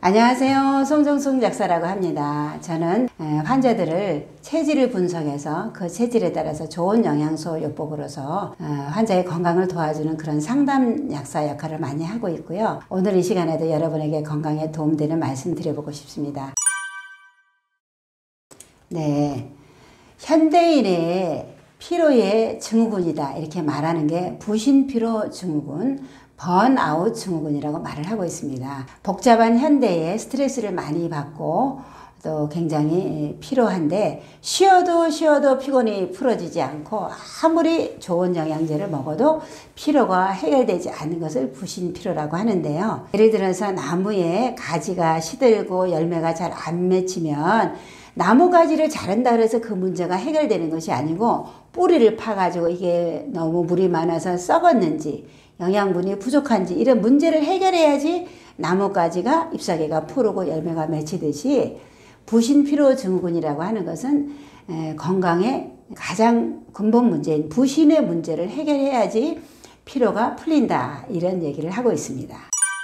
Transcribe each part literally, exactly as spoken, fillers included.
안녕하세요. 송정숙 약사라고 합니다. 저는 환자들을 체질을 분석해서 그 체질에 따라서 좋은 영양소 요법으로서 환자의 건강을 도와주는 그런 상담 약사 역할을 많이 하고 있고요. 오늘 이 시간에도 여러분에게 건강에 도움되는 말씀 드려보고 싶습니다. 네, 현대인의 피로의 증후군이다 이렇게 말하는 게 부신피로 증후군, 번아웃 증후군이라고 말을 하고 있습니다. 복잡한 현대에 스트레스를 많이 받고 또 굉장히 피로한데 쉬어도 쉬어도 피곤이 풀어지지 않고 아무리 좋은 영양제를 먹어도 피로가 해결되지 않는 것을 부신피로라고 하는데요. 예를 들어서 나무에 가지가 시들고 열매가 잘 안 맺히면 나무 가지를 자른다 그래서 그 문제가 해결되는 것이 아니고 뿌리를 파가지고 이게 너무 물이 많아서 썩었는지 영양분이 부족한지 이런 문제를 해결해야지 나뭇가지가 잎사귀가 푸르고 열매가 맺히듯이 부신피로 증후군이라고 하는 것은 건강의 가장 근본 문제인 부신의 문제를 해결해야지 피로가 풀린다 이런 얘기를 하고 있습니다.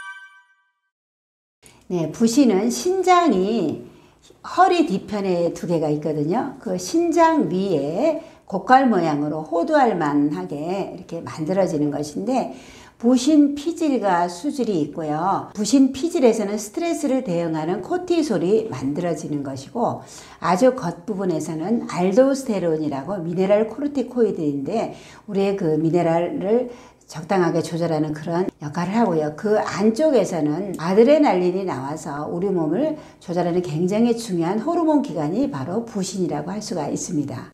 네, 부신은 신장이 허리 뒤편에 두 개가 있거든요. 그 신장 위에 고깔 모양으로 호두알 만하게 이렇게 만들어지는 것인데 부신 피질과 수질이 있고요. 부신 피질에서는 스트레스를 대응하는 코티솔이 만들어지는 것이고 아주 겉부분에서는 알도스테론이라고 미네랄 코르티코이드인데 우리의 그 미네랄을 적당하게 조절하는 그런 역할을 하고요. 그 안쪽에서는 아드레날린이 나와서 우리 몸을 조절하는 굉장히 중요한 호르몬 기관이 바로 부신이라고 할 수가 있습니다.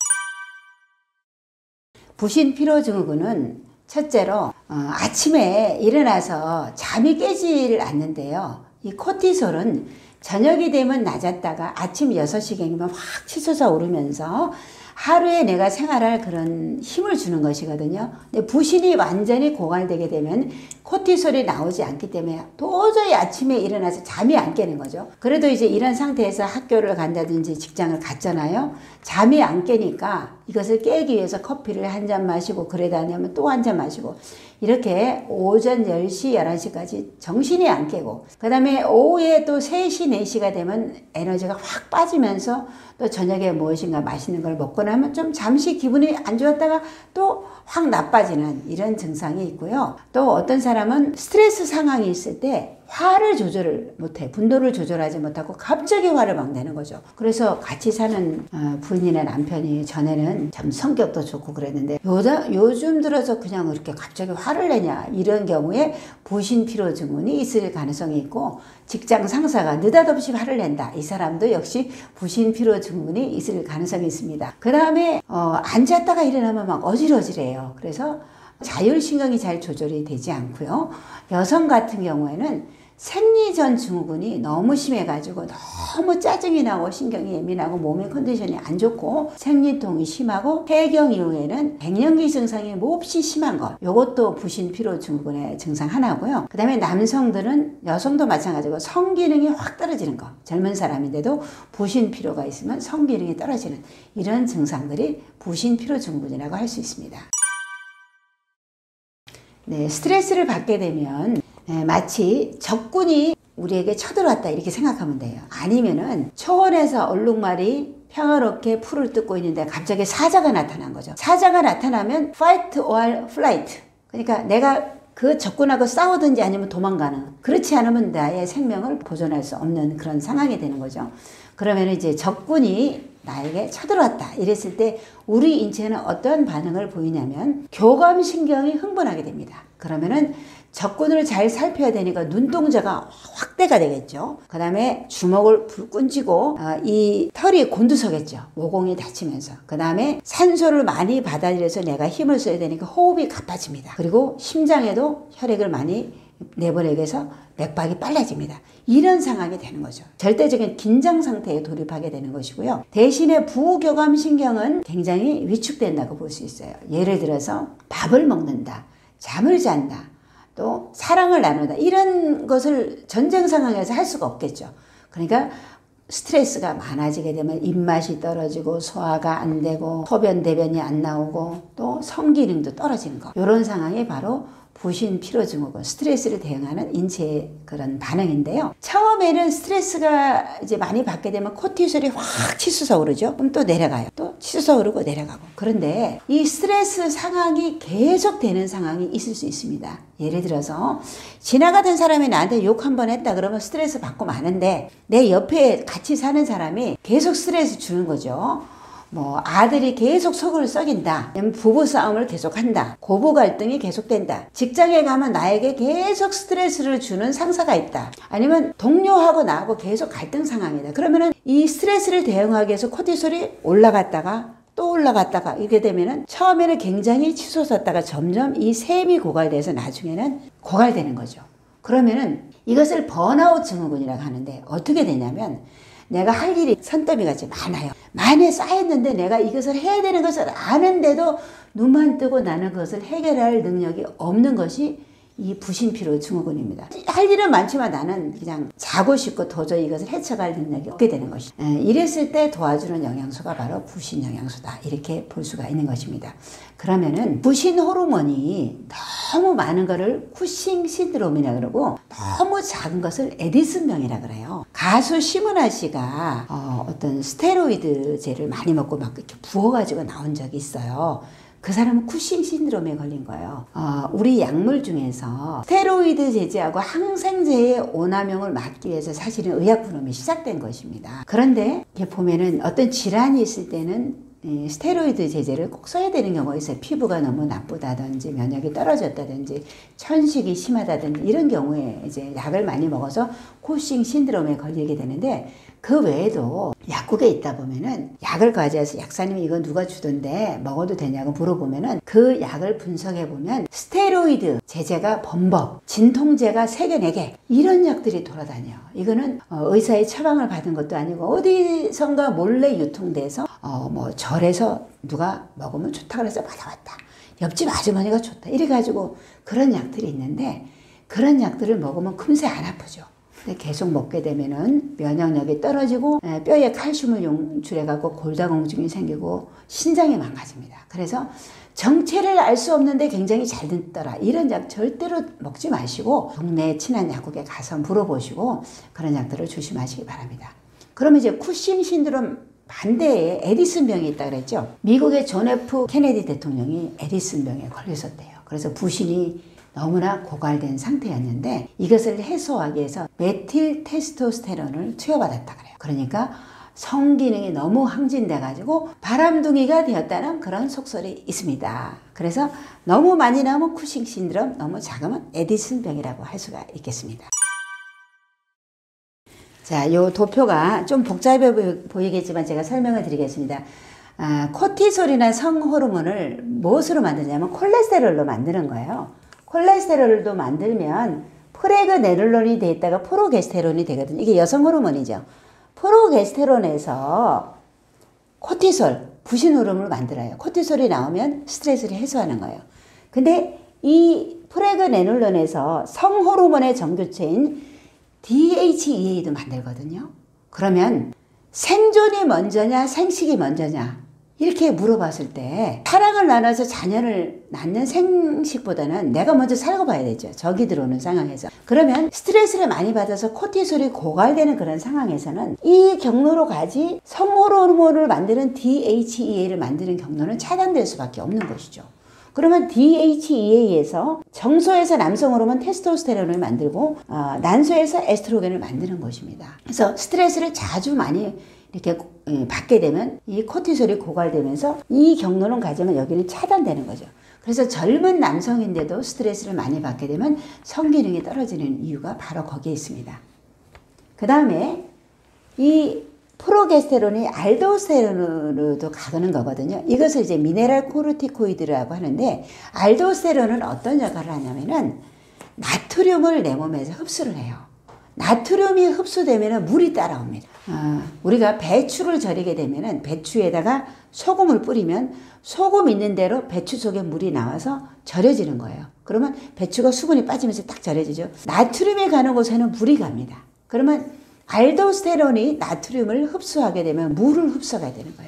부신피로증후군은 첫째로 어, 아침에 일어나서 잠이 깨지를 않는데요. 이 코티솔은 저녁이 되면 낮았다가 아침 여섯 시경이면 확 치솟아 오르면서 하루에 내가 생활할 그런 힘을 주는 것이거든요. 근데 부신이 완전히 고갈되게 되면 코티솔이 나오지 않기 때문에 도저히 아침에 일어나서 잠이 안 깨는 거죠. 그래도 이제 이런 상태에서 학교를 간다든지 직장을 갔잖아요. 잠이 안 깨니까 이것을 깨기 위해서 커피를 한 잔 마시고 그러다 보면 또 한 잔 마시고 이렇게 오전 열 시, 열한 시까지 정신이 안 깨고 그 다음에 오후에 또 세 시, 네 시가 되면 에너지가 확 빠지면서 또 저녁에 무엇인가 맛있는 걸 먹고 나면 좀 잠시 기분이 안 좋았다가 또 확 나빠지는 이런 증상이 있고요. 또 어떤 사람은 스트레스 상황이 있을 때 화를 조절을 못해 분노를 조절하지 못하고 갑자기 화를 막 내는 거죠. 그래서 같이 사는 부인이나 남편이 전에는 참 성격도 좋고 그랬는데 요다, 요즘 들어서 그냥 이렇게 갑자기 화를 내냐 이런 경우에 부신피로 증후군이 있을 가능성이 있고 직장 상사가 느닷없이 화를 낸다. 이 사람도 역시 부신피로 증후군이 있을 가능성이 있습니다. 그 다음에 어, 앉았다가 일어나면 막 어질어질해요. 그래서 자율신경이 잘 조절이 되지 않고요. 여성 같은 경우에는 생리전 증후군이 너무 심해가지고 너무 짜증이 나고 신경이 예민하고 몸의 컨디션이 안 좋고 생리통이 심하고 폐경 이후에는 갱년기 증상이 몹시 심한 것 이것도 부신피로 증후군의 증상 하나고요. 그 다음에 남성들은 여성도 마찬가지고 성기능이 확 떨어지는 것 젊은 사람인데도 부신피로가 있으면 성기능이 떨어지는 이런 증상들이 부신피로 증후군이라고 할 수 있습니다. 네, 스트레스를 받게 되면 네, 마치 적군이 우리에게 쳐들어왔다 이렇게 생각하면 돼요. 아니면은 초원에서 얼룩말이 평화롭게 풀을 뜯고 있는데 갑자기 사자가 나타난 거죠. 사자가 나타나면 fight or flight. 그러니까 내가 그 적군하고 싸우든지 아니면 도망가는. 그렇지 않으면 나의 생명을 보존할 수 없는 그런 상황이 되는 거죠. 그러면 이제 적군이 나에게 쳐들어왔다 이랬을 때 우리 인체는 어떤 반응을 보이냐면 교감신경이 흥분하게 됩니다. 그러면은 적군을 잘 살펴야 되니까 눈동자가 확대가 되겠죠. 그 다음에 주먹을 불끈 쥐고 어, 이 털이 곤두서겠죠. 모공이 다치면서. 그 다음에 산소를 많이 받아들여서 내가 힘을 써야 되니까 호흡이 가빠집니다. 그리고 심장에도 혈액을 많이 내보내게 해서 맥박이 빨라집니다. 이런 상황이 되는 거죠. 절대적인 긴장 상태에 돌입하게 되는 것이고요. 대신에 부교감신경은 굉장히 위축된다고 볼 수 있어요. 예를 들어서 밥을 먹는다, 잠을 잔다, 또 사랑을 나누다 이런 것을 전쟁 상황에서 할 수가 없겠죠. 그러니까 스트레스가 많아지게 되면 입맛이 떨어지고 소화가 안 되고 소변 대변이 안 나오고 또 성기능도 떨어지는 거 이런 상황이 바로 부신 피로 증후군, 스트레스를 대응하는 인체의 그런 반응인데요. 처음에는 스트레스가 이제 많이 받게 되면 코티솔이 확 치솟아 오르죠. 그럼 또 내려가요. 또 치솟아 오르고 내려가고. 그런데 이 스트레스 상황이 계속되는 상황이 있을 수 있습니다. 예를 들어서 지나가던 사람이 나한테 욕 한 번 했다 그러면 스트레스 받고 마는데 내 옆에 같이 사는 사람이 계속 스트레스 주는 거죠. 뭐 아들이 계속 속을 썩인다, 부부 싸움을 계속한다, 고부 갈등이 계속된다, 직장에 가면 나에게 계속 스트레스를 주는 상사가 있다, 아니면 동료하고 나하고 계속 갈등 상황이다. 그러면은 이 스트레스를 대응하기 위해서 코티솔이 올라갔다가 또 올라갔다가 이렇게 되면은 처음에는 굉장히 치솟았다가 점점 이 셈이 고갈돼서 나중에는 고갈되는 거죠. 그러면은 이것을 번아웃 증후군이라고 하는데 어떻게 되냐면 내가 할 일이 산더미같이 많아요. 많이 쌓였는데 내가 이것을 해야 되는 것을 아는데도 눈만 뜨고 나는 그것을 해결할 능력이 없는 것이 이 부신피로 증후군입니다. 할 일은 많지만 나는 그냥 자고 싶고 도저히 이것을 헤쳐갈 능력이 없게 되는 것이죠. 이랬을 때 도와주는 영양소가 바로 부신 영양소다, 이렇게 볼 수가 있는 것입니다. 그러면은 부신 호르몬이 너무 많은 것을 쿠싱 신드롬이라 그러고 너무 작은 것을 에디슨병이라 그래요. 가수 심은하 씨가 어, 어떤 스테로이드제를 많이 먹고 막 이렇게 부어가지고 나온 적이 있어요. 그 사람은 쿠싱 신드롬에 걸린 거예요. 어, 우리 약물 중에서 스테로이드 제제하고 항생제의 오남용을 막기 위해서 사실은 의약품이 시작된 것입니다. 그런데 이렇게 보면은 어떤 질환이 있을 때는 이 스테로이드 제제를 꼭 써야 되는 경우가 있어요. 피부가 너무 나쁘다든지 면역이 떨어졌다든지 천식이 심하다든지 이런 경우에 이제 약을 많이 먹어서 쿠싱 신드롬에 걸리게 되는데, 그 외에도 약국에 있다 보면은 약을 가져와서 약사님이 이거 누가 주던데 먹어도 되냐고 물어보면은 그 약을 분석해 보면 스테로이드 제제가 범벅, 진통제가 세 개, 네 개 이런 약들이 돌아다녀. 이거는 의사의 처방을 받은 것도 아니고 어디선가 몰래 유통돼서 어 뭐 절에서 누가 먹으면 좋다 그래서 받아왔다, 옆집 아주머니가 좋다 이래가지고 그런 약들이 있는데, 그런 약들을 먹으면 금세 안 아프죠. 근데 계속 먹게 되면은 면역력이 떨어지고 뼈에 칼슘을 용출해갖고 골다공증이 생기고 신장이 망가집니다. 그래서 정체를 알 수 없는데 굉장히 잘 듣더라, 이런 약 절대로 먹지 마시고 동네 친한 약국에 가서 물어보시고 그런 약들을 조심하시기 바랍니다. 그러면 이제 쿠싱 신드롬 반대에 에디슨병이 있다 그랬죠. 미국의 존 에프 케네디 대통령이 에디슨병에 걸렸었대요. 그래서 부신이 너무나 고갈된 상태였는데 이것을 해소하기 위해서 메틸 테스토스테론을 투여받았다 그래요. 그러니까 성기능이 너무 항진돼 가지고 바람둥이가 되었다는 그런 속설이 있습니다. 그래서 너무 많이 나오면 쿠싱 신드롬, 너무 작으면 에디슨병이라고 할 수가 있겠습니다. 자, 요 도표가 좀 복잡해 보이겠지만 제가 설명을 드리겠습니다. 아, 코티솔이나 성호르몬을 무엇으로 만드냐면 콜레스테롤로 만드는 거예요. 콜레스테롤도 만들면 프레그네놀론이 돼 있다가 프로게스테론이 되거든요. 이게 여성 호르몬이죠. 프로게스테론에서 코티솔, 부신 호르몬을 만들어요. 코티솔이 나오면 스트레스를 해소하는 거예요. 근데 이 프레그네놀론에서 성호르몬의 정교체인 디 에이치 이 에이도 만들거든요. 그러면 생존이 먼저냐 생식이 먼저냐 이렇게 물어봤을 때 사랑을 나눠서 자녀를 낳는 생식보다는 내가 먼저 살고 봐야 되죠. 적이 들어오는 상황에서. 그러면 스트레스를 많이 받아서 코티솔이 고갈되는 그런 상황에서는 이 경로로 가지 성호르몬을 만드는 디 에이치 이 에이를 만드는 경로는 차단될 수밖에 없는 것이죠. 그러면 디 에이치 이 에이에서 정소에서 남성 호르몬 테스토스테론을 만들고 어, 난소에서 에스트로겐을 만드는 것입니다. 그래서 스트레스를 자주 많이 이렇게 받게 되면 이 코티솔이 고갈되면서 이 경로는 가지만 여기는 차단되는 거죠. 그래서 젊은 남성인데도 스트레스를 많이 받게 되면 성기능이 떨어지는 이유가 바로 거기에 있습니다. 그 다음에 이 프로게스테론이 알도스테론으로도 가는 거거든요. 이것을 이제 미네랄 코르티코이드라고 하는데, 알도스테론은 어떤 역할을 하냐면은 나트륨을 내 몸에서 흡수를 해요. 나트륨이 흡수되면 물이 따라옵니다. 아, 우리가 배추를 절이게 되면 배추에다가 소금을 뿌리면 소금 있는 대로 배추 속에 물이 나와서 절여지는 거예요. 그러면 배추가 수분이 빠지면서 딱 절여지죠. 나트륨이 가는 곳에는 물이 갑니다. 그러면 알도스테론이 나트륨을 흡수하게 되면 물을 흡수하게 되는 거예요.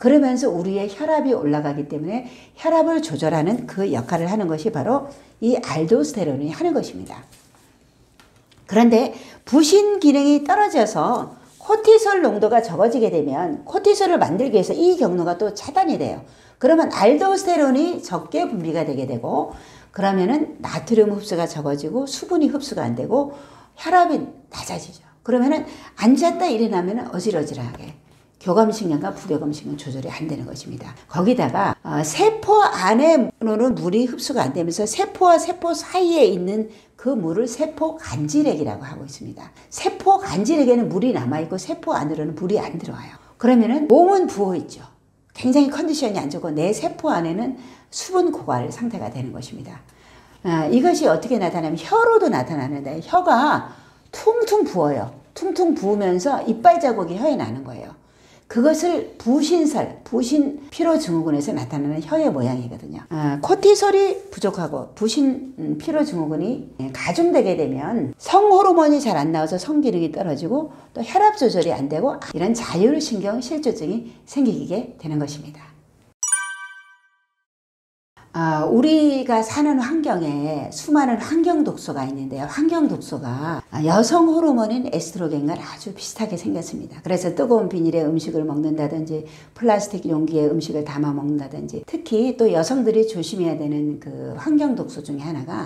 그러면서 우리의 혈압이 올라가기 때문에 혈압을 조절하는 그 역할을 하는 것이 바로 이 알도스테론이 하는 것입니다. 그런데 부신 기능이 떨어져서 코티솔 농도가 적어지게 되면 코티솔을 만들기 위해서 이 경로가 또 차단이 돼요. 그러면 알도스테론이 적게 분비가 되게 되고, 그러면은 나트륨 흡수가 적어지고 수분이 흡수가 안 되고 혈압이 낮아지죠. 그러면은 앉았다 일어나면은 어질어질하게 교감신경과 부교감신경 조절이 안 되는 것입니다. 거기다가 어, 세포 안에는 물이 흡수가 안 되면서 세포와 세포 사이에 있는 그 물을 세포 간질액이라고 하고 있습니다. 세포 간질액에는 물이 남아있고 세포 안으로는 물이 안 들어와요. 그러면은 몸은 부어있죠. 굉장히 컨디션이 안 좋고 내 세포 안에는 수분 고갈 상태가 되는 것입니다. 아, 이것이 어떻게 나타나면 혀로도 나타나는데, 혀가 퉁퉁 부어요. 퉁퉁 부으면서 이빨 자국이 혀에 나는 거예요. 그것을 부신설, 부신 피로증후군에서 나타나는 혀의 모양이거든요. 아, 코티솔이 부족하고 부신 피로증후군이 가중되게 되면 성호르몬이 잘 안 나와서 성기능이 떨어지고 또 혈압 조절이 안 되고 이런 자율신경 실조증이 생기게 되는 것입니다. 아, 우리가 사는 환경에 수많은 환경 독소가 있는데요. 환경 독소가 여성 호르몬인 에스트로겐과 아주 비슷하게 생겼습니다. 그래서 뜨거운 비닐에 음식을 먹는다든지 플라스틱 용기에 음식을 담아 먹는다든지, 특히 또 여성들이 조심해야 되는 그 환경 독소 중에 하나가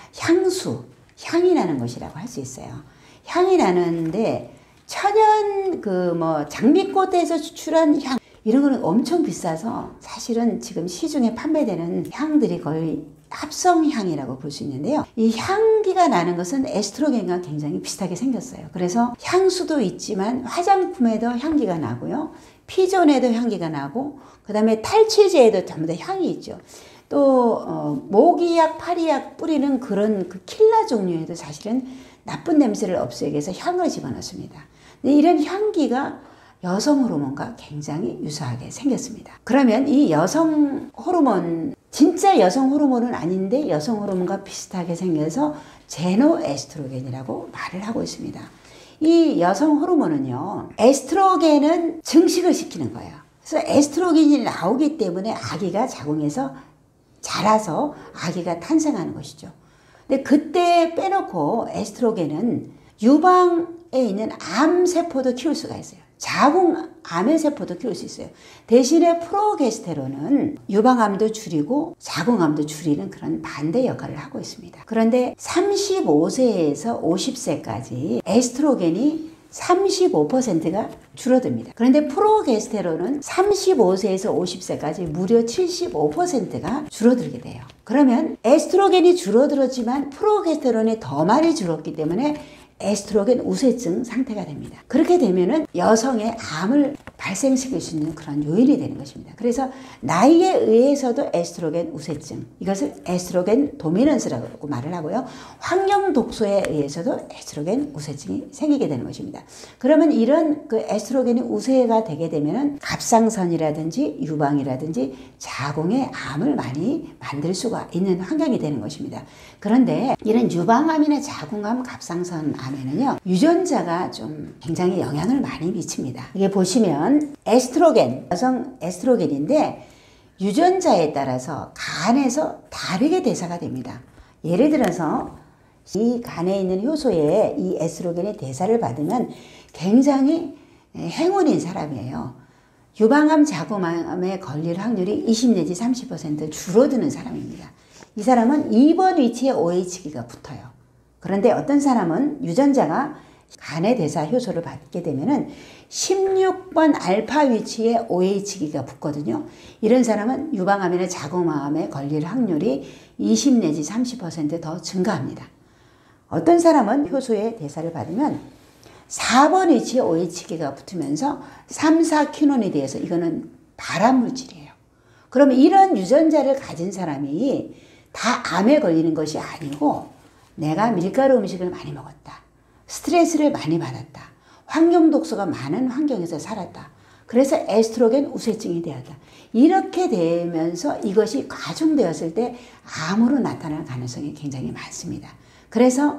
향수, 향이 나는 것이라고 할 수 있어요. 향이 나는데 천연 그 뭐 장미꽃에서 추출한 향, 이런 거는 엄청 비싸서 사실은 지금 시중에 판매되는 향들이 거의 합성향이라고 볼 수 있는데요. 이 향기가 나는 것은 에스트로겐과 굉장히 비슷하게 생겼어요. 그래서 향수도 있지만 화장품에도 향기가 나고요. 피존에도 향기가 나고, 그 다음에 탈취제에도 전부 다 향이 있죠. 또 어, 모기약, 파리약 뿌리는 그런 그 킬러 종류에도 사실은 나쁜 냄새를 없애기 위해서 향을 집어넣습니다. 근데 이런 향기가 여성 호르몬과 굉장히 유사하게 생겼습니다. 그러면 이 여성 호르몬, 진짜 여성 호르몬은 아닌데 여성 호르몬과 비슷하게 생겨서 제노에스트로겐이라고 말을 하고 있습니다. 이 여성 호르몬은요, 에스트로겐은 증식을 시키는 거예요. 그래서 에스트로겐이 나오기 때문에 아기가 자궁에서 자라서 아기가 탄생하는 것이죠. 근데 그때 빼놓고 에스트로겐은 유방에 있는 암세포도 키울 수가 있어요. 자궁 암의 세포도 키울 수 있어요. 대신에 프로게스테론은 유방암도 줄이고 자궁암도 줄이는 그런 반대 역할을 하고 있습니다. 그런데 삼십오 세에서 오십 세까지 에스트로겐이 삼십오 퍼센트가 줄어듭니다. 그런데 프로게스테론은 삼십오 세에서 오십 세까지 무려 칠십오 퍼센트가 줄어들게 돼요. 그러면 에스트로겐이 줄어들었지만 프로게스테론이 더 많이 줄었기 때문에 에스트로겐 우세증 상태가 됩니다. 그렇게 되면은 여성의 암을 발생시킬 수 있는 그런 요인이 되는 것입니다. 그래서 나이에 의해서도 에스트로겐 우세증, 이것을 에스트로겐 도미넌스라고 말을 하고요. 환경 독소에 의해서도 에스트로겐 우세증이 생기게 되는 것입니다. 그러면 이런 그 에스트로겐이 우세가 되게 되면은 갑상선이라든지 유방이라든지 자궁의 암을 많이 만들 수가 있는 환경이 되는 것입니다. 그런데 이런 유방암이나 자궁암, 갑상선 암에는요, 유전자가 좀 굉장히 영향을 많이 미칩니다. 이게 보시면 에스트로겐, 여성 에스트로겐인데 유전자에 따라서 간에서 다르게 대사가 됩니다. 예를 들어서 이 간에 있는 효소에 이 에스트로겐이 대사를 받으면 굉장히 행운인 사람이에요. 유방암, 자궁암에 걸릴 확률이 이십 내지 삼십 퍼센트 줄어드는 사람입니다. 이 사람은 이 번 위치에 오에이치기가 붙어요. 그런데 어떤 사람은 유전자가 간의 대사 효소를 받게 되면은 십육 번 알파 위치에 오에이치기가 붙거든요. 이런 사람은 유방암이나 자궁암에 걸릴 확률이 이십 내지 삼십 퍼센트 더 증가합니다. 어떤 사람은 효소의 대사를 받으면 사 번 위치에 오에이치기가 붙으면서 삼, 사 퀴노니드에서, 이거는 발암물질이에요. 그러면 이런 유전자를 가진 사람이 다 암에 걸리는 것이 아니고, 내가 밀가루 음식을 많이 먹었다, 스트레스를 많이 받았다, 환경 독소가 많은 환경에서 살았다, 그래서 에스트로겐 우세증이 되었다, 이렇게 되면서 이것이 가중되었을 때 암으로 나타날 가능성이 굉장히 많습니다. 그래서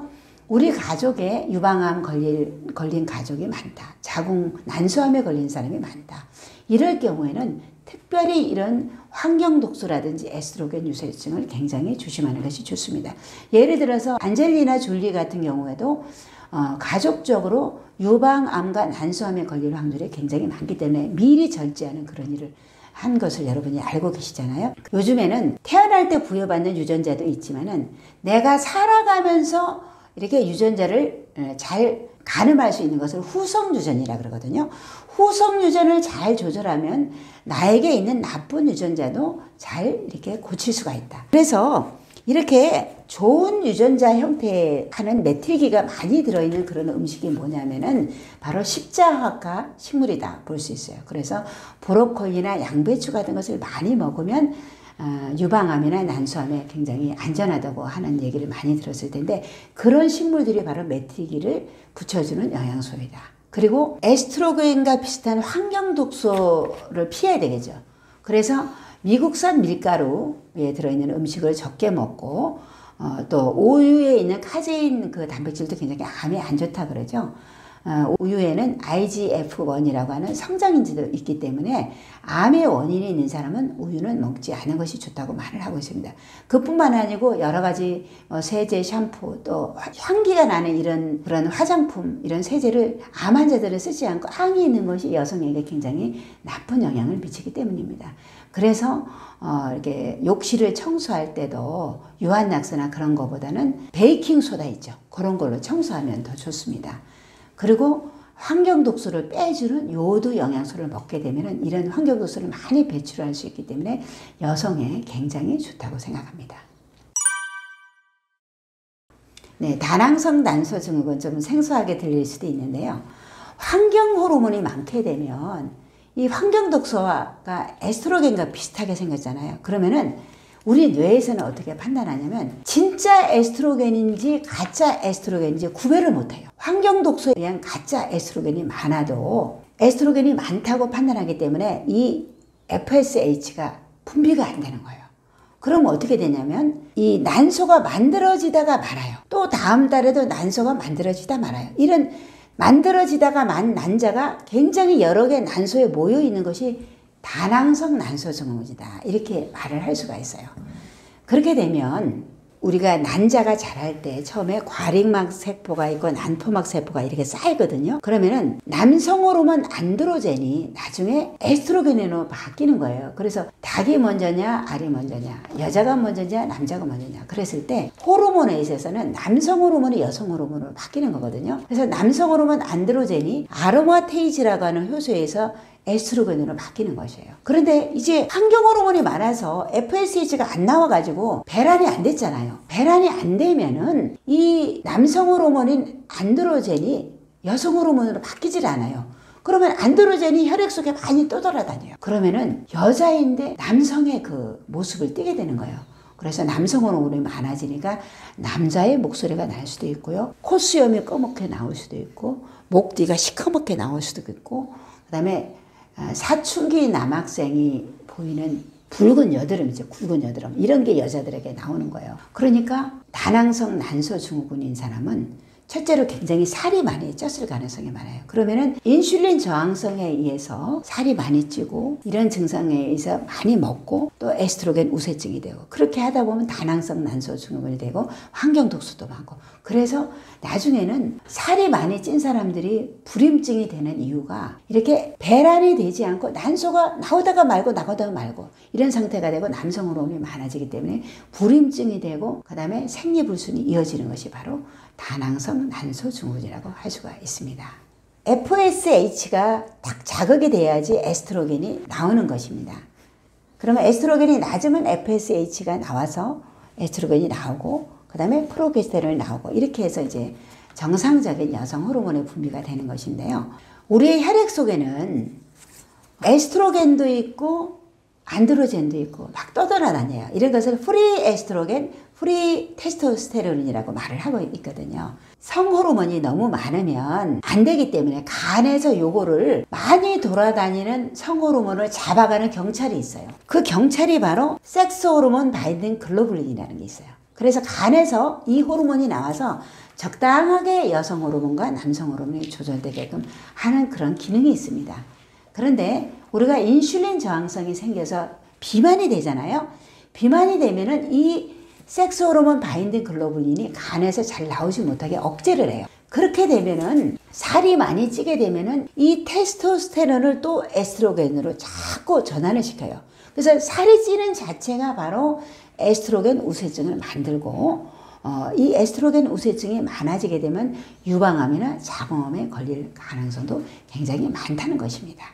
우리 가족에 유방암 걸릴, 걸린 가족이 많다. 자궁 난소암에 걸린 사람이 많다. 이럴 경우에는 특별히 이런 환경독소라든지 에스트로겐 유사증을 굉장히 조심하는 것이 좋습니다. 예를 들어서 안젤리나 졸리 같은 경우에도 어, 가족적으로 유방암과 난소암에 걸릴 확률이 굉장히 많기 때문에 미리 절제하는 그런 일을 한 것을 여러분이 알고 계시잖아요. 요즘에는 태어날 때 부여받는 유전자도 있지만은 내가 살아가면서 이렇게 유전자를 잘 가늠할 수 있는 것을 후성 유전이라 그러거든요. 후성 유전을 잘 조절하면 나에게 있는 나쁜 유전자도 잘 이렇게 고칠 수가 있다. 그래서 이렇게 좋은 유전자 형태의 하는 메트리기가 많이 들어있는 그런 음식이 뭐냐면은 바로 십자화과 식물이다 볼 수 있어요. 그래서 브로콜리나 양배추 같은 것을 많이 먹으면 어, 유방암이나 난소암에 굉장히 안전하다고 하는 얘기를 많이 들었을 텐데 그런 식물들이 바로 메트리기를 붙여주는 영양소이다. 그리고 에스트로겐과 비슷한 환경독소를 피해야 되겠죠. 그래서 미국산 밀가루에 들어있는 음식을 적게 먹고 어, 또 우유에 있는 카제인 그 단백질도 굉장히 암에 안 좋다 그러죠. 어, 우유에는 아이지에프 원이라고 하는 성장인지도 있기 때문에 암의 원인이 있는 사람은 우유는 먹지 않은 것이 좋다고 말을 하고 있습니다. 그뿐만 아니고 여러 가지 어, 세제, 샴푸 또 향기가 나는 이런 그런 화장품 이런 세제를 암 환자들은 쓰지 않고 향이 있는 것이 여성에게 굉장히 나쁜 영향을 미치기 때문입니다. 그래서 어, 이렇게 욕실을 청소할 때도 유한낙스나 그런 거보다는 베이킹 소다 있죠. 그런 걸로 청소하면 더 좋습니다. 그리고 환경독소를 빼주는 요오드 영양소를 먹게 되면 이런 환경독소를 많이 배출할 수 있기 때문에 여성에 굉장히 좋다고 생각합니다. 네, 다낭성 난소 증후군 좀 생소하게 들릴 수도 있는데요. 환경 호르몬이 많게 되면 이 환경독소가 에스트로겐과 비슷하게 생겼잖아요. 그러면은 우리 뇌에서는 어떻게 판단하냐면 진짜 에스트로겐인지 가짜 에스트로겐인지 구별을 못해요. 환경독소에 의한 가짜 에스트로겐이 많아도 에스트로겐이 많다고 판단하기 때문에 이 에프에스에이치가 분비가 안 되는 거예요. 그럼 어떻게 되냐면 이 난소가 만들어지다가 말아요. 또 다음 달에도 난소가 만들어지다 말아요. 이런 만들어지다가 만 난자가 굉장히 여러 개 난소에 모여 있는 것이 다낭성 난소 증후군이다. 이렇게 말을 할 수가 있어요. 그렇게 되면 우리가 난자가 자랄 때 처음에 과릭막 세포가 있고 난토막 세포가 이렇게 쌓이거든요. 그러면은 남성 호르몬 안드로젠이 나중에 에스트로겐으로 바뀌는 거예요. 그래서 닭이 먼저냐 알이 먼저냐 여자가 먼저냐 남자가 먼저냐 그랬을 때 호르몬에 있어서는 남성 호르몬이 여성 호르몬으로 바뀌는 거거든요. 그래서 남성 호르몬 안드로젠이 아로마테이즈라고 하는 효소에서 에스트로겐으로 바뀌는 것이에요. 그런데 이제 환경 호르몬이 많아서 에프에스에이치가 안 나와가지고 배란이 안 됐잖아요. 배란이 안 되면은 이 남성 호르몬인 안드로젠이 여성 호르몬으로 바뀌질 않아요. 그러면 안드로젠이 혈액 속에 많이 떠돌아다녀요. 그러면은 여자인데 남성의 그 모습을 띠게 되는 거예요. 그래서 남성 호르몬이 많아지니까 남자의 목소리가 날 수도 있고요. 콧수염이 검게 나올 수도 있고 목 뒤가 시커멓게 나올 수도 있고 그 다음에 사춘기 남학생이 보이는 붉은 여드름이죠. 굵은 여드름. 이런 게 여자들에게 나오는 거예요. 그러니까 다낭성 난소 증후군인 사람은 첫째로 굉장히 살이 많이 쪘을 가능성이 많아요. 그러면은 인슐린 저항성에 의해서 살이 많이 찌고 이런 증상에 의해서 많이 먹고 또 에스트로겐 우세증이 되고 그렇게 하다 보면 다낭성 난소 증후군이 되고 환경독소도 많고 그래서 나중에는 살이 많이 찐 사람들이 불임증이 되는 이유가 이렇게 배란이 되지 않고 난소가 나오다가 말고 나오다가 말고 이런 상태가 되고 남성 호르몬이 많아지기 때문에 불임증이 되고 그 다음에 생리불순이 이어지는 것이 바로 다낭성 난소 증후군이라고 할 수가 있습니다. 에프에스에이치가 딱 자극이 돼야지 에스트로겐이 나오는 것입니다. 그러면 에스트로겐이 낮으면 에프에스에이치가 나와서 에스트로겐이 나오고 그 다음에 프로게스테론이 나오고 이렇게 해서 이제 정상적인 여성 호르몬의 분비가 되는 것인데요. 우리의 혈액 속에는 에스트로겐도 있고 안드로젠도 있고 막 떠돌아다녀요. 이런 것을 프리 에스트로겐, 프리 테스토스테론이라고 말을 하고 있거든요. 성호르몬이 너무 많으면 안 되기 때문에 간에서 요거를 많이 돌아다니는 성호르몬을 잡아가는 경찰이 있어요. 그 경찰이 바로 섹스 호르몬 바인딩 글로불린이라는 게 있어요. 그래서 간에서 이 호르몬이 나와서 적당하게 여성 호르몬과 남성 호르몬이 조절되게끔 하는 그런 기능이 있습니다. 그런데 우리가 인슐린 저항성이 생겨서 비만이 되잖아요. 비만이 되면은 이 섹스 호르몬 바인딩 글로불린이 간에서 잘 나오지 못하게 억제를 해요. 그렇게 되면은 살이 많이 찌게 되면은 이 테스토스테론을 또 에스트로겐으로 자꾸 전환을 시켜요. 그래서 살이 찌는 자체가 바로 에스트로겐 우세증을 만들고 어, 이 에스트로겐 우세증이 많아지게 되면 유방암이나 자궁암에 걸릴 가능성도 굉장히 많다는 것입니다.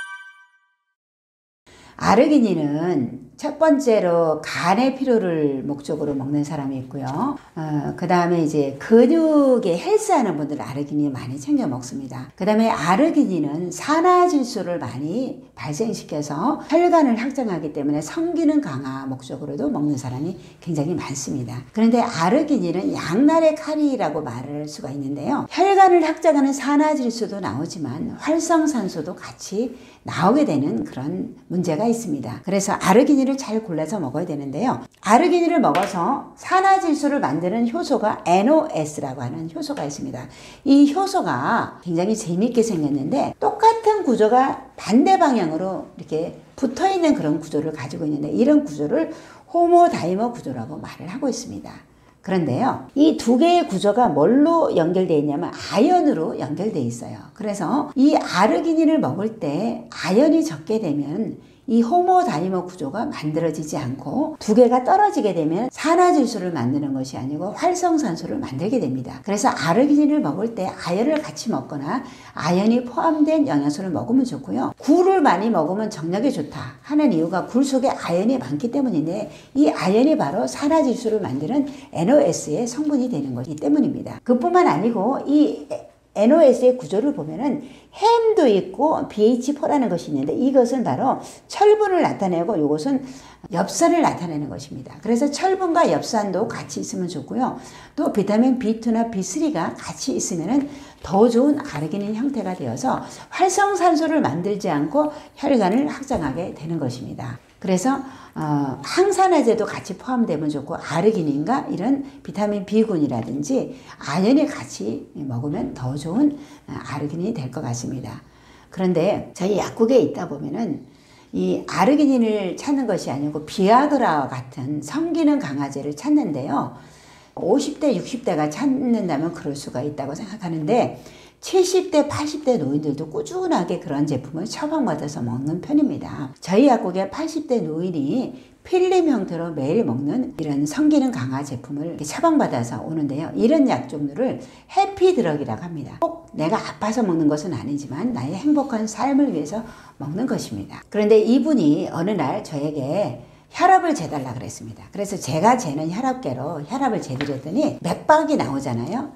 아르기닌은 첫 번째로 간의 피로를 목적으로 먹는 사람이 있고요. 어, 그 다음에 이제 근육에 헬스하는 분들 아르기닌 많이 챙겨 먹습니다. 그 다음에 아르기닌은 산화질소를 많이 발생시켜서 혈관을 확장하기 때문에 성기능 강화 목적으로도 먹는 사람이 굉장히 많습니다. 그런데 아르기닌은 양날의 칼이라고 말할 수가 있는데요. 혈관을 확장하는 산화질소도 나오지만 활성산소도 같이 나오게 되는 그런 문제가 있습니다. 그래서 아르기닌을 잘 골라서 먹어야 되는데요. 아르기닌을 먹어서 산화질소를 만드는 효소가 엔오에스라고 하는 효소가 있습니다. 이 효소가 굉장히 재미있게 생겼는데 똑같은 구조가 반대 방향으로 이렇게 붙어있는 그런 구조를 가지고 있는데 이런 구조를 호모다이머 구조라고 말을 하고 있습니다. 그런데요, 이 두 개의 구조가 뭘로 연결되어 있냐면 아연으로 연결되어 있어요. 그래서 이 아르기닌을 먹을 때 아연이 적게 되면 이 호모다이머 구조가 만들어지지 않고 두 개가 떨어지게 되면 산화질소를 만드는 것이 아니고 활성산소를 만들게 됩니다. 그래서 아르기닌을 먹을 때 아연을 같이 먹거나 아연이 포함된 영양소를 먹으면 좋고요. 굴을 많이 먹으면 정력에 좋다 하는 이유가 굴 속에 아연이 많기 때문인데 이 아연이 바로 산화질소를 만드는 엔오에스의 성분이 되는 것이기 때문입니다. 그뿐만 아니고 이 엔오에스의 구조를 보면은 햄도 있고 비에이치포라는 것이 있는데 이것은 바로 철분을 나타내고 이것은 엽산을 나타내는 것입니다. 그래서 철분과 엽산도 같이 있으면 좋고요. 또 비타민 비투나 비쓰리가 같이 있으면은 더 좋은 아르기닌 형태가 되어서 활성산소를 만들지 않고 혈관을 확장하게 되는 것입니다. 그래서 어, 항산화제도 같이 포함되면 좋고 아르기닌과 이런 비타민 B군이라든지 아연이 같이 먹으면 더 좋은 아르기닌이 될 것 같습니다. 그런데 저희 약국에 있다 보면은 이 아르기닌을 찾는 것이 아니고 비아그라와 같은 성기능 강화제를 찾는데요. 오십 대, 육십 대가 찾는다면 그럴 수가 있다고 생각하는데 칠십 대, 팔십 대 노인들도 꾸준하게 그런 제품을 처방받아서 먹는 편입니다. 저희 약국에 팔십 대 노인이 필름 형태로 매일 먹는 이런 성기능 강화 제품을 처방받아서 오는데요. 이런 약 종류를 해피드럭이라고 합니다. 꼭 내가 아파서 먹는 것은 아니지만 나의 행복한 삶을 위해서 먹는 것입니다. 그런데 이분이 어느 날 저에게 혈압을 재달라 그랬습니다. 그래서 제가 재는 혈압계로 혈압을 재드렸더니 맥박이 나오잖아요.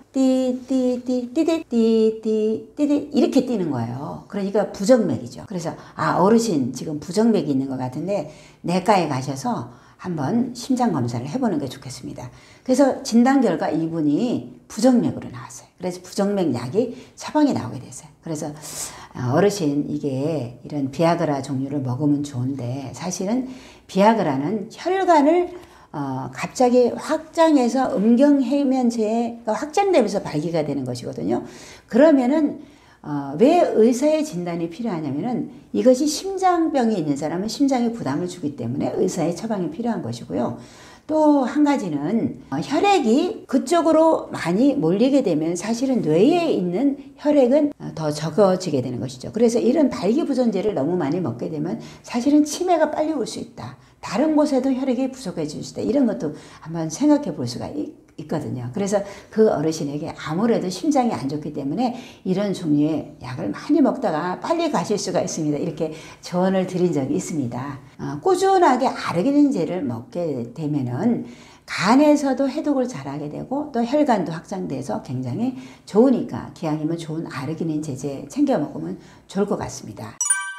띠띠띠띠띠띠띠띠 이렇게 뛰는 거예요. 그러니까 부정맥이죠. 그래서 아 어르신 지금 부정맥이 있는 것 같은데 내과에 가셔서 한번 심장 검사를 해보는 게 좋겠습니다. 그래서 진단 결과 이분이 부정맥으로 나왔어요. 그래서 부정맥 약이 처방이 나오게 됐어요. 그래서 어르신 이게 이런 비아그라 종류를 먹으면 좋은데 사실은 비아그라는 혈관을 어, 갑자기 확장해서 음경해면체가 확장되면서 발기가 되는 것이거든요. 그러면은 어, 왜 의사의 진단이 필요하냐면은 이것이 심장병이 있는 사람은 심장에 부담을 주기 때문에 의사의 처방이 필요한 것이고요. 또 한 가지는 혈액이 그쪽으로 많이 몰리게 되면 사실은 뇌에 있는 혈액은 더 적어지게 되는 것이죠. 그래서 이런 발기부전제를 너무 많이 먹게 되면 사실은 치매가 빨리 올 수 있다. 다른 곳에도 혈액이 부족해질 수 있다. 이런 것도 한번 생각해 볼 수가 있, 있거든요. 그래서 그 어르신에게 아무래도 심장이 안 좋기 때문에 이런 종류의 약을 많이 먹다가 빨리 가실 수가 있습니다. 이렇게 조언을 드린 적이 있습니다. 어, 꾸준하게 아르기닌제를 먹게 되면은 간에서도 해독을 잘하게 되고 또 혈관도 확장돼서 굉장히 좋으니까 기왕이면 좋은 아르기닌 제제 챙겨 먹으면 좋을 것 같습니다.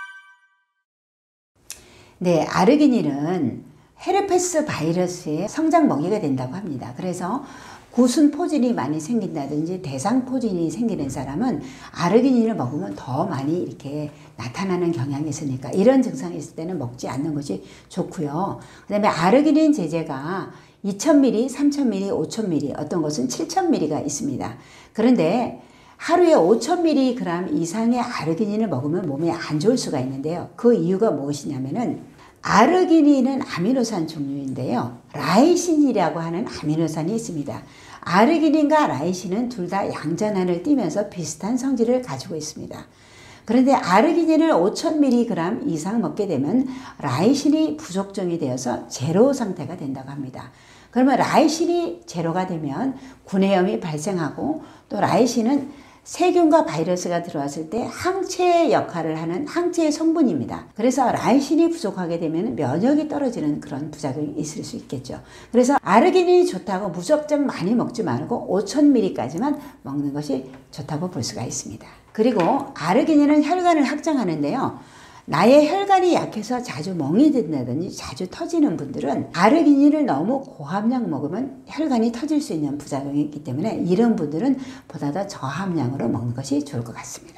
네, 아르기닌은 헤르페스 바이러스의 성장 먹이가 된다고 합니다. 그래서 구순 포진이 많이 생긴다든지 대상 포진이 생기는 사람은 아르기닌을 먹으면 더 많이 이렇게 나타나는 경향이 있으니까 이런 증상이 있을 때는 먹지 않는 것이 좋고요. 그 다음에 아르기닌 제제가 이천 밀리리터, 삼천 밀리리터, 오천 밀리리터, 어떤 것은 칠천 밀리리터가 있습니다. 그런데 하루에 오천 밀리그램 이상의 아르기닌을 먹으면 몸에 안 좋을 수가 있는데요. 그 이유가 무엇이냐면은 아르기닌은 아미노산 종류인데요. 라이신이라고 하는 아미노산이 있습니다. 아르기닌과 라이신은 둘 다 양전환을 띠면서 비슷한 성질을 가지고 있습니다. 그런데 아르기닌을 오천 밀리그램 이상 먹게 되면 라이신이 부족종이 되어서 제로 상태가 된다고 합니다. 그러면 라이신이 제로가 되면 구내염이 발생하고 또 라이신은 세균과 바이러스가 들어왔을 때 항체의 역할을 하는 항체의 성분입니다. 그래서 라이신이 부족하게 되면 면역이 떨어지는 그런 부작용이 있을 수 있겠죠. 그래서 아르기닌이 좋다고 무작정 많이 먹지 말고 오천 밀리리터까지만 먹는 것이 좋다고 볼 수가 있습니다. 그리고 아르기닌은 혈관을 확장하는데요. 나의 혈관이 약해서 자주 멍이 든다든지 자주 터지는 분들은 아르기닌을 너무 고함량 먹으면 혈관이 터질 수 있는 부작용이 있기 때문에 이런 분들은 보다 더 저함량으로 먹는 것이 좋을 것 같습니다.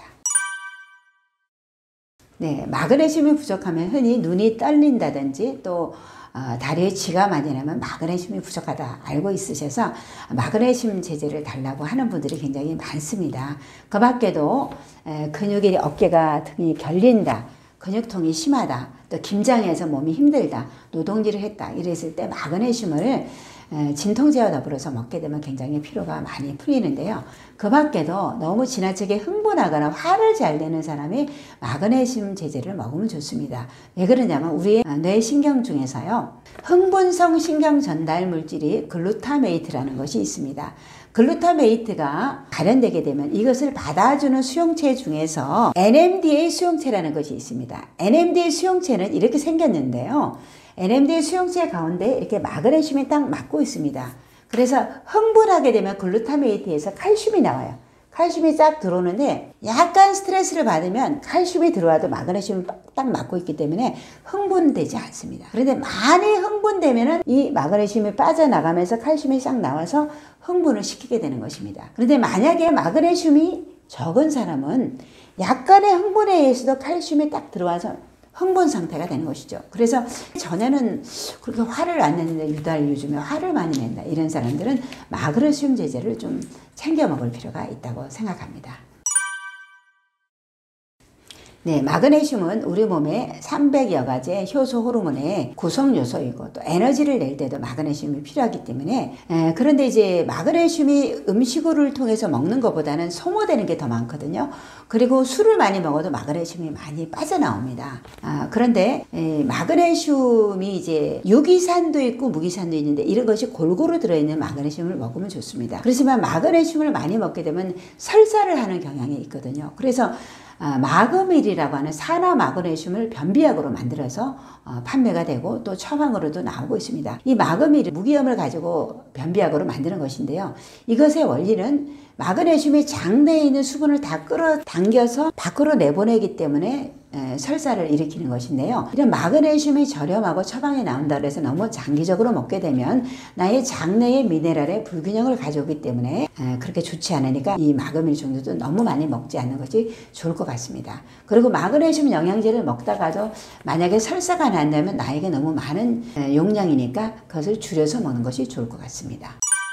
네, 마그네슘이 부족하면 흔히 눈이 떨린다든지 또 어, 다리에 쥐가 많이 나면 마그네슘이 부족하다 알고 있으셔서 마그네슘 제제를 달라고 하는 분들이 굉장히 많습니다. 그 밖에도 에, 근육이 어깨가 등이 결린다. 근육통이 심하다. 또 김장해서 몸이 힘들다. 노동질을 했다. 이랬을 때 마그네슘을 진통제와 더불어서 먹게 되면 굉장히 피로가 많이 풀리는데요. 그 밖에도 너무 지나치게 흥분하거나 화를 잘 내는 사람이 마그네슘 제제를 먹으면 좋습니다. 왜 그러냐면 우리의 뇌신경 중에서요. 흥분성 신경 전달 물질이 글루타메이트라는 것이 있습니다. 글루타메이트가 발현되게 되면 이것을 받아주는 수용체 중에서 엔엠디에이 수용체라는 것이 있습니다. 엔엠디에이 수용체는 이렇게 생겼는데요. 엔엠디에이 수용체 가운데 이렇게 마그네슘이 딱 막고 있습니다. 그래서 흥분하게 되면 글루타메이트에서 칼슘이 나와요. 칼슘이 싹 들어오는데 약간 스트레스를 받으면 칼슘이 들어와도 마그네슘이 딱 막고 있기 때문에 흥분되지 않습니다. 그런데 많이 흥분되면은 이 마그네슘이 빠져나가면서 칼슘이 싹 나와서 흥분을 시키게 되는 것입니다. 그런데 만약에 마그네슘이 적은 사람은 약간의 흥분에 의해서도 칼슘이 딱 들어와서 흥분 상태가 되는 것이죠. 그래서 전에는 그렇게 화를 안 냈는데 유달 요즘에 화를 많이 낸다. 이런 사람들은 마그네슘 제제를 좀 챙겨 먹을 필요가 있다고 생각합니다. 네, 마그네슘은 우리 몸에 삼백여 가지의 효소 호르몬의 구성 요소이고 또 에너지를 낼 때도 마그네슘이 필요하기 때문에 에, 그런데 이제 마그네슘이 음식을 통해서 먹는 것보다는 소모되는 게 더 많거든요. 그리고 술을 많이 먹어도 마그네슘이 많이 빠져나옵니다. 아, 그런데 에, 마그네슘이 이제 유기산도 있고 무기산도 있는데 이런 것이 골고루 들어있는 마그네슘을 먹으면 좋습니다. 그렇지만 마그네슘을 많이 먹게 되면 설사를 하는 경향이 있거든요. 그래서 아, 마그밀이라고 하는 산화 마그네슘을 변비약으로 만들어서 어, 판매가 되고 또 처방으로도 나오고 있습니다. 이 마그밀은 무기염을 가지고 변비약으로 만드는 것인데요. 이것의 원리는 마그네슘이 장내에 있는 수분을 다 끌어당겨서 밖으로 내보내기 때문에 에, 설사를 일으키는 것인데요. 이런 마그네슘이 저렴하고 처방에 나온다 그래서 너무 장기적으로 먹게 되면 나의 장내의 미네랄의 불균형을 가져오기 때문에 에, 그렇게 좋지 않으니까 이 마그밀 종류도 너무 많이 먹지 않는 것이 좋을 것 같습니다. 그리고 마그네슘 영양제를 먹다가도 만약에 설사가 난다면 나에게 너무 많은 에, 용량이니까 그것을 줄여서 먹는 것이 좋을 것 같습니다.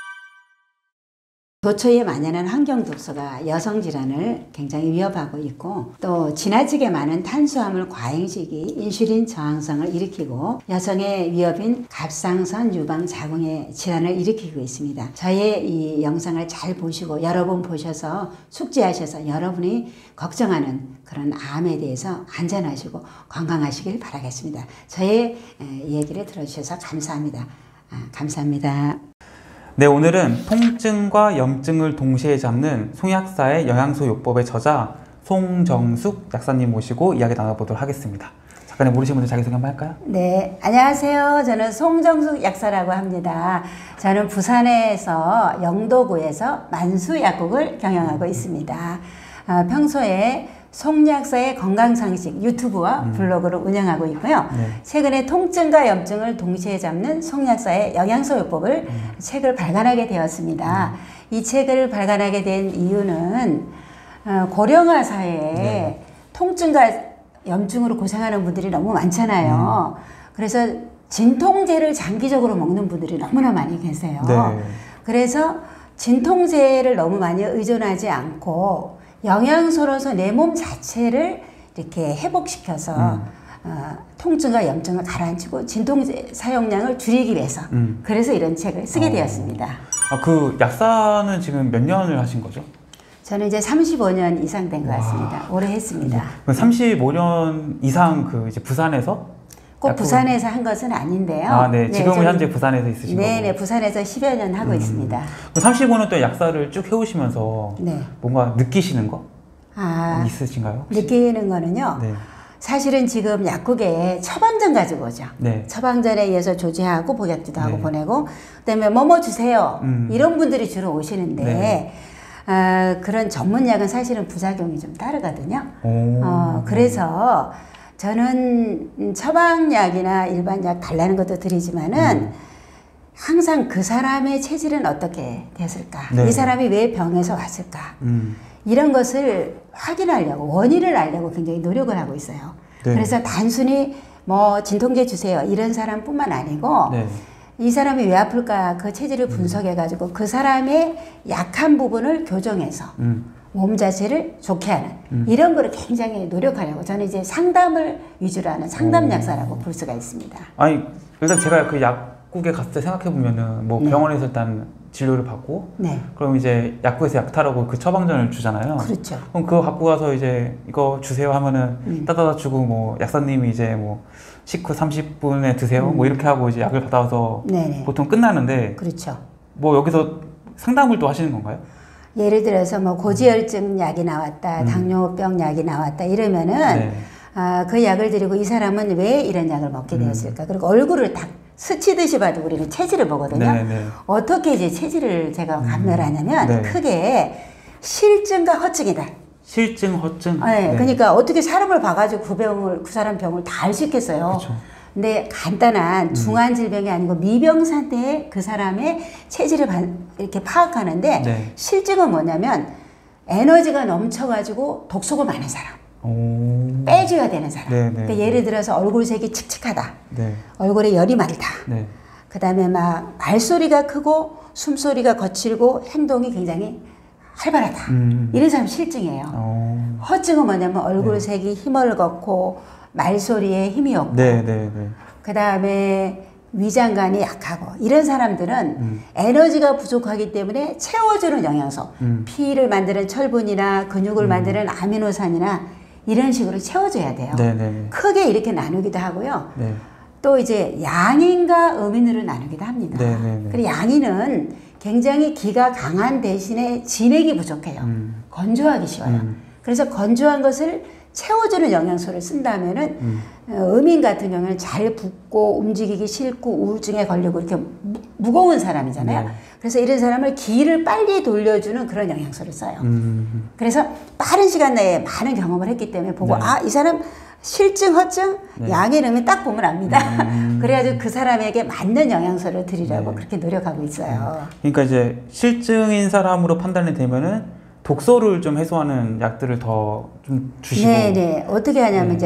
도처에 만연한 환경독소가 여성질환을 굉장히 위협하고 있고 또 지나치게 많은 탄수화물 과잉식이 인슐린 저항성을 일으키고 여성의 위협인 갑상선 유방 자궁의 질환을 일으키고 있습니다. 저의 이 영상을 잘 보시고 여러 번 보셔서 숙지하셔서 여러분이 걱정하는 그런 암에 대해서 안전하시고 건강하시길 바라겠습니다. 저의 얘기를 들어주셔서 감사합니다. 아, 감사합니다. 네, 오늘은 통증과 염증을 동시에 잡는 송약사의 영양소요법의 저자 송정숙 약사님 모시고 이야기 나눠보도록 하겠습니다. 작가님 모르시는 분들 자기소개 한번 할까요? 네, 안녕하세요. 저는 송정숙 약사라고 합니다. 저는 부산에서 영도구에서 만수약국을 경영하고 있습니다. 아, 평소에 송약사의 건강상식 유튜브와 음. 블로그를 운영하고 있고요. 네. 최근에 통증과 염증을 동시에 잡는 송약사의 영양소요법을 음. 책을 발간하게 되었습니다. 음. 이 책을 발간하게 된 이유는 고령화 사회에 네. 통증과 염증으로 고생하는 분들이 너무 많잖아요. 음. 그래서 진통제를 장기적으로 먹는 분들이 너무나 많이 계세요. 네. 그래서 진통제를 너무 많이 의존하지 않고 영양소로서 내 몸 자체를 이렇게 회복시켜서 음. 어, 통증과 염증을 가라앉히고 진통제 사용량을 줄이기 위해서 음. 그래서 이런 책을 쓰게 어. 되었습니다. 아, 그 약사는 지금 몇 년을 하신 거죠? 저는 이제 삼십오 년 이상 된 것 같습니다. 오래 했습니다. 삼십오 년 이상 그 이제 부산에서 꼭 약국을- 부산에서 한 것은 아닌데요. 아, 네. 지금은 저는- 현재 부산에서 있으신 거고. 네네, 부산에서 십여 년 하고 음. 있습니다. 삼십오 년 동안 약사를 쭉 해오시면서 네. 뭔가 느끼시는 거 아, 있으신가요? 혹시? 느끼는 거는요. 네. 사실은 지금 약국에 처방전 가지고 오죠. 네. 처방전에 의해서 조제하고 복약지도 하고 네. 보내고 그다음에 뭐뭐 주세요. 음. 이런 분들이 주로 오시는데 네. 아, 그런 전문약은 사실은 부작용이 좀 따르거든요. 오. 어, 그래서 저는 처방약이나 일반 약 달라는 것도 드리지만은 음. 항상 그 사람의 체질은 어떻게 됐을까? 네. 이 사람이 왜 병에서 왔을까? 음. 이런 것을 확인하려고 원인을 알려고 굉장히 노력을 하고 있어요. 네. 그래서 단순히 뭐 진통제 주세요 이런 사람뿐만 아니고 네. 이 사람이 왜 아플까 그 체질을 분석해 가지고 그 사람의 약한 부분을 교정해서 음. 몸 자체를 좋게 하는 음. 이런 거를 굉장히 노력하려고 저는 이제 상담을 위주로 하는 상담 오. 약사라고 볼 수가 있습니다. 아니 일단 제가 그 약국에 갔을 때 생각해 보면은 뭐 네. 병원에서 일단 진료를 받고 네, 그럼 이제 약국에서 약 타라고 그 처방전을 주잖아요. 그렇죠. 그럼 그거 갖고 가서 이제 이거 주세요 하면은 음. 따다다 주고 뭐 약사님이 이제 뭐 식후 삼십 분에 드세요 음. 뭐 이렇게 하고 이제 약을 받아서 네네, 보통 끝나는데 그렇죠. 뭐 여기서 상담을 또 하시는 건가요? 예를 들어서 뭐 고지혈증 약이 나왔다, 음. 당뇨병 약이 나왔다 이러면은 네. 아, 그 약을 드리고 이 사람은 왜 이런 약을 먹게 되었을까? 그리고 얼굴을 딱 스치듯이 봐도 우리는 체질을 보거든요. 네네. 어떻게 이제 체질을 제가 감별하냐면 네. 크게 실증과 허증이다. 실증, 허증. 네, 그러니까 어떻게 사람을 봐가지고 그 병을 그 사람 병을 다 알 수 있겠어요. 그쵸. 근데 간단한 중한 질병이 아니고 미병 상태의 그 사람의 체질을 바, 이렇게 파악하는데 네. 실증은 뭐냐면 에너지가 넘쳐가지고 독소가 많은 사람, 오. 빼줘야 되는 사람. 네, 네. 그러니까 예를 들어서 얼굴색이 칙칙하다, 네. 얼굴에 열이 많다. 네. 그 다음에 막 말소리가 크고 숨소리가 거칠고 행동이 굉장히 활발하다. 음. 이런 사람 실증이에요. 어. 허증은 뭐냐면 얼굴색이 힘을 걷고 말소리에 힘이 없고 네, 네, 네. 그 다음에 위장관이 약하고 이런 사람들은 음. 에너지가 부족하기 때문에 채워주는 영양소 음. 피를 만드는 철분이나 근육을 만드는 아미노산이나 이런 식으로 채워줘야 돼요. 네, 네, 네. 크게 이렇게 나누기도 하고요. 네. 또 이제 양인과 음인으로 나누기도 합니다. 네, 네, 네. 그리고 양인은 굉장히 기가 강한 대신에 진액이 부족해요. 음. 건조하기 쉬워요. 음. 그래서 건조한 것을 채워주는 영양소를 쓴다면은 음. 어, 음인 같은 경우는 잘 붓고 움직이기 싫고 우울증에 걸리고 이렇게 무, 무거운 사람이잖아요. 네. 그래서 이런 사람을 기를 빨리 돌려주는 그런 영양소를 써요. 음. 그래서 빠른 시간 내에 많은 경험을 했기 때문에 보고 네. 아, 이 사람 실증, 허증, 네. 양의 음이 딱 보면 압니다. 음. 그래가지고 그 사람에게 맞는 영양소를 드리려고 네. 그렇게 노력하고 있어요. 그러니까 이제 실증인 사람으로 판단이 되면은 독소를 좀 해소하는 약들을 더 좀 주시고. 네네. 어떻게 하냐면 네. 이제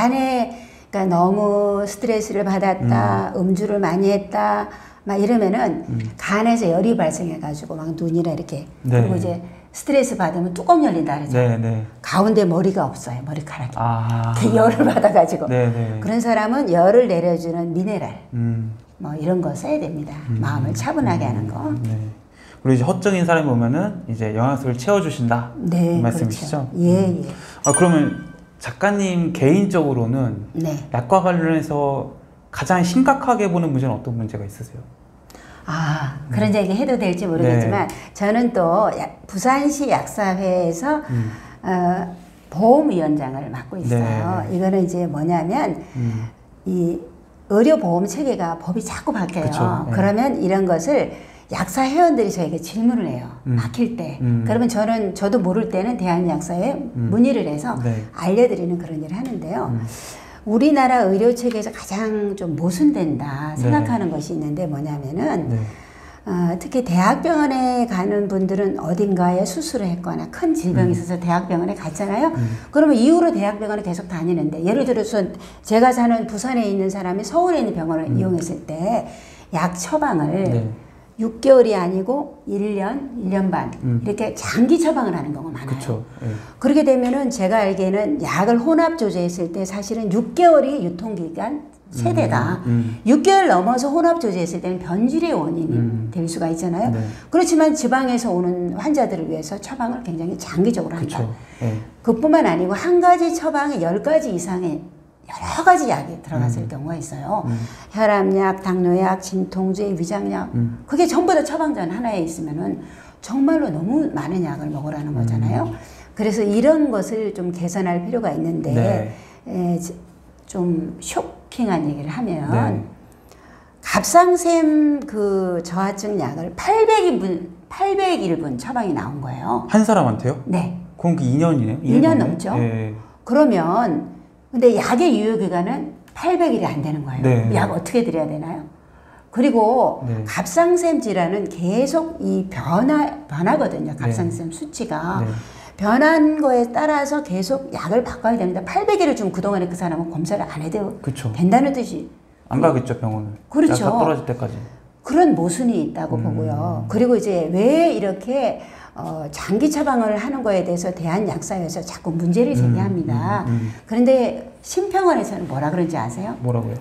간에 그러니까 너무 스트레스를 받았다, 음. 주를 많이 했다, 막 이러면은 음. 간에서 열이 발생해가지고 막 눈이나 이렇게 네. 그리고 이제 스트레스 받으면 뚜껑 열린다 그러죠. 네, 네. 가운데 머리가 없어요, 머리카락이. 아. 그 열을 받아가지고. 네, 네. 그런 사람은 열을 내려주는 미네랄 음. 뭐 이런 거 써야 됩니다. 마음을 차분하게 하는 거. 네. 그리고 이제 허증인 사람이 오면은 이제 영양소를 채워주신다. 네, 이 말씀이시죠? 그렇죠. 예, 예. 아, 그러면 작가님 개인적으로는 네. 약과 관련해서 가장 심각하게 보는 문제는 어떤 문제가 있으세요? 아, 그런 얘기 해도 될지 모르겠지만 저는 또 야- 부산시 약사회에서 음. 어, 보험위원장을 맡고 있어요. 네. 이거는 이제 뭐냐면 음. 이 의료보험 체계가 법이 자꾸 바뀌어요. 그쵸, 네. 그러면 이런 것을 약사 회원들이 저에게 질문을 해요. 음. 막힐 때. 음. 그러면 저는 저도 모를 때는 대한약사에 문의를 해서 네. 알려드리는 그런 일을 하는데요. 음. 우리나라 의료 체계에서 가장 좀 모순된다 네. 생각하는 것이 있는데 뭐냐면은 네. 어, 특히 대학병원에 가는 분들은 어딘가에 수술을 했거나 큰 질병이 있어서 대학병원에 갔잖아요. 음. 그러면 이후로 대학병원에 계속 다니는데, 예를 들어서 제가 사는 부산에 있는 사람이 서울에 있는 병원을 음. 이용했을 때 약 처방을 네. 육 개월이 아니고 일 년, 일 년 반 음. 이렇게 장기 처방을 하는 경우가 많아요. 그쵸. 예. 그렇게 되면은 제가 알기에는 약을 혼합 조제했을 때 사실은 육 개월이 유통기간 세대다. 음, 음. 육 개월 넘어서 혼합 조제했을 때는 변질의 원인이 음. 될 수가 있잖아요. 네. 그렇지만 지방에서 오는 환자들을 위해서 처방을 굉장히 장기적으로 한다. 그쵸. 예. 그뿐만 아니고 한 가지 처방에 열 가지 이상의 여러 가지 약이 들어갔을 음. 경우가 있어요. 음. 혈압약, 당뇨약, 진통제, 위장약. 음. 그게 전부 다 처방전 하나에 있으면은 정말로 너무 많은 약을 먹으라는 거잖아요. 음. 그래서 이런 것을 좀 개선할 필요가 있는데, 네. 에, 좀 쇼킹한 얘기를 하면, 네. 갑상샘 그 저하증 약을 팔백 인분, 팔백 일분 처방이 나온 거예요. 한 사람한테요? 네. 그럼 그 이 년이네요? 이 년 넘죠. 예. 그러면, 근데 약의 유효기간은 팔백 일이 안 되는 거예요. 네. 약 어떻게 드려야 되나요? 그리고 네. 갑상샘 질환은 계속 이 변화, 변하거든요. 갑상샘 수치가. 네. 변한 거에 따라서 계속 약을 바꿔야 됩니다. 팔백 일을 좀 그동안에 그 사람은 검사를 안 해도 그쵸. 된다는 뜻이. 안 가겠죠, 병원을. 그렇죠. 약 다 떨어질 때까지. 그런 모순이 있다고 음. 보고요. 그리고 이제 왜 이렇게 어, 장기 처방을 하는 거에 대해서 대한약사에서 자꾸 문제를 제기합니다. 음, 음, 음. 그런데 심평원에서는 뭐라 그런지 아세요? 뭐라고요?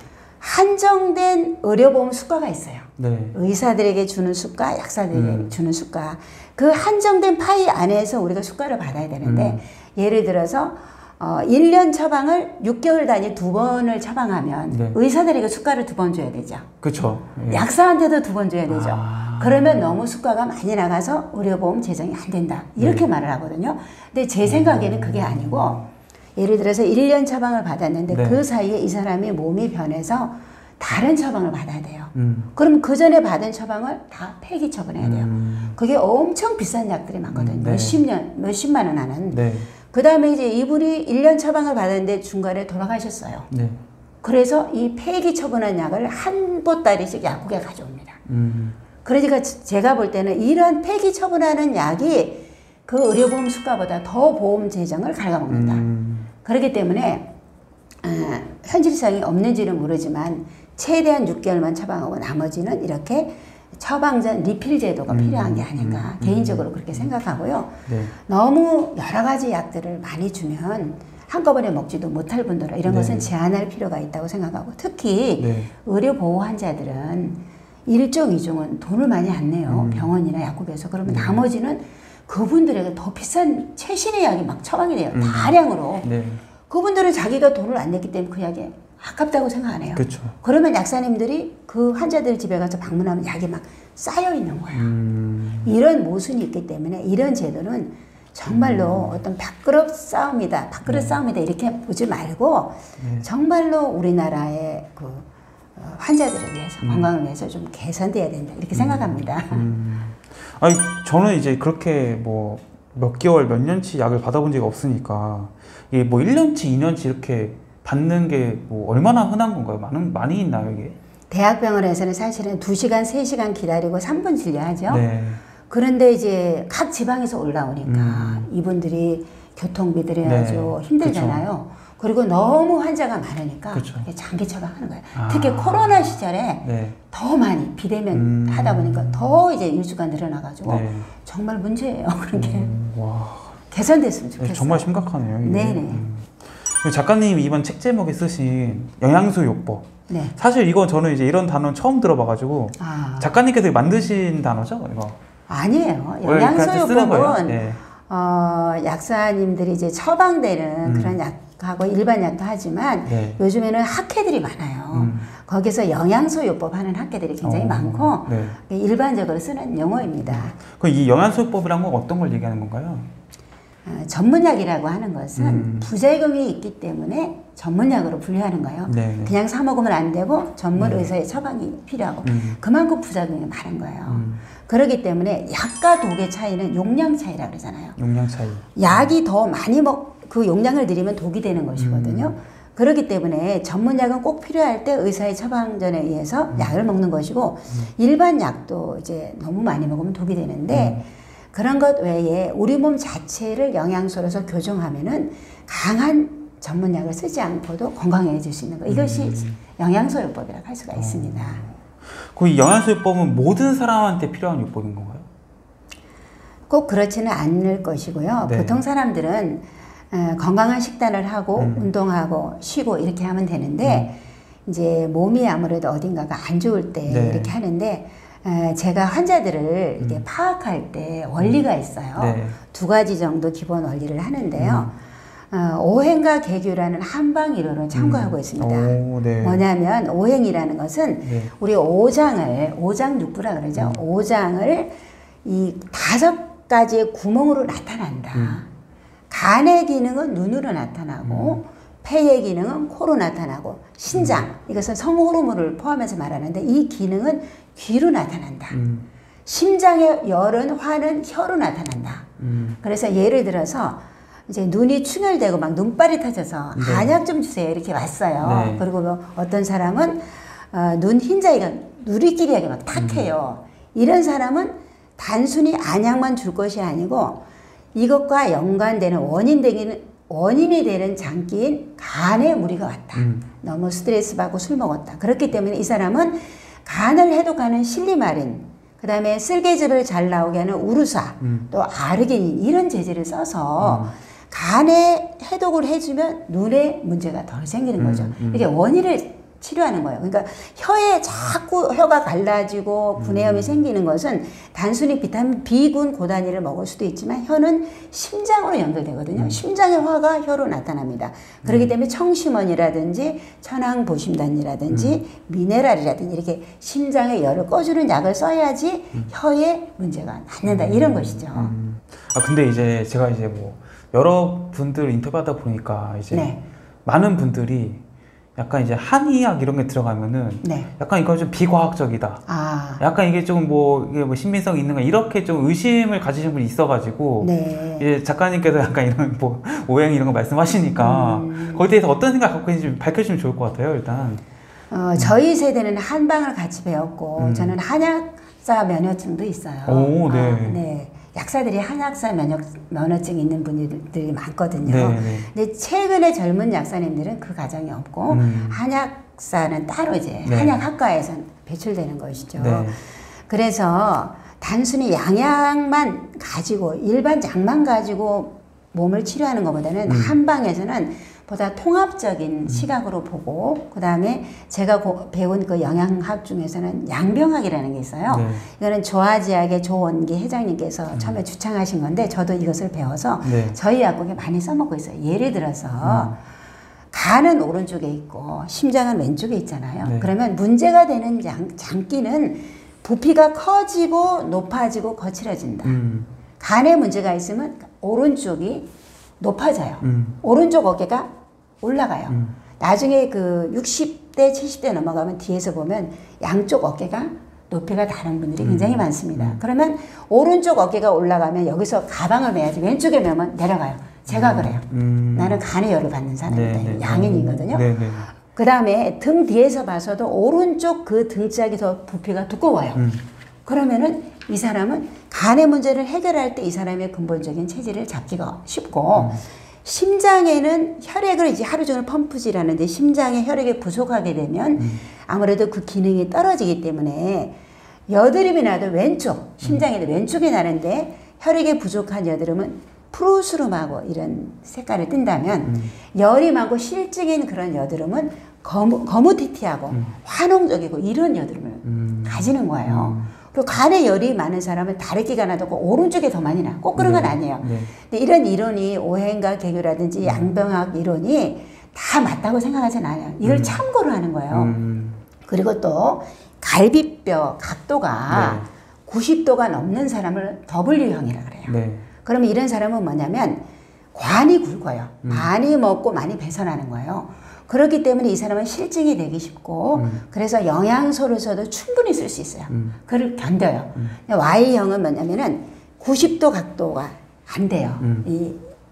한정된 의료보험 수가가 있어요. 네. 의사들에게 주는 수가, 약사들에게 음. 주는 수가. 그 한정된 파이 안에서 우리가 수가를 받아야 되는데, 음. 예를 들어서 어, 일 년 처방을 육 개월 단위 두 번을 처방하면 네. 의사들에게 수가를 두 번 줘야 되죠. 그쵸. 예. 약사한테도 두 번 줘야 되죠. 아. 그러면 너무 수가가 많이 나가서 의료보험 제정이 안 된다. 이렇게 네. 말을 하거든요. 근데 제 생각에는 그게 아니고, 예를 들어서 일 년 처방을 받았는데 네. 그 사이에 이 사람이 몸이 변해서 다른 처방을 받아야 돼요. 음. 그럼 그 전에 받은 처방을 다 폐기 처분해야 돼요. 음. 그게 엄청 비싼 약들이 많거든요. 음, 네. 몇십 년, 몇십만 원 하는. 네. 그 다음에 이제 이분이 일 년 처방을 받았는데 중간에 돌아가셨어요. 네. 그래서 이 폐기 처분한 약을 한 보따리씩 약국에 가져옵니다. 음. 그러니까 제가 볼 때는 이런 폐기 처분하는 약이 그 의료보험 수가보다 더 보험 재정을 갉아먹는다. 음. 그렇기 때문에 어, 현실성이 없는지는 모르지만 최대한 육 개월만 처방하고 나머지는 이렇게 처방전 리필 제도가 음, 필요한 게 아닌가. 음, 개인적으로 그렇게 생각하고요. 네. 너무 여러 가지 약들을 많이 주면 한꺼번에 먹지도 못할 분들은 이런 네. 것은 제한할 필요가 있다고 생각하고, 특히 네. 의료보호 환자들은 일종, 이종은 돈을 많이 안 내요. 음. 병원이나 약국에서. 그러면 네. 나머지는 그분들에게 더 비싼 최신의 약이 막 처방이 돼요. 음. 다량으로. 네. 그분들은 자기가 돈을 안 냈기 때문에 그 약이 아깝다고 생각 안 해요. 그쵸. 그러면 약사님들이 그 환자들 집에 가서 방문하면 약이 막 쌓여 있는 거예요. 음. 이런 모순이 있기 때문에 이런 제도는 정말로 음. 어떤 밥그릇 싸움이다, 밥그릇 네. 싸움이다 이렇게 보지 말고 네. 정말로 우리나라의 그 어, 환자들을 위해서, 음. 건강을 위해서 좀 개선돼야 된다 이렇게 생각합니다. 음. 아니 저는 이제 그렇게 뭐 몇 개월 몇 년치 약을 받아본 적이 없으니까 이게 뭐 일 년치 이 년치 이렇게 받는 게 뭐 얼마나 흔한 건가요? 많은 많이 있나요 이게? 대학병원에서는 사실은 두 시간, 세 시간 기다리고 삼 분 진료하죠. 네. 그런데 이제 각 지방에서 올라오니까 음. 이분들이 교통비 들여야죠. 네. 힘들잖아요. 그리고 너무 환자가 많으니까 그쵸. 장기 처방하는 거예요. 아. 특히 코로나 시절에 네. 더 많이 비대면 음. 하다 보니까 더 이제 일수가 늘어나가지고 네. 정말 문제예요. 그렇게 음, 와. 개선됐으면 네, 좋겠어요. 정말 심각하네요. 이게. 네네. 음. 작가님이 이번 책 제목에 쓰신 영양소 요법. 네. 사실 이건 저는 이제 이런 단어는 처음 들어봐가지고 아, 작가님께서 만드신 단어죠, 이거? 아니에요. 원래 그한테 쓰는 거예요? 영양소요법은 네. 어, 약사님들이 이제 처방되는 음. 그런 약하고 일반 약도 하지만 네. 요즘에는 학회들이 많아요. 음. 거기서 영양소요법 하는 학회들이 굉장히 어, 많고 네. 일반적으로 쓰는 용어입니다. 그럼 이 영양소요법이란 건 어떤 걸 얘기하는 건가요? 어, 전문약이라고 하는 것은 음. 부작용이 있기 때문에 전문약으로 분류하는 거예요. 네. 네. 그냥 사 먹으면 안 되고 전문 네. 의사의 처방이 필요하고 음. 그만큼 부작용이 많은 거예요. 음. 그렇기 때문에 약과 독의 차이는 용량 차이라고 그러잖아요. 용량 차이. 약이 더 많이 먹, 그 용량을 들이면 독이 되는 것이거든요. 음. 그렇기 때문에 전문약은 꼭 필요할 때 의사의 처방전에 의해서 음. 약을 먹는 것이고 음. 일반 약도 이제 너무 많이 먹으면 독이 되는데 음. 그런 것 외에 우리 몸 자체를 영양소로서 교정하면은 강한 전문약을 쓰지 않고도 건강해질 수 있는 거. 이것이 음. 영양소요법이라고 할 수가 있습니다. 어. 그 영양소요법은 모든 사람한테 필요한 요법인 건가요? 꼭 그렇지는 않을 것이고요. 네. 보통 사람들은 어, 건강한 식단을 하고 음. 운동하고 쉬고 이렇게 하면 되는데 음. 이제 몸이 아무래도 어딘가가 안 좋을 때 네. 이렇게 하는데 어, 제가 환자들을 음. 이렇게 파악할 때 원리가 있어요. 네. 두 가지 정도 기본 원리를 하는데요. 음. 어, 오행과 개규라는 한방이론을 참고하고 음. 있습니다. 오, 네. 뭐냐면 오행이라는 것은 네. 우리 오장을 오장육부라 그러죠. 음. 오장을 이 다섯 가지의 구멍으로 나타난다. 음. 간의 기능은 눈으로 나타나고 음. 폐의 기능은 코로 나타나고 신장, 음. 이것은 성호르몬을 포함해서 말하는데 이 기능은 귀로 나타난다. 음. 심장의 열은 화는 혀로 나타난다. 음. 그래서 예를 들어서 이제 눈이 충혈되고 막 눈발이 터져서 네. 한약 좀 주세요 이렇게 왔어요. 네. 그리고 뭐 어떤 사람은 어, 눈 흰자위가 누리끼리하게 막 탁해요. 음. 이런 사람은 단순히 안약만 줄 것이 아니고 이것과 연관되는 원인 되기는 원인이 되는 장기인 간에 무리가 왔다. 음. 너무 스트레스 받고 술 먹었다. 그렇기 때문에 이 사람은 간을 해독하는 실리마린, 그 다음에 쓸개즙을 잘 나오게 하는 우루사, 음. 또 아르기닌 이런 재질을 써서 음. 간에 해독을 해주면 눈에 문제가 덜 생기는 음. 거죠. 음. 이게 원인을 치료하는 거예요. 그러니까 혀에 자꾸 혀가 갈라지고 분해염이 음. 생기는 것은 단순히 비타민 B군 고단위를 먹을 수도 있지만 혀는 심장으로 연결되거든요. 음. 심장의 화가 혀로 나타납니다. 그렇기 음. 때문에 청심원이라든지 천황보심단이라든지 음. 미네랄이라든지 이렇게 심장의 열을 꺼주는 약을 써야지 음. 혀에 문제가 낫는다. 이런 음. 것이죠. 음. 아 근데 이제 제가 이제 뭐 여러 분들 인터뷰하다 보니까 이제 네. 많은 분들이 약간 이제 한의학 이런 게 들어가면은 네. 약간 이건 좀 비과학적이다. 아. 약간 이게 좀 뭐 이게 뭐 신빙성이 있는가 이렇게 좀 의심을 가지신 분이 있어가지고 네. 이제 작가님께서 약간 이런 뭐 오행 이런 거 말씀하시니까 음. 거기에 대해서 어떤 생각 갖고 있는지 좀 밝혀주시면 좋을 것 같아요. 일단. 어, 음. 저희 세대는 한방을 같이 배웠고 음. 저는 한약사 면허증도 있어요. 오, 네. 아, 네. 약사들이 한약사 면역, 면허증이 있는 분들이 많거든요. 네네. 근데 최근에 젊은 약사님들은 그 가정이 없고 음. 한약사는 따로 이제 네. 한약학과에서 배출되는 것이죠. 네. 그래서 단순히 양약만 가지고 일반 약만 가지고 몸을 치료하는 것보다는 음. 한방에서는 보다 통합적인 음. 시각으로 보고 그 다음에 제가 고, 배운 그 영양학 중에서는 양병학이라는 게 있어요. 네. 이거는 조아지약의 조원기 회장님께서 음. 처음에 주창하신 건데 저도 이것을 배워서 네. 저희 약국에 많이 써먹고 있어요. 예를 들어서 음. 간은 오른쪽에 있고 심장은 왼쪽에 있잖아요. 네. 그러면 문제가 되는 장, 장기는 부피가 커지고 높아지고 거칠어진다. 음. 간에 문제가 있으면 오른쪽이 높아져요. 음. 오른쪽 어깨가 올라가요. 음. 나중에 그 육십 대, 칠십 대 넘어가면 뒤에서 보면 양쪽 어깨가 높이가 다른 분들이 굉장히 음. 많습니다. 음. 그러면 오른쪽 어깨가 올라가면 여기서 가방을 매야지 왼쪽에 매면 내려가요. 제가 음. 그래요. 음. 나는 간의 열을 받는 사람이다. 네, 네. 양인이거든요. 네, 네. 그 다음에 등 뒤에서 봐서도 오른쪽 그 등짝이 더 부피가 두꺼워요. 음. 그러면은 이 사람은 간의 문제를 해결할 때 이 사람의 근본적인 체질을 잡기가 쉽고 음. 심장에는 혈액을 이제 하루 종일 펌프질 하는데 심장에 혈액이 부족하게 되면 음. 아무래도 그 기능이 떨어지기 때문에 여드름이 나도 왼쪽, 심장에도 음. 왼쪽에 나는데 혈액이 부족한 여드름은 푸르스름하고 이런 색깔을 띈다면 음. 열이 많고 실증인 그런 여드름은 거무, 거무튀튀하고 음. 환홍적이고 이런 여드름을 음. 가지는 거예요. 음. 그리고 간에 열이 많은 사람은 다래끼가 나도 오른쪽에 더 많이 나. 꼭 그런 건 네. 아니에요. 네. 근데 이런 이론이 오행과 개교라든지 음. 양병학 이론이 다 맞다고 생각하진 않아요. 이걸 음. 참고로 하는 거예요. 음. 그리고 또 갈비뼈 각도가 네. 구십 도가 넘는 사람을 더블유형이라 그래요. 네. 그러면 이런 사람은 뭐냐면 관이 굵어요. 음. 많이 먹고 많이 배설하는 거예요. 그렇기 때문에 이 사람은 실증이 되기 쉽고 음. 그래서 영양소로서도 충분히 쓸 수 있어요. 음. 그걸 견뎌요. 음. 와이형은 뭐냐면은 구십 도 각도가 안 돼요. 음. 이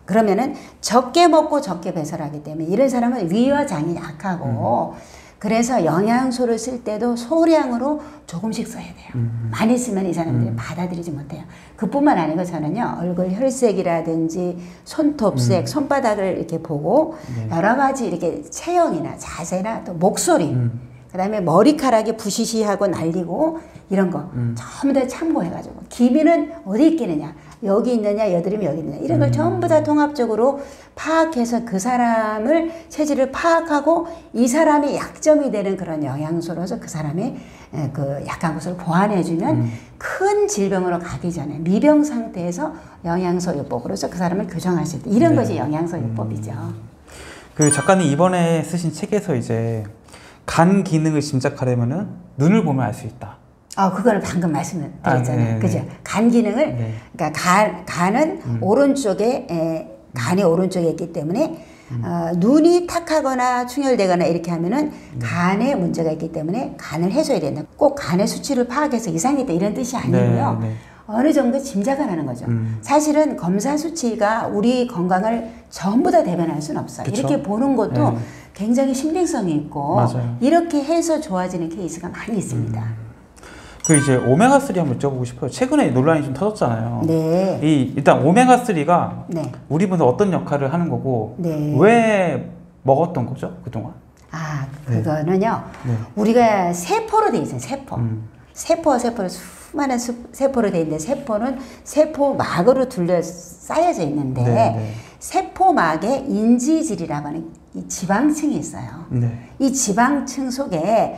그러면은 적게 먹고 적게 배설하기 때문에 이런 사람은 위와 장이 약하고 음. 그래서 영양소를 쓸 때도 소량으로 조금씩 써야 돼요. 음. 많이 쓰면 이 사람들이 음. 받아들이지 못해요. 그뿐만 아니고 저는요, 얼굴 혈색이라든지 손톱색, 음. 손바닥을 이렇게 보고 네. 여러 가지 이렇게 체형이나 자세나 또 목소리, 음. 그 다음에 머리카락이 부시시하고 날리고 이런 거 음. 전부 다 참고해가지고 기미는 어디 있겠느냐, 여기 있느냐, 여드름이 여기 있느냐 이런 걸 음. 전부 다 통합적으로 파악해서 그 사람을 체질을 파악하고 이 사람이 약점이 되는 그런 영양소로서 그 사람의 그 약한 것을 보완해주면 음. 큰 질병으로 가기 전에 미병 상태에서 영양소요법으로서 그 사람을 교정할 수 있다. 이런 네. 것이 영양소요법이죠. 음. 그 작가님 이번에 쓰신 책에서 이제 간 기능을 짐작하려면은 눈을 보면 알 수 있다. 어, 그거는 방금 말씀드렸잖아요. 아, 그죠? 간 기능을, 네. 그러니까 간, 간은 음. 오른쪽에, 에, 간이 오른쪽에 있기 때문에, 음. 어, 눈이 탁하거나 충혈되거나 이렇게 하면은 음. 간에 문제가 있기 때문에 간을 해줘야 된다. 꼭 간의 수치를 파악해서 이상이 있다 이런 뜻이 아니고요. 네, 네. 어느 정도 짐작을 하는 거죠. 음. 사실은 검사 수치가 우리 건강을 전부 다 대변할 수는 없어요. 그쵸? 이렇게 보는 것도 네. 굉장히 신빙성이 있고, 맞아요. 이렇게 해서 좋아지는 케이스가 많이 있습니다. 음. 그 이제 오메가삼 한번 여쭤보고 싶어요. 최근에 논란이 좀 터졌잖아요. 네. 이 일단 오메가삼가 네. 우리 몸에서 어떤 역할을 하는 거고 네. 왜 먹었던 거죠 그동안? 아 그거는요. 네. 우리가 세포로 돼 있어요. 세포. 음. 세포 세포로 수많은 수, 세포로 돼 있는데 세포는 세포막으로 둘러 쌓여져 있는데 네, 네. 세포막에 인지질이라고 하는 이 지방층이 있어요. 네. 이 지방층 속에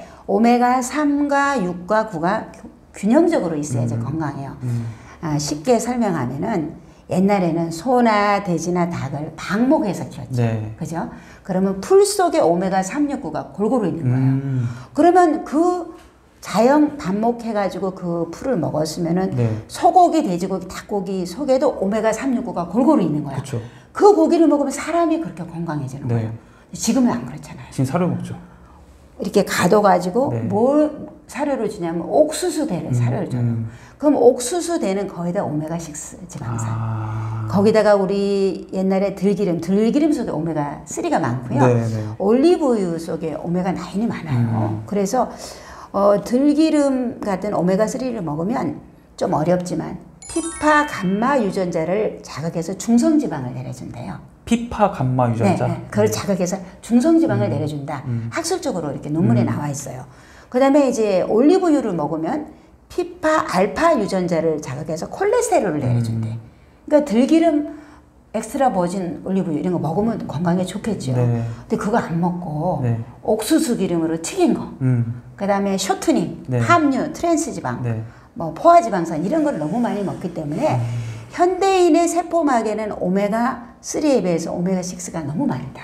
오메가삼과 육과 구가 균형적으로 있어야지 음. 건강해요. 음. 아, 쉽게 설명하면은 옛날에는 소나 돼지나 닭을 방목해서 키웠죠. 네. 그죠? 그러면 풀 속에 오메가삼, 육, 구가 골고루 있는 거예요. 음. 그러면 그 자연 방목해가지고 그 풀을 먹었으면은 네. 소고기, 돼지고기, 닭고기 속에도 오메가삼, 육, 구가 골고루 있는 거예요. 그쵸. 그 고기를 먹으면 사람이 그렇게 건강해지는 네. 거예요. 지금은 안 그렇잖아요. 지금 사료 먹죠. 이렇게 가둬가지고 네. 뭘 사료를 주냐면 옥수수 대를 음, 사료를 줘요. 음. 그럼 옥수수 대는 거의 다 오메가육 지방산. 아. 거기다가 우리 옛날에 들기름, 들기름 속에 오메가삼가 많고요. 네, 네. 올리브유 속에 오메가구이 많아요. 음. 그래서 어, 들기름 같은 오메가삼을 먹으면 좀 어렵지만 피파 감마 유전자를 자극해서 중성지방을 내려준대요. 피파 감마 유전자? 네, 네. 그걸 자극해서 중성지방을 음. 내려준다. 음. 학술적으로 이렇게 논문에 음. 나와 있어요. 그 다음에 이제 올리브유를 먹으면 피파 알파 유전자를 자극해서 콜레스테롤을 내려준대. 음. 그러니까 들기름, 엑스트라 버진 올리브유 이런 거 먹으면 건강에 좋겠죠. 네. 근데 그거 안 먹고 네. 옥수수 기름으로 튀긴 거. 음. 그 다음에 쇼트닝, 네. 함유, 트랜스지방, 네. 뭐 포화지방산 이런 걸 너무 많이 먹기 때문에 음. 현대인의 세포막에는 오메가삼에 비해서 오메가육가 너무 많다.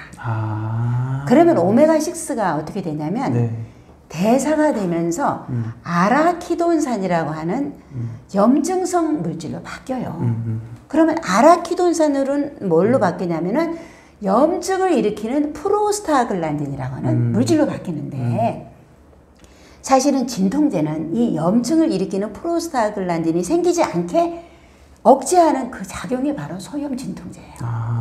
아. 그러면 오메가육가 어떻게 되냐면 네. 대사가 되면서 음. 아라키돈산이라고 하는 음. 염증성 물질로 바뀌어요. 음, 음. 그러면 아라키돈산으로는 뭘로 음. 바뀌냐면은 염증을 일으키는 프로스타글란딘이라고 하는 음. 물질로 바뀌는데 음. 사실은 진통제는 이 염증을 일으키는 프로스타글란딘이 생기지 않게 억제하는 그 작용이 바로 소염 진통제예요.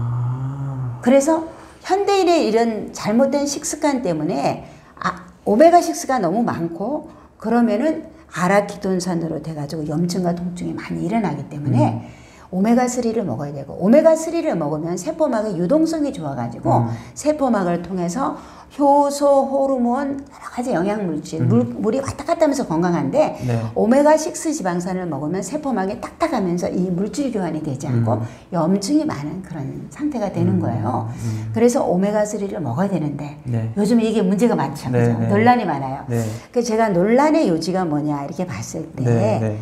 아. 그래서 현대인의 이런 잘못된 식습관 때문에 아, 오메가육가 너무 많고 그러면은 아라키돈산으로 돼가지고 염증과 통증이 많이 일어나기 때문에 음. 오메가삼을 먹어야 되고 오메가삼을 먹으면 세포막의 유동성이 좋아가지고 음. 세포막을 통해서 효소, 호르몬, 여러 가지 영양물질, 음. 물, 물이 왔다 갔다 하면서 건강한데 네. 오메가육 지방산을 먹으면 세포막이 딱딱하면서 이 물질 교환이 되지 않고 음. 염증이 많은 그런 상태가 되는 음. 거예요. 음. 그래서 오메가삼을 먹어야 되는데 네. 요즘 이게 문제가 많죠. 네. 그렇죠? 네. 논란이 많아요. 네. 그래서 제가 논란의 요지가 뭐냐 이렇게 봤을 때 네. 네.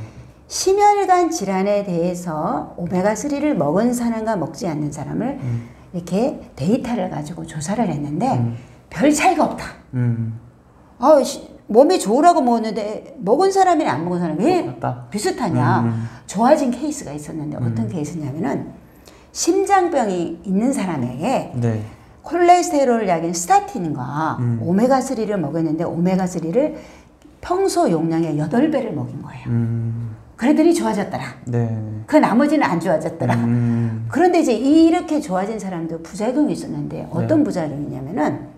심혈관 질환에 대해서 오메가삼을 먹은 사람과 먹지 않는 사람을 음. 이렇게 데이터를 가지고 조사를 했는데 음. 별 차이가 없다. 음. 아, 시, 몸이 좋으라고 먹었는데 먹은 사람이랑 안 먹은 사람이 왜 똑같다. 비슷하냐. 음. 좋아진 케이스가 있었는데 어떤 음. 케이스냐면은 심장병이 있는 사람에게 네. 콜레스테롤 약인 스타틴과 음. 오메가삼을 먹였는데 오메가삼을 평소 용량의 여덟 배를 먹인 거예요. 음. 그랬더니 좋아졌더라. 네. 그 나머지는 안 좋아졌더라. 음. 그런데 이제 이렇게 좋아진 사람도 부작용이 있었는데 어떤 네. 부작용이냐면은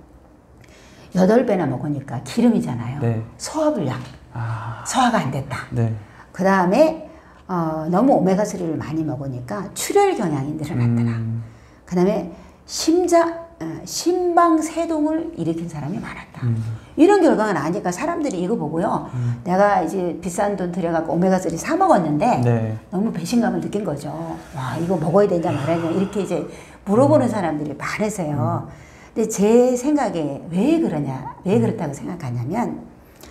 여덟 배나 먹으니까 기름이잖아요. 네. 소화불량, 아, 소화가 안 됐다. 네. 그 다음에 어, 너무 오메가삼을 많이 먹으니까 출혈 경향이 늘어났더라. 음, 그 다음에 심장, 어, 심방세동을 일으킨 사람이 많았다. 음. 이런 결과가 나니까 사람들이 이거 보고요. 음. 내가 이제 비싼 돈 들여갖고 오메가삼 사 먹었는데 네. 너무 배신감을 느낀 거죠. 와, 이거 먹어야 되냐 말아야 되냐 이렇게 이제 물어보는 사람들이 많으세요. 근데 제 생각에 왜 그러냐, 왜 그렇다고 생각하냐면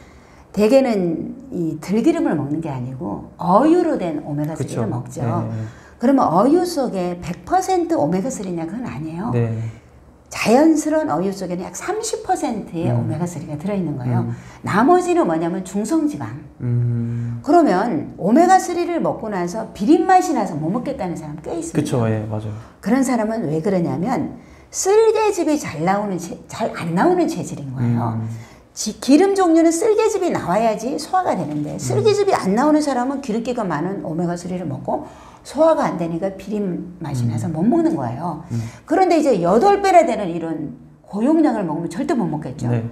대개는 이 들기름을 먹는 게 아니고 어유로 된 오메가삼을 그쵸. 먹죠. 네. 그러면 어유 속에 백 퍼센트 오메가삼이냐 그건 아니에요. 네. 자연스러운 어유 속에는 약 삼십 퍼센트의 음. 오메가삼이 들어있는 거예요. 음. 나머지는 뭐냐면 중성지방. 음. 그러면 오메가삼을 먹고 나서 비린맛이 나서 못 먹겠다는 사람 꽤 있습니다. 그쵸, 예, 맞아요. 그런 사람은 왜 그러냐면 쓸개즙이 잘 나오는 잘 안 나오는 체질인 거예요. 음. 지, 기름 종류는 쓸개즙이 나와야지 소화가 되는데 쓸개즙이 안 나오는 사람은 기름기가 많은 오메가삼을 먹고 소화가 안 되니까 비린 맛이 음. 나서 못 먹는 거예요. 음. 그런데 이제 여덟 배나 되는 이런 고용량을 먹으면 절대 못 먹겠죠. 네.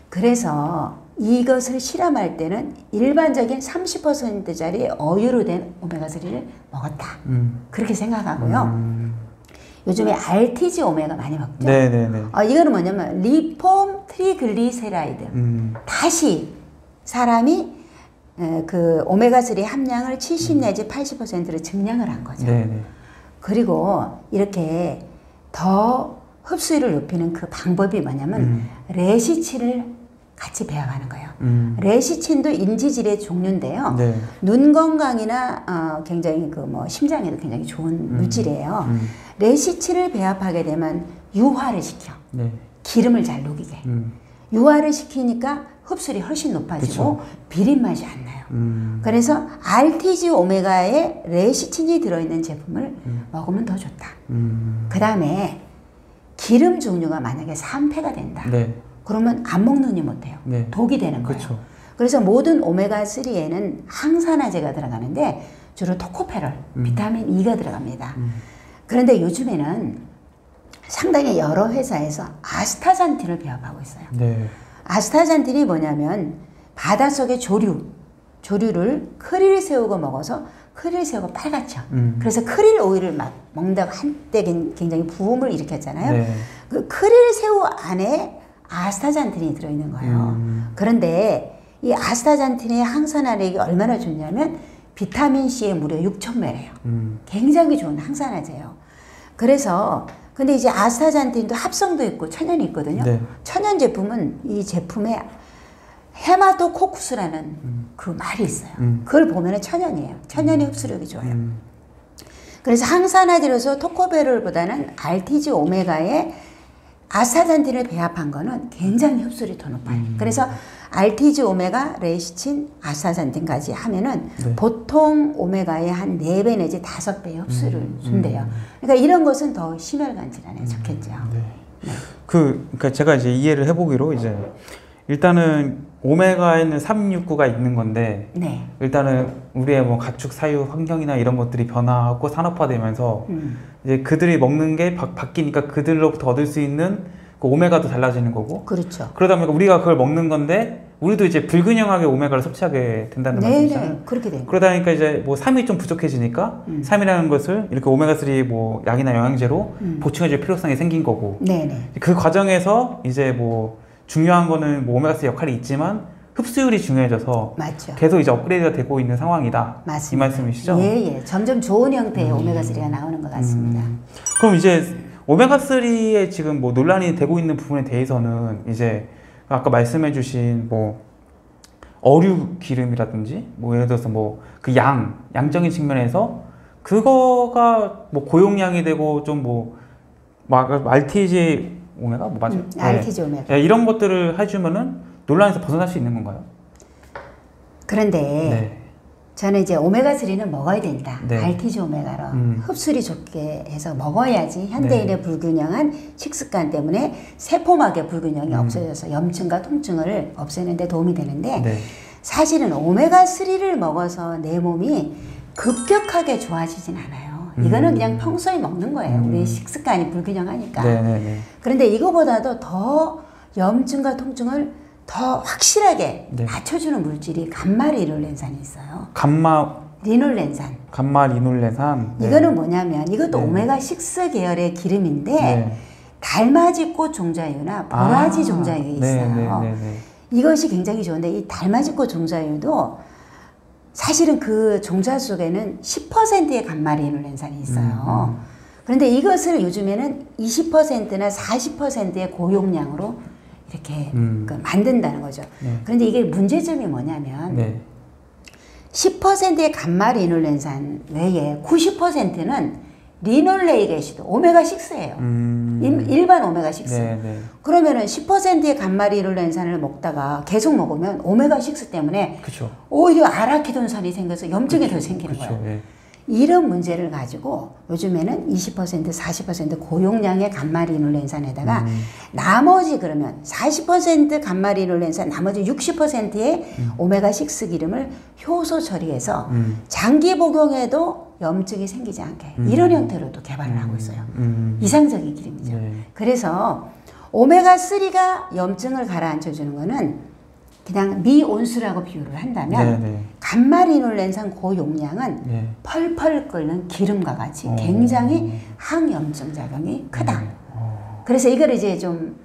그래서 이것을 실험할 때는 일반적인 삼십 퍼센트짜리 어유로 된 오메가삼을 먹었다. 음. 그렇게 생각하고요. 음. 요즘에 알티지 오메가 많이 먹죠. 네네네. 어, 이거는 뭐냐면 리폼 트리글리세라이드. 음. 다시 사람이 에, 그 오메가삼 함량을 칠십 내지 팔십 퍼센트로 증량을 한 거죠. 네네. 그리고 이렇게 더 흡수율을 높이는 그 방법이 뭐냐면 음. 레시친을 같이 배합하는 거예요. 음. 레시친도 인지질의 종류인데요. 네. 눈 건강이나 어, 굉장히 그 뭐 심장에도 굉장히 좋은 음. 물질이에요. 음. 레시친을 배합하게 되면 유화를 시켜. 네. 기름을 잘 녹이게. 음. 유화를 시키니까 흡수율이 훨씬 높아지고 그쵸. 비린 맛이 안 나요. 음. 그래서 알티지 오메가에 레시친이 들어있는 제품을 음. 먹으면 더 좋다. 음. 그 다음에 기름 종류가 만약에 삼 패가 된다. 네. 그러면 안 먹느니 못해요. 네. 독이 되는 거예요. 그쵸. 그래서 모든 오메가삼에는 항산화제가 들어가는데 주로 토코페롤, 음. 비타민 E가 들어갑니다. 음. 그런데 요즘에는 상당히 여러 회사에서 아스타잔틴을 배합하고 있어요. 네. 아스타잔틴이 뭐냐면 바닷속의 조류, 조류를 크릴 새우가 먹어서 크릴 새우가 빨갛죠. 음. 그래서 크릴 오일을 막 먹는다고 한때 굉장히 부음을 일으켰잖아요. 네. 그 크릴 새우 안에 아스타잔틴이 들어있는 거예요. 음. 그런데 이 아스타잔틴의 항산화력이 얼마나 좋냐면 비타민 C에 무려 육천 배래요. 음. 굉장히 좋은 항산화제예요. 그래서 근데 이제 아스타잔틴도 합성도 있고 천연이 있거든요. 네. 천연 제품은 이 제품에 헤마토코쿠스라는 음. 그 말이 있어요. 음. 그걸 보면 천연이에요. 천연이 흡수력이 좋아요. 음. 그래서 항산화제로서 토코베롤보다는 알티지 오메가에 아스타잔틴을 배합한 거는 굉장히 흡수율이 더 높아요. 음. 그래서 알티지 오메가, 레시친, 아스타잔틴까지 하면은 네. 보통 오메가의 한 네 배 내지 다섯 배의 흡수를 음. 준대요. 음. 그러니까 이런 것은 더 심혈관 질환에 좋겠죠. 네. 그, 그러니까 제가 이제 이해를 해보기로 이제 일단은 오메가에는 삼육구가 있는 건데 네. 일단은 우리의 뭐 가축 사육 환경이나 이런 것들이 변화하고 산업화되면서 음. 이제 그들이 먹는 게 바, 바뀌니까 그들로부터 얻을 수 있는 그 오메가도 달라지는 거고 그렇죠. 그러다 보니까 우리가 그걸 먹는 건데 우리도 이제 불균형하게 오메가를 섭취하게 된다는 말씀이잖아요. 네네. 그렇게 된 거예요. 그러다 보니까 이제 뭐 삼이 좀 부족해지니까 음. 삼이라는 것을 이렇게 오메가삼 뭐 약이나 영양제로 음. 보충해줄 필요성이 생긴 거고 네네. 그 과정에서 이제 뭐 중요한 거는 뭐 오메가삼 역할이 있지만 흡수율이 중요해져서 맞죠. 계속 이제 업그레이드가 되고 있는 상황이다. 맞습니다. 이 말씀이시죠? 예, 예. 점점 좋은 형태의 오메가삼이 나오는 것 같습니다. 음. 그럼 이제 오메가삼에 지금 뭐 논란이 되고 있는 부분에 대해서는 이제 아까 말씀해주신 뭐 어류 기름이라든지 뭐 예를 들어서 뭐 그 양, 양적인 측면에서 그거가 뭐 고용량이 되고 좀 뭐 알티지 오메가 뭐 맞아요? 음, 알티지 오메가. 네, 이런 것들을 해주면은 논란에서 벗어날 수 있는 건가요? 그런데 네. 저는 이제 오메가삼은 먹어야 된다. 네. 알티지 오메가로 음. 흡수율이 좋게 해서 먹어야지 현대인의 네. 불균형한 식습관 때문에 세포막의 불균형이 음. 없어져서 염증과 통증을 없애는 데 도움이 되는데 네. 사실은 오메가삼을 먹어서 내 몸이 급격하게 좋아지진 않아요. 음. 이거는 그냥 평소에 먹는 거예요. 음. 우리 식습관이 불균형하니까. 네네네. 그런데 이거보다도 더 염증과 통증을 더 확실하게 네. 낮춰주는 물질이 감마 리놀렌산이 있어요. 감마 리놀렌산. 감마 리놀렌산. 네. 이거는 뭐냐면 이것도 네. 오메가 육 계열의 기름인데 네. 달맞이꽃 종자유나 보라지 아, 종자유에 있어요. 네네네네. 이것이 굉장히 좋은데 이 달맞이꽃 종자유도 사실은 그 종자 속에는 십 퍼센트의 감마 리놀렌산이 있어요. 음, 음. 그런데 이것을 요즘에는 이십 퍼센트나 사십 퍼센트의 고용량으로 이렇게 음. 그 만든다는 거죠. 네. 그런데 이게 문제점이 뭐냐면 네. 십 퍼센트의 감마 리놀렌산 외에 구십 퍼센트는 리놀레익 애시드, 오메가 육예요. 음. 일, 일반 오메가 육. 네, 네. 그러면은 십 퍼센트의 감마 리놀렌산을 먹다가 계속 먹으면 오메가 육 때문에 그렇죠. 오히려 아라키돈산이 생겨서 염증이 더 생기는 그렇죠. 거예요. 예. 이런 문제를 가지고 요즘에는 이십 퍼센트, 사십 퍼센트 고용량의 감마 리놀렌산에다가 음. 나머지 그러면 사십 퍼센트 감마 리놀렌산, 나머지 육십 퍼센트의 음. 오메가 육 기름을 효소 처리해서 음. 장기 복용에도 염증이 생기지 않게 음. 이런 형태로도 개발을 하고 있어요. 음. 이상적인 기름이죠. 네. 그래서 오메가 삼가 염증을 가라앉혀주는 거는 그냥 미온수라고 비유를 한다면 네, 네. 감마 리놀렌산 고용량은 네. 펄펄 끓는 기름과 같이 어. 굉장히 항염증 작용이 크다. 네. 어. 그래서 이걸 이제 좀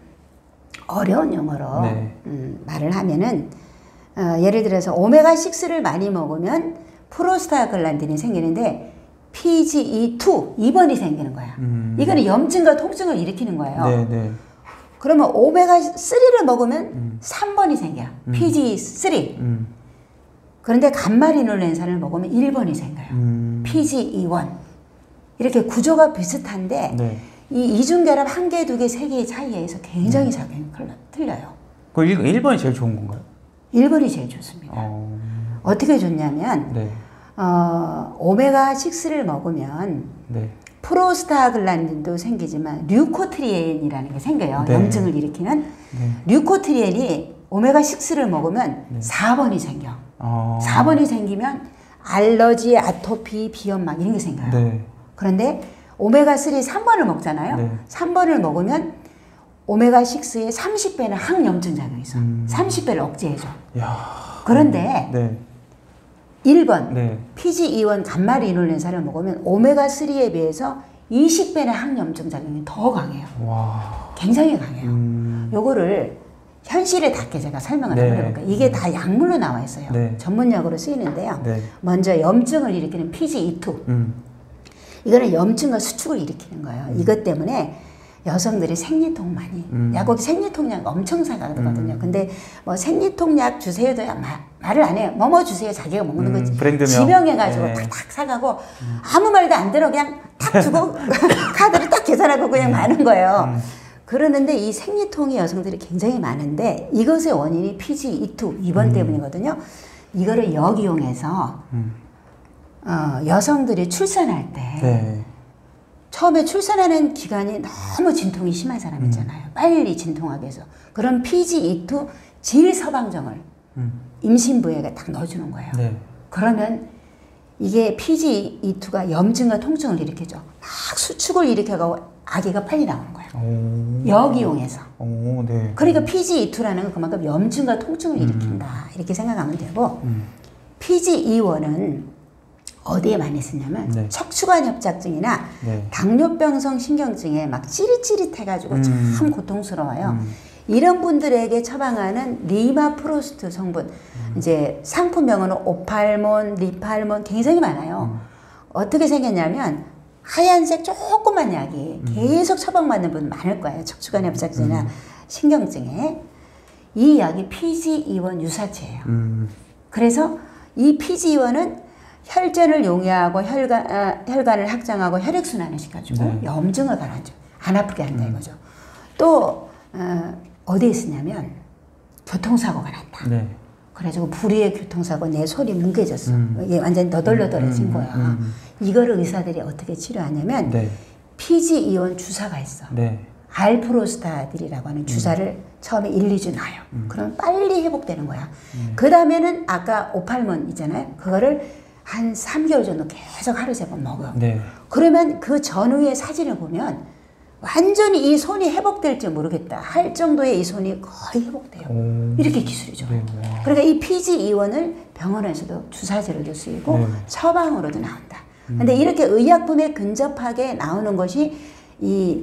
어려운 용어로 네. 음, 말을 하면은 어, 예를 들어서 오메가 육를 많이 먹으면 프로스타글란딘이 생기는데 피지이 투 이 번이 생기는 거야. 음. 이거는 염증과 통증을 일으키는 거예요. 네, 네. 그러면 오메가 삼을 먹으면 음. 삼 번이 생겨. 피지이 쓰리. 음. 그런데 감마 리놀렌산을 먹으면 일 번이 생겨요. 음. 피지이 일. 이렇게 구조가 비슷한데 네. 이 이중결합 한 개, 두 개, 세 개의 차이에 의해서 굉장히 작용이 틀려요. 그 일 번이 제일 좋은 건가요? 일 번이 제일 좋습니다. 어. 어떻게 좋냐면 네. 어, 오메가 육를 먹으면 네. 프로스타글란딘도 생기지만 류코트리엔이라는 게 생겨요. 네. 염증을 일으키는 네. 류코트리엔이 오메가 육를 먹으면 네. 사 번이 생겨. 어. 사 번이 생기면 알러지, 아토피, 비염 막 이런 게 생겨요. 네. 그런데 오메가 삼 삼 번을 먹잖아요. 네. 삼 번을 먹으면 오메가 육의 삼십 배는 항염증 작용이 있어. 음. 삼십 배를 억제해줘. 야. 그런데 네. 일 번 네. 피지이 일 감마 리놀렌산을 먹으면 오메가 삼에 비해서 이십 배의 항염증 작용이 더 강해요. 와. 굉장히 강해요. 음. 요거를 현실에 닿게 제가 설명을 네. 해볼게요. 이게 다 약물로 나와 있어요. 네. 전문약으로 쓰이는데요. 네. 먼저 염증을 일으키는 피지이 이. 음. 이거는 염증과 수축을 일으키는 거예요. 음. 이것 때문에 여성들이 생리통 많이, 음. 약국 생리통약 엄청 사가거든요. 음. 근데 뭐 생리통약 주세요도 마, 말을 안 해요. 뭐뭐 주세요. 자기가 먹는 음, 거 브랜드명. 지명해가지고 네. 탁탁 사가고 아무 말도 안 들어 그냥 탁 주고 카드를 딱 계산하고 그냥 마는 거예요. 음. 그러는데 이 생리통이 여성들이 굉장히 많은데 이것의 원인이 피지이 이 이 번 음. 때문이거든요. 이거를 역이용해서 음. 어, 여성들이 출산할 때 네. 처음에 출산하는 기간이 너무 진통이 심한 사람 있잖아요. 음. 빨리 진통하게 해서. 그럼 피지이 이 질서방정을 음. 임신부에게 딱 넣어주는 거예요. 네. 그러면 이게 피지이 이가 염증과 통증을 일으켜줘. 막 수축을 일으켜가고 아기가 빨리 나오는 거예요. 오. 역이용해서. 오, 네. 그러니까 피지이 이라는 건 그만큼 염증과 통증을 일으킨다. 이렇게 생각하면 되고 음. 피지이 일은 어디에 많이 쓰냐면 네. 척추관 협착증이나 네. 당뇨병성 신경증에 막 찌릿찌릿해가지고 음. 참 고통스러워요. 음. 이런 분들에게 처방하는 리마프로스트 성분, 음. 이제 상품명은 오팔몬, 리팔몬 굉장히 많아요. 음. 어떻게 생겼냐면 하얀색 조그만 약이 음. 계속 처방받는 분 많을 거예요. 척추관 협착증이나 음. 신경증에. 이 약이 피지이 일 유사체예요. 음. 그래서 이 피지이 일은 혈전을 용이하고 혈관, 아, 혈관을 확장하고 혈액순환을 시켜주고 네. 염증을 가라앉혀. 안 아프게 한다 음. 이거죠. 또 어, 어디에 쓰냐면 교통사고가 났다. 네. 그래가지고 불의의 교통사고 내 손이 뭉개졌어. 음. 이게 완전 너덜너덜해진 음, 거야. 음. 이거를 의사들이 어떻게 치료하냐면 네. 피지이 일 주사가 있어. 네. 알프로스타딜이라고 하는 주사를 처음에 일, 이 주 놔요. 음. 그럼 빨리 회복되는 거야. 음. 그 다음에는 아까 오팔몬 있잖아요. 그거를 한 삼 개월 정도 계속 하루 세 번 먹어요. 네. 그러면 그 전후의 사진을 보면 완전히 이 손이 회복될지 모르겠다 할 정도의 이 손이 거의 회복돼요. 오. 이렇게 기술이 좋아요. 네, 와. 그러니까 이 피지이원을 병원에서도 주사제로도 쓰이고 네. 처방으로도 나온다. 근데 이렇게 의약품에 근접하게 나오는 것이 이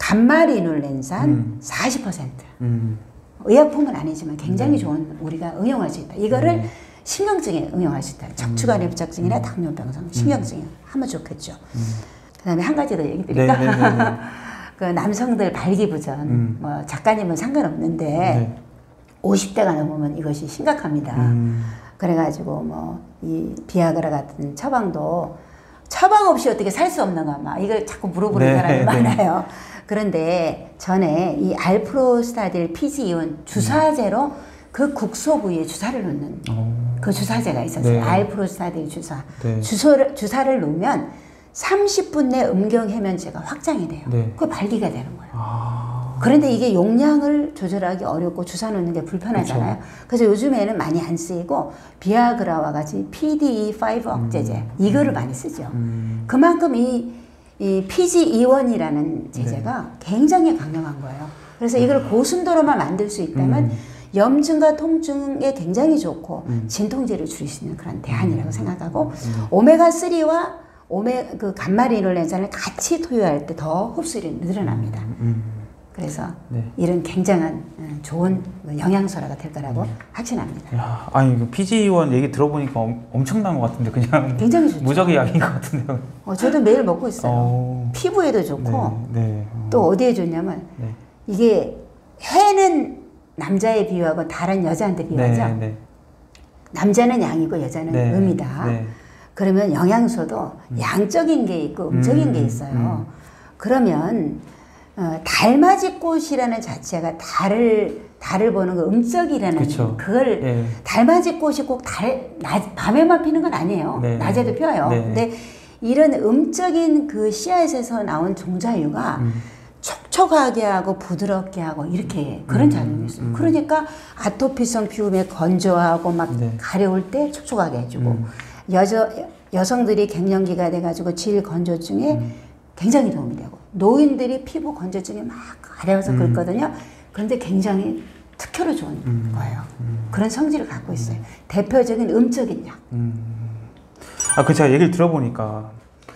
감마리놀렌산 음. 사십 퍼센트. 음. 의약품은 아니지만 굉장히 네. 좋은 우리가 응용할 수 있다. 이거를 네. 신경증에 응용할 수 있다. 척추관의 부착증이나 당뇨병성, 신경증에 하면 좋겠죠. 그다음에 한 가지 더 얘기 드릴까? 네, 네, 네, 네. 그 남성들 발기부전, 음. 뭐 작가님은 상관없는데 네. 오십 대가 넘으면 이것이 심각합니다. 음. 그래가지고 뭐 이 비아그라 같은 처방도 처방 없이 어떻게 살 수 없는가 막 이걸 자꾸 물어보는 네, 사람이 네. 많아요. 그런데 전에 이 알프로스타딜 피지이온 주사제로 그 국소 부위에 주사를 놓는 어. 그 주사제가 있었어요. 네. 알프로스타딜 주사. 네. 주소를, 주사를 놓으면 삼십 분 내 음경 해면제가 확장이 돼요. 네. 그 발기가 되는 거예요. 아. 그런데 이게 용량을 조절하기 어렵고 주사 놓는 게 불편하잖아요. 그쵸. 그래서 요즘에는 많이 안 쓰이고 비아그라와 같이 피디이 오 억제제 음. 이거를 많이 쓰죠. 음. 그만큼 이, 이 피지이원이라는 제제가 네. 굉장히 강력한 거예요. 그래서 이걸 고순도로만 만들 수 있다면 음. 염증과 통증에 굉장히 좋고 음. 진통제를 줄일 수 있는 그런 대안이라고 생각하고 음. 오메가삼과 오메 그 감마리놀렌산을 같이 토유할 때 더 흡수율이 늘어납니다. 음. 그래서 네. 이런 굉장한 좋은 영양소라가 될 거라고 음. 확신합니다. 야, 아니 그 피지이원 얘기 들어보니까 엄, 엄청난 것 같은데 그냥 굉장히 좋죠. 무적의 약인 것 같은데요. 어, 저도 매일 먹고 있어요. 어. 피부에도 좋고 네, 네. 어. 또 어디에 좋냐면 네. 이게 해는 남자에 비유하고 달은 여자한테 비유하죠. 네, 네. 남자는 양이고 여자는 네, 음이다. 네. 그러면 영양소도 음. 양적인 게 있고 음적인 음, 게 있어요. 음. 그러면 어, 달맞이꽃이라는 자체가 달을 달을 보는 거 음적이라는 그쵸. 그걸 네. 달맞이꽃이 꼭 달, 낮, 밤에만 피는 건 아니에요. 네. 낮에도 펴요. 네. 근데 이런 음적인 그 씨앗에서 나온 종자유가 음. 촉촉하게 하고 부드럽게 하고 이렇게 그런 음, 작용이 있어요. 음. 그러니까 아토피성 피부에 건조하고 막 네. 가려울 때 촉촉하게 해주고 음. 여저, 여성들이 갱년기가 돼가지고 질 건조증에 음. 굉장히 도움이 되고 노인들이 피부 건조증에 막 가려워서 음. 그렇거든요. 그런데 굉장히 특효로 좋은 음. 거예요. 음. 그런 성질을 갖고 있어요. 대표적인 음적인 약. 음. 아, 그 제가 얘기를 들어보니까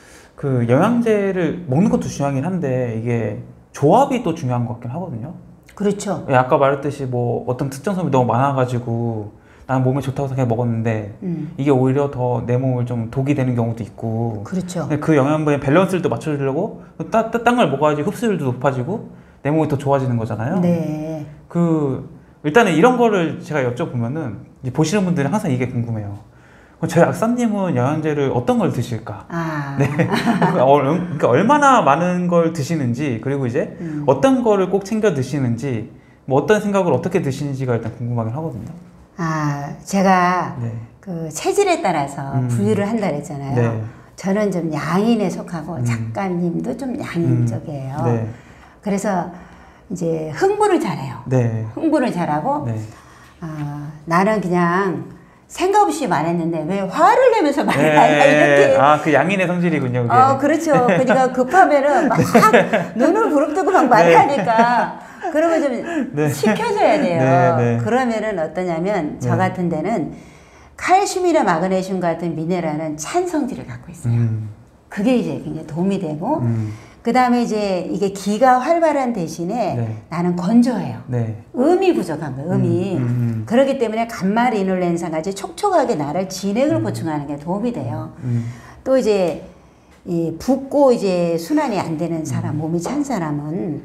그 영양제를 먹는 것도 중요하긴 한데 이게 조합이 또 중요한 것 같긴 하거든요. 그렇죠. 예, 아까 말했듯이 뭐 어떤 특정 성분이 너무 많아가지고 나는 몸에 좋다고 생각해 먹었는데 음. 이게 오히려 더 내 몸을 좀 독이 되는 경우도 있고 그렇죠. 근데 그 영양분의 밸런스를 또 맞춰주려고 딴 걸 먹어야지 흡수율도 높아지고 내 몸이 더 좋아지는 거잖아요. 네. 그 일단은 이런 거를 제가 여쭤보면은 이제 보시는 분들은 항상 이게 궁금해요. 그럼 저희 약사님은 영양제를 어떤 걸 드실까? 아. 네. 그러니까, 얼, 그러니까 얼마나 많은 걸 드시는지 그리고 이제 음. 어떤 거를 꼭 챙겨 드시는지 뭐 어떤 생각을 어떻게 드시는지가 일단 궁금하긴 하거든요. 아, 제가 네. 그 체질에 따라서 음. 분류를 한다 그랬잖아요. 네. 저는 좀 양인에 속하고 음. 작가님도 좀 양인 음. 쪽이에요. 네. 그래서 이제 흥분을 잘해요. 네. 흥분을 잘하고 네. 아, 나는 그냥 생각 없이 말했는데 왜 화를 내면서 말을 네. 하냐 이렇게. 아, 그 양인의 성질이군요. 그게. 어, 그렇죠. 그러니까 급하면은 막 눈을 부릅뜨고 막 말을 네. 하니까 그러면 좀 네. 식혀줘야 돼요. 네, 네. 그러면은 어떠냐면 저 네. 같은 데는 칼슘이나 마그네슘 같은 미네랄은 찬 성질을 갖고 있어요. 음. 그게 이제 굉장히 도움이 되고 음. 그 다음에 이제 이게 기가 활발한 대신에 네. 나는 건조해요. 네. 음이 부족한 거예요. 음이. 음, 음. 그렇기 때문에 감마리놀렌산 같이 촉촉하게 나를 진액을 음. 보충하는 게 도움이 돼요. 음. 또 이제 이 붓고 이제 순환이 안 되는 사람, 몸이 찬 사람은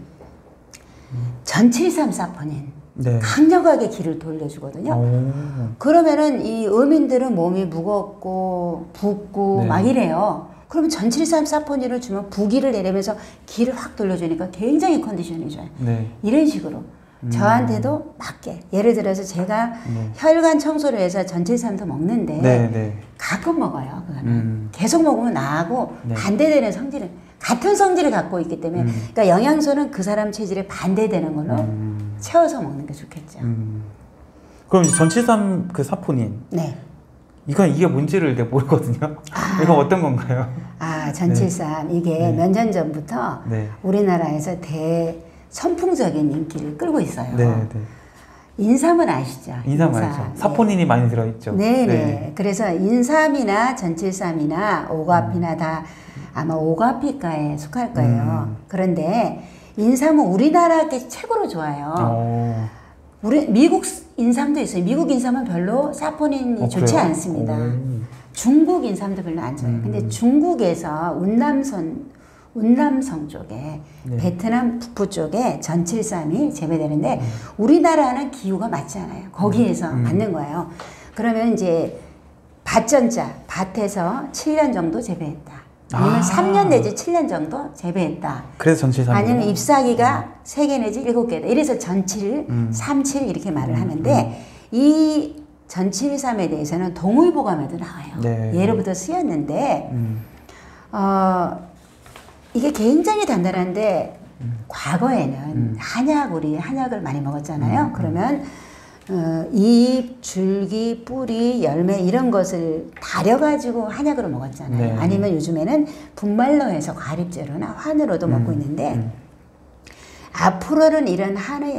전칠삼사포닌 네. 강력하게 기를 돌려주거든요. 오. 그러면은 이 어민들은 몸이 무겁고 붓고 네. 막 이래요. 그러면 전칠삼사포닌을 주면 부기를 내리면서 기를 확 돌려주니까 굉장히 컨디션이 좋아요. 네. 이런 식으로 음. 저한테도 맞게 예를 들어서 제가 네. 혈관 청소를 해서 전칠삼도 먹는데 네, 네. 가끔 먹어요. 그거는 음. 계속 먹으면 나하고 네. 반대되는 성질을 같은 성질을 갖고 있기 때문에 음. 그러니까 영양소는 그 사람 체질에 반대되는 걸로 음. 채워서 먹는 게 좋겠죠. 음. 그럼 이제 전칠삼 그 사포닌 네. 이건 이게 뭔지를 내가 모르거든요. 아. 이건 어떤 건가요? 아, 전칠삼. 네. 이게 네. 몇 년 전부터 네. 우리나라에서 대선풍적인 인기를 끌고 있어요. 네, 네. 인삼은 아시죠? 인삼 알죠. 사포닌이 많이 들어있죠. 네네. 네. 그래서 인삼이나 전칠삼이나 오가피나 다 아마 오가피과에 속할 거예요. 음. 그런데 인삼은 우리나라께 최고로 좋아요. 어. 우리 미국 인삼도 있어요. 미국 인삼은 별로 사포닌이 어, 좋지 그래요? 않습니다. 오. 중국 인삼도 별로 안 좋아요. 음. 근데 중국에서 운남선 운남성 쪽에 네. 베트남 북부 쪽에 전칠삼이 재배되는데 음. 우리나라는 기후가 맞지 않아요. 거기에서 음. 받는 거예요. 그러면 이제 밭전자 밭에서 칠 년 정도 재배했다. 아니면 아. 삼 년 내지 칠 년 정도 재배했다. 그래서 전칠삼. 아니면 ip사기가 세 개 내지 일곱 개다. 이래서 전칠, 음. 삼칠 이렇게 말을 하는데 이 전칠삼에 대해서는 동의보감에도 나와요. 네. 예로부터 쓰였는데 음. 어, 이게 굉장히 단단한데 음. 과거에는 음. 한약 우리 한약을 많이 먹었잖아요. 음. 그러면 어, 잎, 줄기, 뿌리, 열매 이런 것을 다려가지고 한약으로 먹었잖아요. 네. 아니면 요즘에는 분말로 해서 과립제로나 환으로도 음. 먹고 있는데 음. 앞으로는 이런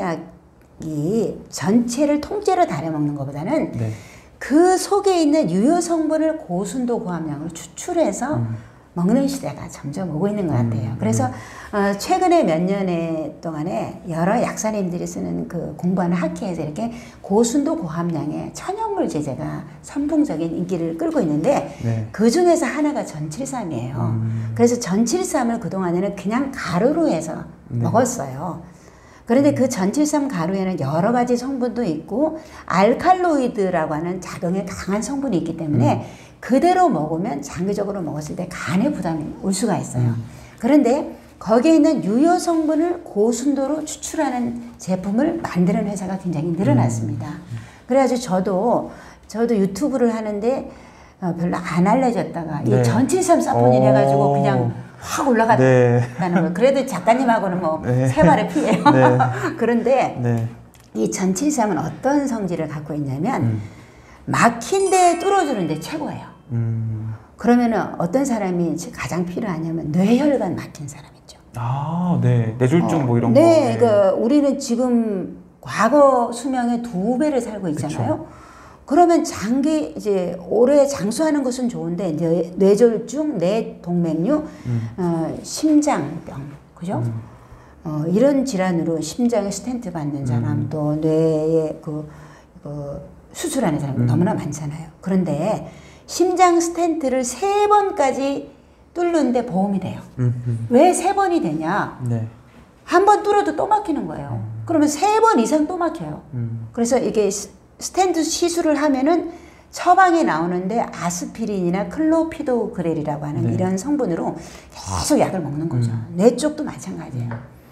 한의학이 전체를 통째로 다려 먹는 것보다는 네. 그 속에 있는 유효 성분을 고순도 고함량으로 추출해서 음. 먹는 시대가 점점 오고 있는 것 같아요. 음, 그래서 어, 최근에 몇 년에 동안에 여러 약사님들이 쓰는 그 공부하는 학회에서 이렇게 고순도 고함량의 천연물 제제가 선풍적인 인기를 끌고 있는데 네. 그 중에서 하나가 전칠삼이에요. 음. 그래서 전칠삼을 그동안에는 그냥 가루로 해서 네. 먹었어요. 그런데 그 전칠삼 가루에는 여러 가지 성분도 있고 알칼로이드라고 하는 작용에 강한 성분이 있기 때문에 음. 그대로 먹으면 장기적으로 먹었을 때 간에 부담이 올 수가 있어요. 음. 그런데 거기에 있는 유효 성분을 고순도로 추출하는 제품을 만드는 회사가 굉장히 늘어났습니다. 음. 그래가지고 저도 저도 유튜브를 하는데 어, 별로 안 알려졌다가 네. 이 전칠삼 사포닌 오. 해가지고 그냥 확 올라갔다는 네. 거예요. 그래도 작가님하고는 뭐 네. 세 발의 피해요. 네. 그런데 네. 이 전칠삼은 어떤 성질을 갖고 있냐면 음. 막힌 데 뚫어주는 데 최고예요. 음. 그러면은 어떤 사람이 가장 필요하냐면 뇌혈관 막힌 사람 있죠. 아, 네. 뇌졸중 뭐 이런 네, 거. 그 우리는 지금 과거 수명의 두 배를 살고 있잖아요. 그쵸. 그러면 장기 이제 오래 장수하는 것은 좋은데 뇌, 뇌졸중, 뇌동맥류, 음. 어, 심장병, 그죠? 음. 어, 이런 질환으로 심장에 스텐트 받는 사람, 음. 또 뇌에 그, 그 수술하는 사람이 음. 너무나 많잖아요. 그런데 심장 스텐트를 세 번까지 뚫는데 보험이 돼요. 음. 음. 왜 세 번이 되냐? 네. 한 번 뚫어도 또 막히는 거예요. 음. 그러면 세 번 이상 또 막혀요. 음. 그래서 이게 스- 스텐트 시술을 하면은 처방이 나오는데 아스피린이나 클로피도그렐이라고 하는 네. 이런 성분으로 계속 약을 먹는 거죠. 음. 뇌 쪽도 마찬가지예요.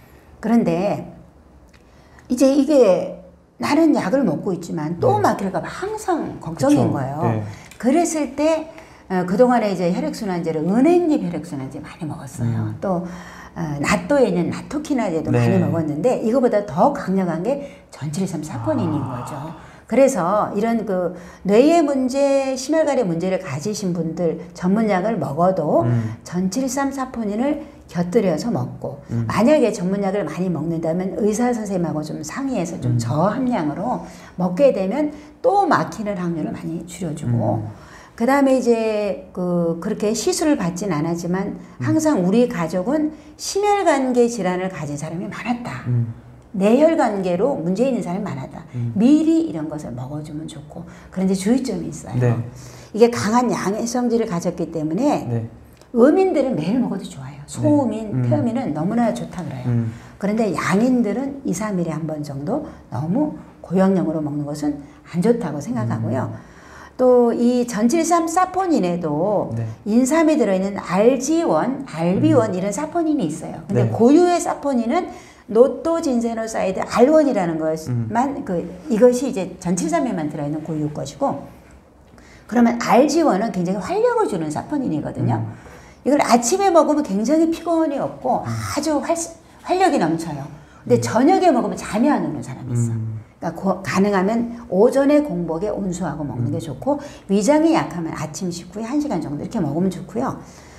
그런데 이제 이게 나는 약을 먹고 있지만 또 네. 막힐까 봐 항상 걱정인 그쵸. 거예요. 네. 그랬을 때 어, 그동안에 이제 혈액순환제를 은행잎 혈액순환제 많이 먹었어요. 음. 또 어, 나또에 있는 나토키나제도 네. 많이 먹었는데 이거보다 더 강력한 게 전칠삼 사포닌인 아. 거죠. 그래서 이런 그 뇌의 문제, 심혈관의 문제를 가지신 분들 전문약을 먹어도 음. 전칠삼 사포닌을 곁들여서 먹고 음. 만약에 전문약을 많이 먹는다면 의사 선생님하고 좀 상의해서 좀 음. 저함량으로 먹게 되면 또 막히는 확률을 많이 줄여주고 음. 그 다음에 이제 그 그렇게 시술을 받진 않았지만 항상 우리 가족은 심혈관계 질환을 가진 사람이 많았다. 음. 뇌혈관계로 문제 있는 사람이 많았다. 음. 미리 이런 것을 먹어주면 좋고 그런데 주의점이 있어요. 네. 이게 강한 양의 성질을 가졌기 때문에 네. 음인들은 매일 먹어도 좋아요. 소음인, 음. 폐음인은 너무나 좋다 그래요. 음. 그런데 양인들은 이, 삼 일에 한 번 정도 너무 고용량으로 먹는 것은 안 좋다고 생각하고요. 음. 또 이 전칠삼 사포닌에도 네. 인삼에 들어있는 알지원, 알비원 음. 이런 사포닌이 있어요. 근데 네. 고유의 사포닌은 노토진세노사이드 알원이라는 것만 음. 그 이것이 이제 전칠삼에만 들어있는 고유 것이고 그러면 알지원은 굉장히 활력을 주는 사포닌이거든요. 음. 이걸 아침에 먹으면 굉장히 피곤이 없고 아주 활, 활력이 넘쳐요. 근데 저녁에 먹으면 잠이 안 오는 사람이 있어. 음. 그러니까 고, 가능하면 오전에 공복에 온수하고 먹는 게 좋고 위장이 약하면 아침 식후에 한 시간 정도 이렇게 먹으면 좋고요.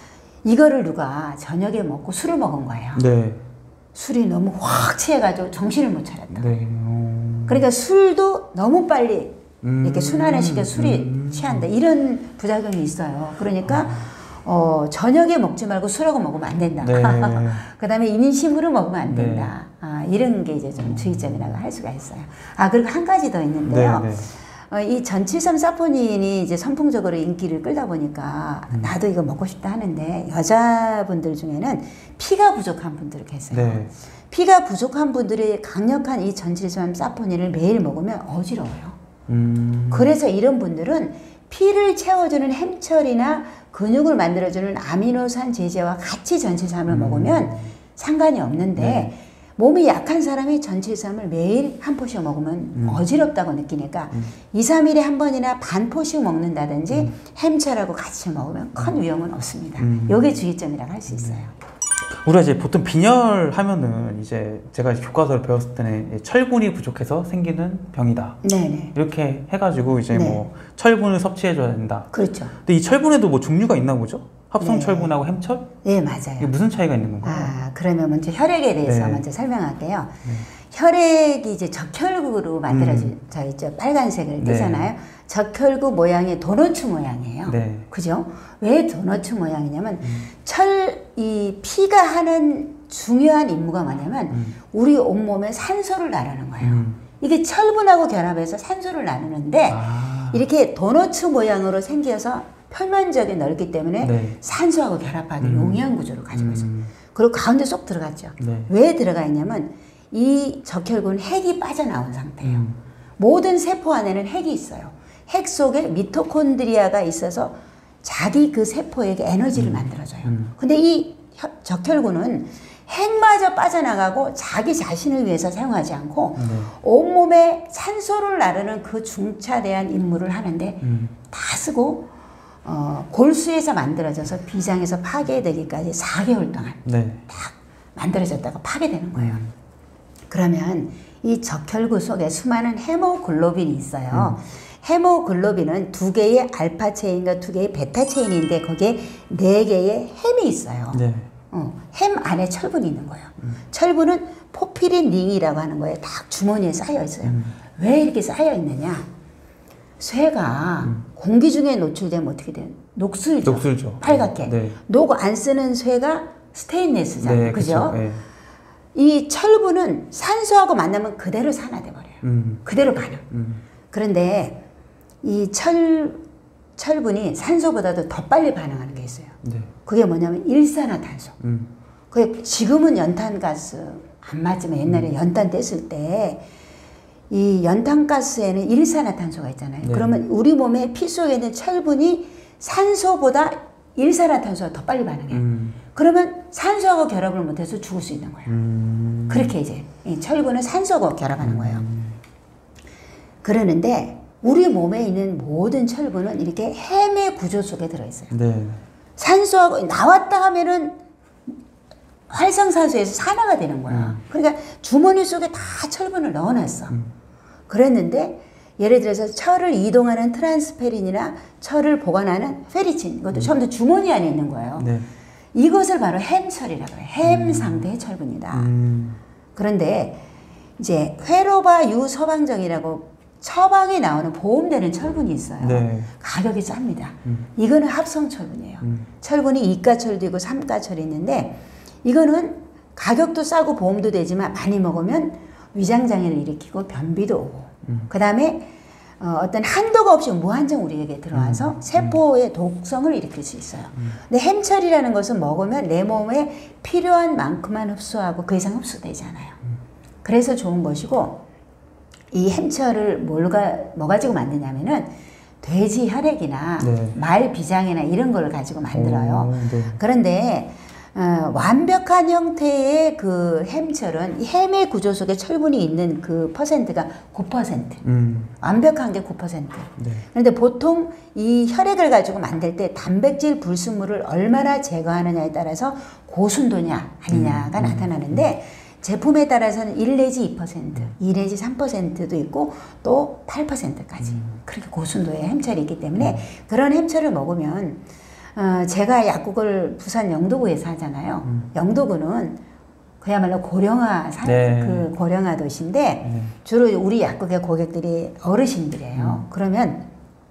이거를 누가 저녁에 먹고 술을 먹은 거예요. 네. 술이 너무 확 취해가지고 정신을 못 차렸다. 네. 어... 그러니까 술도 너무 빨리 음... 이렇게 순환을 시켜 술이 음... 취한다. 이런 부작용이 있어요. 그러니까 어, 저녁에 먹지 말고 술하고 먹으면 안 된다. 네. 그 다음에 인심으로 먹으면 안 네. 된다. 아, 이런 게 이제 좀 주의점이라고 할 수가 있어요. 아, 그리고 한 가지 더 있는데요. 네, 네. 어, 이 전칠삼 사포닌이 이제 선풍적으로 인기를 끌다 보니까 음. 나도 이거 먹고 싶다 하는데 여자분들 중에는 피가 부족한 분들이 계세요. 네. 피가 부족한 분들이 강력한 이 전칠삼 사포닌을 매일 먹으면 어지러워요. 음... 그래서 이런 분들은 피를 채워주는 햄철이나 근육을 만들어주는 아미노산 제제와 같이 전칠삼을 음. 먹으면 상관이 없는데 네. 몸이 약한 사람이 전칠삼을 매일 한 포씩 먹으면 음. 어지럽다고 느끼니까 음. 이, 삼 일에 한 번이나 반 포씩 먹는다든지 음. 햄철하고 같이 먹으면 큰 위험은 없습니다. 음. 이게 주의점이라고 할 수 있어요. 우리가 이제 보통 빈혈 하면은 이제 제가 교과서를 배웠을 때는 철분이 부족해서 생기는 병이다. 네네. 이렇게 해가지고 이제 네. 뭐 철분을 섭취해줘야 된다. 그렇죠. 근데 이 철분에도 뭐 종류가 있나 보죠? 합성 네. 철분하고 햄철? 네, 맞아요. 이게 무슨 차이가 있는 건가요? 아, 그러면 먼저 혈액에 대해서 네. 먼저 설명할게요. 네. 혈액이 이제 적혈구로 만들어져 음. 있죠. 빨간색을 네. 띠잖아요. 적혈구 모양이 도너츠 모양이에요. 네. 그죠? 왜 도너츠 모양이냐면 음. 철, 이 피가 하는 중요한 임무가 뭐냐면 음. 우리 온몸에 산소를 나르는 거예요. 음. 이게 철분하고 결합해서 산소를 나누는데 아. 이렇게 도너츠 모양으로 생겨서 표면적이 넓기 때문에 네. 산소하고 결합하기 음. 용이한 구조를 가지고 있어요. 음. 그리고 가운데 쏙 들어갔죠. 네. 왜 들어가 있냐면 이 적혈구는 핵이 빠져나온 상태예요. 음. 모든 세포 안에는 핵이 있어요. 핵 속에 미토콘드리아가 있어서 자기 그 세포에게 에너지를 음. 만들어줘요. 음. 근데 이 혀, 적혈구는 핵마저 빠져나가고 자기 자신을 위해서 사용하지 않고 네. 온몸에 산소를 나르는 그 중차대한 임무를 하는데 음. 다 쓰고 어, 골수에서 만들어져서 비장에서 파괴되기까지 사 개월 동안 네. 딱 만들어졌다가 파괴되는 거예요. 음. 그러면 이 적혈구 속에 수많은 헤모글로빈이 있어요. 음. 헤모글로빈은 두 개의 알파 체인과 두 개의 베타 체인인데 거기에 네 개의 햄이 있어요. 네. 어, 햄 안에 철분이 있는 거예요. 음. 철분은 포피린 링이라고 하는 거예요. 딱 주머니에 쌓여 있어요. 음. 왜 이렇게 쌓여 있느냐? 쇠가 음. 공기 중에 노출되면 어떻게 돼요? 녹슬죠. 녹슬죠. 빨갛게. 네. 녹 안 쓰는 쇠가 스테인레스잖아요. 네, 그죠? 네. 이 철분은 산소하고 만나면 그대로 산화돼 버려요. 음. 그대로 반응. 음. 그런데 이 철, 철분이 산소보다도 더 빨리 반응하는 게 있어요. 네. 그게 뭐냐면 일산화탄소. 음. 그게 지금은 연탄가스 안 맞지만 옛날에 음. 연탄 뗐을 때 이 연탄가스에는 일산화탄소가 있잖아요. 네. 그러면 우리 몸의 피 속에 있는 철분이 산소보다 일산화탄소가 더 빨리 반응해요. 음. 그러면 산소하고 결합을 못해서 죽을 수 있는 거예요. 음. 그렇게 이제 이 철분은 산소하고 결합하는 거예요. 음. 그러는데 우리 몸에 있는 모든 철분은 이렇게 햄의 구조 속에 들어있어요. 네. 산소하고 나왔다 하면은 활성산소에서 산화가 되는 거야. 음. 그러니까 주머니 속에 다 철분을 넣어놨어. 음. 그랬는데 예를 들어서 철을 이동하는 트란스페린이나 철을 보관하는 페리친, 이것도 음. 처음부터 주머니 안에 있는 거예요. 네. 이것을 바로 햄철이라고 해요. 햄 음. 상태의 철분이다. 음. 그런데 이제 회로바 유서방정이라고 처방에 나오는 보험되는 철분이 있어요. 네. 가격이 쌉니다. 음. 이거는 합성 철분이에요. 음. 철분이 이가철도 있고 삼가철이 있는데 이거는 가격도 싸고 보험도 되지만 많이 먹으면 위장장애를 일으키고 변비도 오고 음. 그 다음에 어, 어떤 한도가 없이 무한정 우리에게 들어와서 음. 세포의 독성을 일으킬 수 있어요. 음. 근데 햄철이라는 것은 먹으면 내 몸에 필요한 만큼만 흡수하고 그 이상 흡수되지 않아요. 음. 그래서 좋은 것이고 이 햄철을 뭘가, 뭐 가지고 만드냐면은 돼지 혈액이나 네. 말 비장이나 이런 걸 가지고 만들어요. 오, 네. 그런데 어, 완벽한 형태의 그 햄철은 이 햄의 구조 속에 철분이 있는 그 퍼센트가 구 퍼센트. 음. 완벽한 게 구 퍼센트. 네. 그런데 보통 이 혈액을 가지고 만들 때 단백질 불순물을 얼마나 제거하느냐에 따라서 고순도냐 아니냐가 음. 나타나는데 제품에 따라서는 일 내지 이 퍼센트, 이 내지 삼 퍼센트도 있고 또 팔 퍼센트까지 음. 그렇게 고순도의 햄철이 있기 때문에 음. 그런 햄철을 먹으면 어, 제가 약국을 부산 영도구에서 하잖아요. 음. 영도구는 그야말로 고령화 산, 네. 그 고령화 도시인데 네. 주로 우리 약국의 고객들이 어르신들이에요. 음. 그러면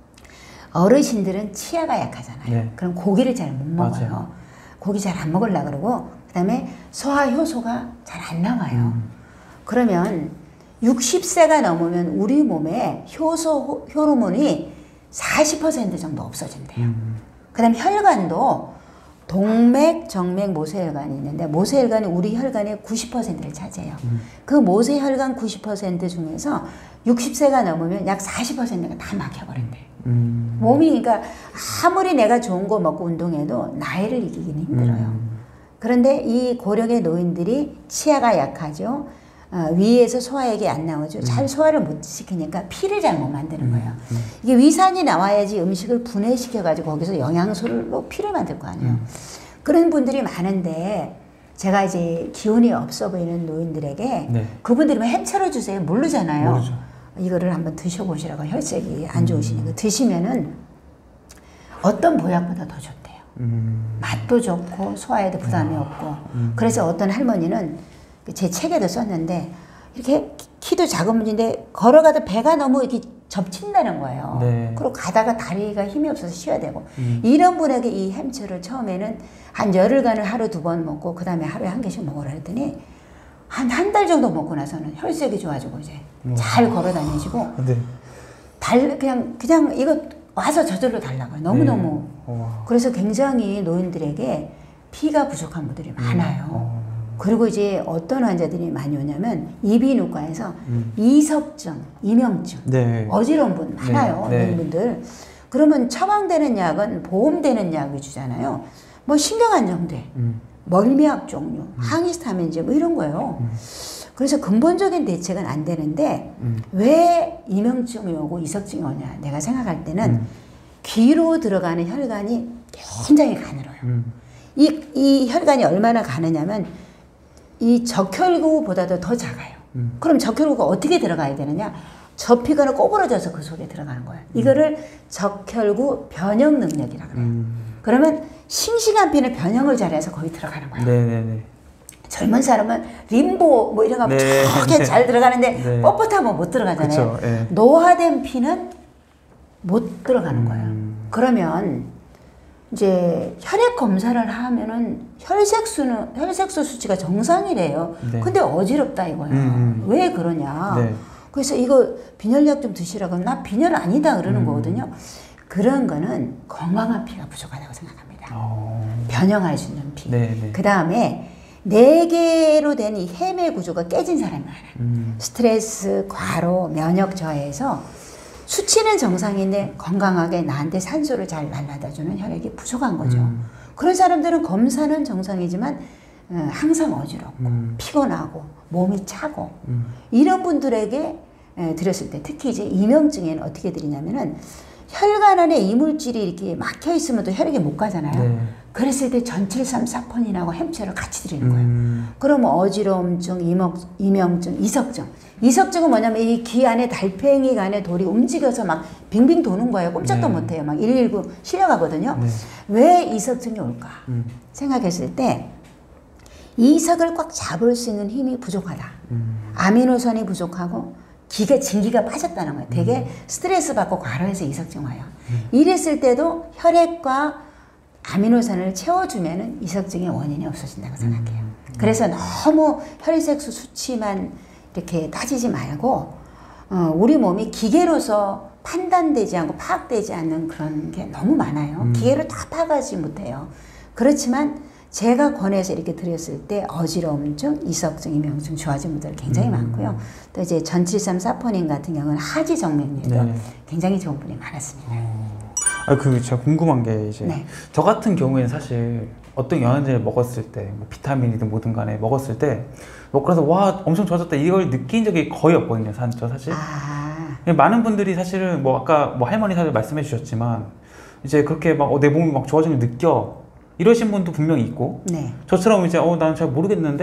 어르신들은 치아가 약하잖아요. 네. 그럼 고기를 잘 못 먹어요. 맞아요. 고기 잘 안 먹으려고 그러고 그다음에 소화 효소가 잘 안 나와요. 음. 그러면 육십 세가 넘으면 우리 몸에 효소 호르몬이 사십 퍼센트 정도 없어진대요. 음. 그다음 혈관도 동맥, 정맥, 모세혈관이 있는데 모세혈관이 우리 혈관의 구십 퍼센트를 차지해요. 음. 그 모세혈관 구십 퍼센트 중에서 육십 세가 넘으면 약 사십 퍼센트가 다 막혀버린대. 음. 몸이 그러니까 아무리 내가 좋은 거 먹고 운동해도 나이를 이기기는 힘들어요. 음. 그런데 이 고령의 노인들이 치아가 약하죠. 어, 위에서 소화액이 안 나오죠. 음. 잘 소화를 못 시키니까 피를 잘 못 만드는 거예요. 음. 음. 이게 위산이 나와야지 음식을 분해시켜가지고 거기서 영양소로 피를 만들 거 아니에요. 음. 그런 분들이 많은데 제가 이제 기운이 없어 보이는 노인들에게 네. 그분들이 뭐 햄차로 주세요 모르잖아요. 모르죠. 이거를 한번 드셔보시라고 혈색이 안 좋으시니까 음. 드시면은 어떤 보약보다 더 좋대요. 음. 맛도 좋고 소화에도 부담이 음. 없고 음. 그래서 어떤 할머니는 제 책에도 썼는데 이렇게 키도 작은 분인데 걸어가다 배가 너무 이렇게 접친다는 거예요. 네. 그리고 가다가 다리가 힘이 없어서 쉬어야 되고 음. 이런 분에게 이 햄츠를 처음에는 한 열흘간을 하루 두 번 먹고 그 다음에 하루에 한 개씩 먹으라 했더니 한 한 달 정도 먹고 나서는 혈색이 좋아지고 이제 음. 잘 걸어 다니시고 네. 달 그냥 그냥 이거 와서 저절로 달라고요. 너무너무. 네. 그래서 굉장히 노인들에게 피가 부족한 분들이 많아요. 음. 그리고 이제 어떤 환자들이 많이 오냐면 이비인후과에서 음. 이석증, 이명증, 네. 어지러운 분 많아요. 네. 이런 분들. 그러면 처방되는 약은 보험되는 약을 주잖아요. 뭐 신경안정제, 음. 멀미약 종류, 음. 항히스타민제 뭐 이런 거예요. 음. 그래서 근본적인 대책은 안 되는데 음. 왜 이명증이 오고 이석증이 오냐 내가 생각할 때는 음. 귀로 들어가는 혈관이 굉장히 가늘어요. 음. 이, 이 혈관이 얼마나 가느냐면 이 적혈구보다도 더 작아요. 음. 그럼 적혈구가 어떻게 들어가야 되느냐? 접히거나 꼬부러져서 그 속에 들어가는 거예요. 음. 이거를 적혈구 변형 능력이라고 그래요. 음. 그러면 싱싱한 피는 변형을 잘해서 거기 들어가는 거예요. 네네네. 젊은 사람은 림보 뭐 이런 거 네. 저렇게 잘 들어가는데 네. 뻣뻣하면 못 들어가잖아요. 네. 노화된 피는 못 들어가는 거예요. 음. 그러면 이제 혈액 검사를 하면은 혈색수는 혈색소 수치가 정상이래요. 네. 근데 어지럽다 이거야. 음. 왜 그러냐. 네. 그래서 이거 빈혈약 좀 드시라고 하면 나 빈혈 아니다 그러는 음. 거거든요. 그런 거는 건강한 피가 부족하다고 생각합니다. 오. 변형할 수 있는 피. 네, 그 다음에 네 개로 된 이 햄의 구조가 깨진 사람이 많아요. 음. 스트레스, 과로, 면역 저하에서 수치는 정상인데 건강하게 나한테 산소를 잘 날라다주는 혈액이 부족한 거죠. 음. 그런 사람들은 검사는 정상이지만 어, 항상 어지럽고 음. 피곤하고 몸이 차고 음. 이런 분들에게 에, 드렸을 때 특히 이제 이명증에는 어떻게 드리냐면은 혈관 안에 이물질이 이렇게 막혀 있으면 또 혈액이 못 가잖아요. 네. 그랬을 때 전칠삼 사포닌하고 햄체를 같이 드리는 거예요. 음. 그러면 어지러움증, 이명, 이명증, 이석증. 이석증은 뭐냐면 이 귀 안에 달팽이 안에 돌이 움직여서 막 빙빙 도는 거예요. 꼼짝도 네. 못해요. 막 일일구 실려가거든요. 네. 왜 이석증이 올까? 음. 생각했을 때 이석을 꽉 잡을 수 있는 힘이 부족하다. 음. 아미노산이 부족하고 기가 진기가 빠졌다는 거예요. 되게 음. 스트레스 받고 과로해서 이석증 와요. 음. 이랬을 때도 혈액과 아미노산을 채워주면은 이석증의 원인이 없어진다고 생각해요. 음. 그래서 너무 혈색소 수치만 이렇게 따지지 말고 어, 우리 몸이 기계로서 판단되지 않고 파악되지 않는 그런 게 너무 많아요. 음. 기계로 다 파악하지 못해요. 그렇지만 제가 권해서 이렇게 드렸을 때 어지러움증, 이석증, 이명증 좋아진 분들 굉장히 음. 많고요. 또 이제 전칠삼 사포닌 같은 경우는 하지 정맥류도 네. 굉장히 좋은 분이 많았습니다. 어. 아, 그 제가 궁금한 게 이제 네. 저 같은 경우에는 사실 어떤 영양제를 먹었을 때, 뭐 비타민이든 뭐든 간에 먹었을 때 먹고 나서 와 엄청 좋아졌다 이걸 느낀 적이 거의 없거든요. 저 사실. 아. 많은 분들이 사실은 뭐 아까 뭐 할머니 사실 말씀해 주셨지만 이제 그렇게 막 내 몸이 막 좋아지는 걸 느껴. 이러신 분도 분명히 있고 네. 저처럼 이제 어 나는 잘 모르겠는데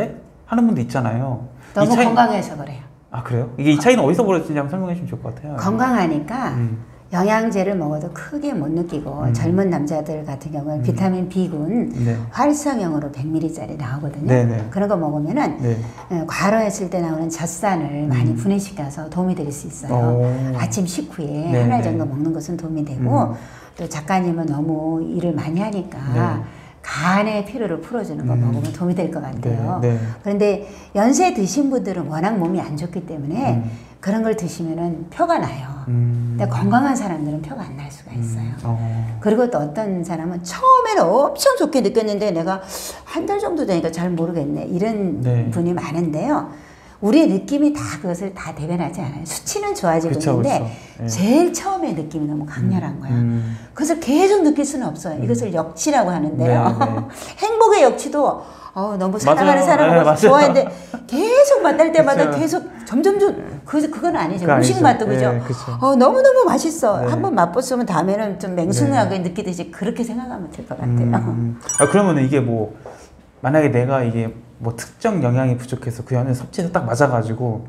하는 분도 있잖아요. 너무 이 차이... 건강해서 그래요. 아 그래요? 이게 이 차이는 어디서 벌어지는지 한번 설명해 주시면 좋을 것 같아요. 건강하니까 음. 영양제를 먹어도 크게 못 느끼고 음. 젊은 남자들 같은 경우는 음. 비타민 B군 네. 활성형으로 백 밀리리터짜리 나오거든요. 네네. 그런 거 먹으면은 네. 과로했을 때 나오는 젖산을 음. 많이 분해시켜서 도움이 될 수 있어요. 오. 아침 식후에 네네. 한 알 정도 먹는 것은 도움이 되고 음. 또 작가님은 너무 일을 많이 하니까 네. 간의 피로를 풀어주는 거 음. 먹으면 도움이 될 것 같아요. 네. 네. 그런데 연세 드신 분들은 워낙 몸이 안 좋기 때문에 음. 그런 걸 드시면은 표가 나요. 음. 근데 건강한 사람들은 표가 안 날 수가 있어요. 음. 어. 그리고 또 어떤 사람은 처음에는 엄청 좋게 느꼈는데 내가 한 달 정도 되니까 잘 모르겠네. 이런 네. 분이 많은데요. 우리의 느낌이 다 그것을 다 대변하지 않아요. 수치는 좋아지고 그쵸, 있는데 그쵸. 네. 제일 처음에 느낌이 너무 강렬한 음. 거야. 음. 그것을 계속 느낄 수는 없어요. 이것을 역치라고 하는데요. 네, 네. 행복의 역치도 어, 너무 사랑하는 맞아요. 사람을 네, 좋아했는데 계속 만날 때마다 그쵸. 계속 점점 좀 그, 그건 아니죠. 그거 음식 아니죠. 맛도 그죠. 네, 그쵸. 어, 너무너무 맛있어. 네. 한번 맛봤으면 다음에는 좀 맹숭하게 느끼듯이 그렇게 생각하면 될 것 같아요. 음. 아, 그러면 이게 뭐 만약에 내가 이게 뭐 특정 영양이 부족해서 그 안에 섭취해서 딱 맞아가지고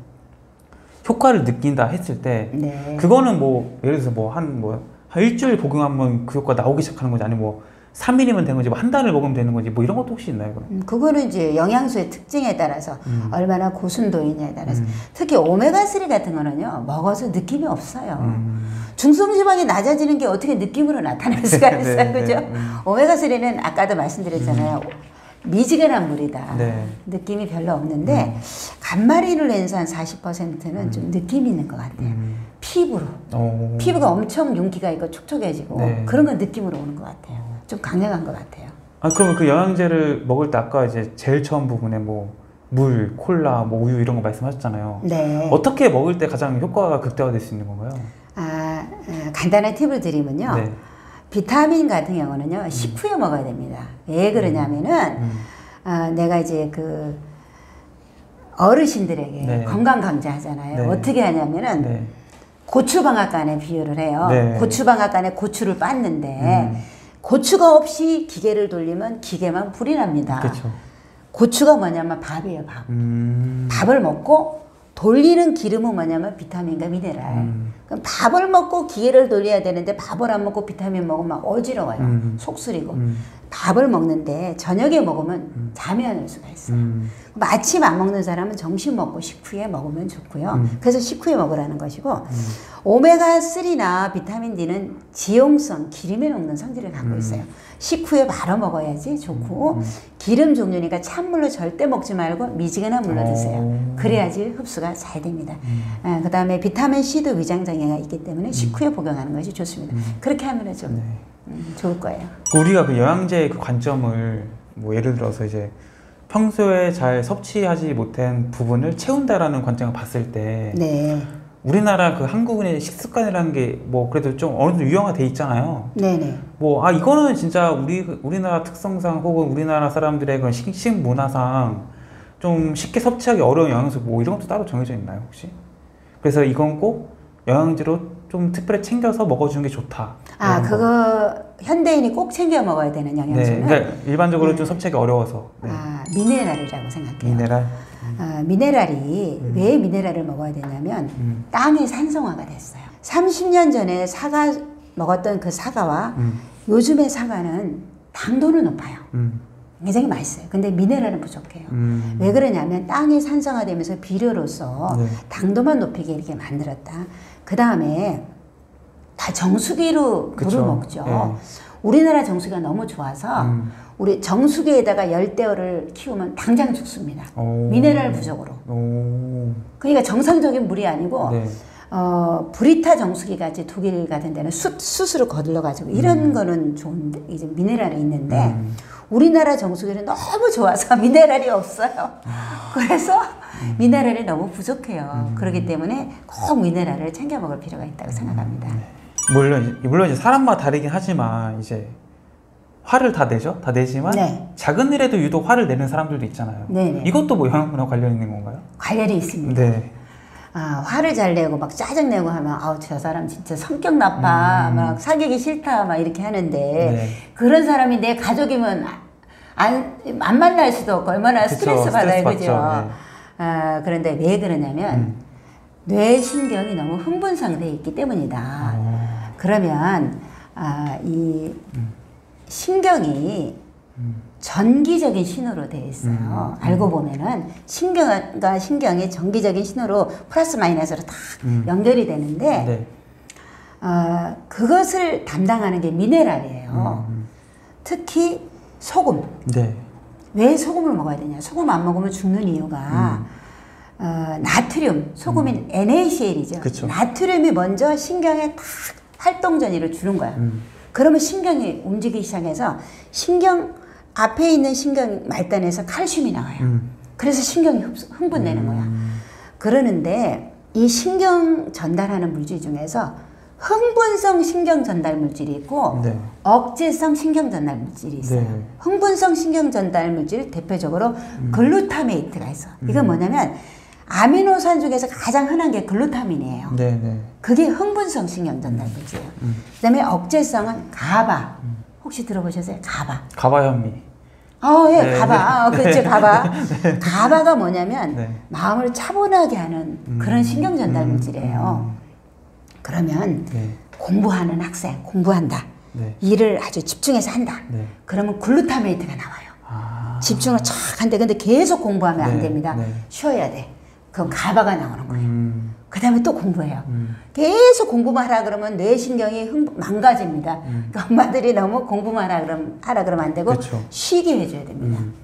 효과를 느낀다 했을 때 네. 그거는 뭐 예를 들어서 뭐 한 뭐 한 일주일 복용하면 그 효과 나오기 시작하는 건지 아니면 뭐 삼 일이면 되는 건지 뭐 한 달을 먹으면 되는 건지 뭐 이런 것도 혹시 있나요? 그럼? 음, 그거는 이제 영양소의 특징에 따라서 음. 얼마나 고순도이냐에 따라서 음. 특히 오메가삼 같은 거는요 먹어서 느낌이 없어요. 음. 중성지방이 낮아지는 게 어떻게 느낌으로 나타날 수가 네, 있어요. 네, 그죠? 네. 음. 오메가삼은 아까도 말씀드렸잖아요. 미지근한 물이다. 네. 느낌이 별로 없는데 음. 간마리를 내서 한 사십 퍼센트는 좀 느낌이 있는 것 같아요. 음. 피부로. 오. 피부가 엄청 윤기가 있고 촉촉해지고 네. 그런 건 느낌으로 오는 것 같아요. 좀 강력한 것 같아요. 아 그러면 그 영양제를 먹을 때 아까 이제 제일 처음 부분에 뭐 물, 콜라, 뭐 우유 이런 거 말씀하셨잖아요. 네. 어떻게 먹을 때 가장 효과가 극대화될 수 있는 건가요? 아, 아, 간단한 팁을 드리면요. 네. 비타민 같은 경우는요, 식후에 먹어야 됩니다. 왜 그러냐면은, 음. 아, 내가 이제 그 어르신들에게 네. 건강 강조하잖아요. 네. 어떻게 하냐면은, 네. 고추방앗간에 비유를 해요. 네. 고추방앗간에 고추를 빻는데, 음. 고추가 없이 기계를 돌리면 기계만 불이 납니다. 그렇죠. 고추가 뭐냐면 밥이에요, 밥. 음. 밥을 먹고 돌리는 기름은 뭐냐면 비타민과 미네랄. 음. 그럼 밥을 먹고 기계를 돌려야 되는데 밥을 안 먹고 비타민 먹으면 막 어지러워요. 음. 속쓰리고. 음. 밥을 먹는데 저녁에 먹으면 잠이 안 올 수가 있어요. 음. 그럼 아침 안 먹는 사람은 점심 먹고 식후에 먹으면 좋고요. 음. 그래서 식후에 먹으라는 것이고 오메가삼이나 비타민 D는 지용성, 기름에 녹는 성질을 갖고 음. 있어요. 식후에 바로 먹어야지 좋고 음. 기름 종류니까 찬물로 절대 먹지 말고 미지근한 물로 드세요. 오. 그래야지 흡수가 잘 됩니다. 음. 아, 그 다음에 비타민 C도 위장장애가 있기 때문에 식후에 복용하는 것이 좋습니다. 음. 그렇게 하면 좀 네. 음, 좋을 거예요. 우리가 그 영양제의 그 관점을 뭐 예를 들어서 이제 평소에 잘 섭취하지 못한 부분을 채운다라는 관점을 봤을 때 네. 우리나라 그 한국인의 식습관이라는 게 뭐 그래도 좀 어느 정도 유형화돼 있잖아요. 네네. 뭐 아 이거는 진짜 우리 우리나라 특성상 혹은 우리나라 사람들의 그런 식식 문화상 좀 쉽게 섭취하기 어려운 영양소 뭐 이런 것도 따로 정해져 있나요 혹시? 그래서 이건 꼭 영양제로 좀 특별히 챙겨서 먹어주는 게 좋다. 아, 이런 거. 그거 현대인이 꼭 챙겨 먹어야 되는 네, 영양소는 그러니까 일반적으로 네. 좀 섭취하기 어려워서 네. 아, 미네랄이라고 생각해요. 미네랄. 아, 미네랄이 음. 왜 미네랄을 먹어야 되냐면 음. 땅이 산성화가 됐어요. 삼십 년 전에 사과 먹었던 그 사과와 음. 요즘의 사과는 당도는 높아요. 음. 굉장히 맛있어요. 근데 미네랄은 부족해요. 음. 왜 그러냐면 땅이 산성화되면서 비료로서 네. 당도만 높이게 이렇게 만들었다. 그 다음에 다 정수기로 물을 그쵸. 먹죠. 네. 우리나라 정수기가 너무 좋아서 음. 우리 정수기에다가 열대어를 키우면 당장 죽습니다. 오. 미네랄 부족으로. 오. 그러니까 정상적인 물이 아니고 네. 어, 브리타 정수기 같이 독일 같은 데는 숯, 숯으로 거들러가지고 이런 음. 거는 좋은데 이제 미네랄이 있는데 음. 우리나라 정수기는 너무 좋아서 미네랄이 없어요. 아. 그래서 미네랄이 너무 부족해요. 음. 그렇기 때문에 꼭 미네랄을 챙겨 먹을 필요가 있다고 생각합니다. 물론 물론 이제 사람마다 다르긴 하지만 이제 화를 다 내죠. 다 내지만 네. 작은 일에도 유독 화를 내는 사람들도 있잖아요. 네네. 이것도 뭐 영양분과 관련 있는 건가요? 관련이 있습니다. 네. 아, 화를 잘 내고 막 짜증 내고 하면 아우 저 사람 진짜 성격 나빠 음. 막 사귀기 싫다 막 이렇게 하는데 네. 그런 사람이 내 가족이면 안, 안 만날 수도 없고 얼마나 그쵸, 스트레스 받아요. 스트레스 그죠? 받죠. 네. 아, 그런데 왜 그러냐면 음. 뇌신경이 너무 흥분상태에 있기 때문이다. 오. 그러면 아, 이 음. 신경이 음. 전기적인 신호로 되어 있어요. 음. 알고 보면은 신경과 신경이 전기적인 신호로 플러스 마이너스로 다 음. 연결이 되는데 네. 어, 그것을 담당하는 게 미네랄이에요. 음. 특히 소금. 네. 왜 소금을 먹어야 되냐? 소금 안 먹으면 죽는 이유가 음. 어, 나트륨, 소금인 엔 에이 씨 엘이죠. 그쵸. 나트륨이 먼저 신경에 탁 활동 전이를 주는 거야. 음. 그러면 신경이 움직이기 시작해서 신경 앞에 있는 신경 말단에서 칼슘이 나와요. 음. 그래서 신경이 흡수, 흥분되는 거야. 음. 그러는데 이 신경 전달하는 물질 중에서 흥분성 신경 전달 물질이 있고 네. 억제성 신경 전달 물질이 있어요. 네. 흥분성 신경 전달 물질 대표적으로 음. 글루타메이트가 있어. 이건 음. 뭐냐면 아미노산 중에서 가장 흔한 게 글루타민이에요. 네, 네. 그게 흥분성 신경 전달 물질이에요. 음. 그다음에 억제성은 가바. 혹시 들어보셨어요? 가바. 가바 현미. 어, 예, 네, 가바. 어, 그렇죠, 가바. 네. 가바가 뭐냐면 네. 마음을 차분하게 하는 음. 그런 신경 전달 음. 물질이에요. 음. 그러면 네. 공부하는 학생, 공부한다. 네. 일을 아주 집중해서 한다. 네. 그러면 글루타메이트가 나와요. 아. 집중을 촥 한데 근데 계속 공부하면 안 네, 됩니다. 네. 쉬어야 돼. 그럼 가바가 나오는 거예요. 음. 그 다음에 또 공부해요. 음. 계속 공부만 하라 그러면 뇌신경이 흥, 망가집니다. 음. 그러니까 엄마들이 너무 공부만 하라 그러면, 하라 그러면 안 되고 그쵸. 쉬게 해줘야 됩니다. 음.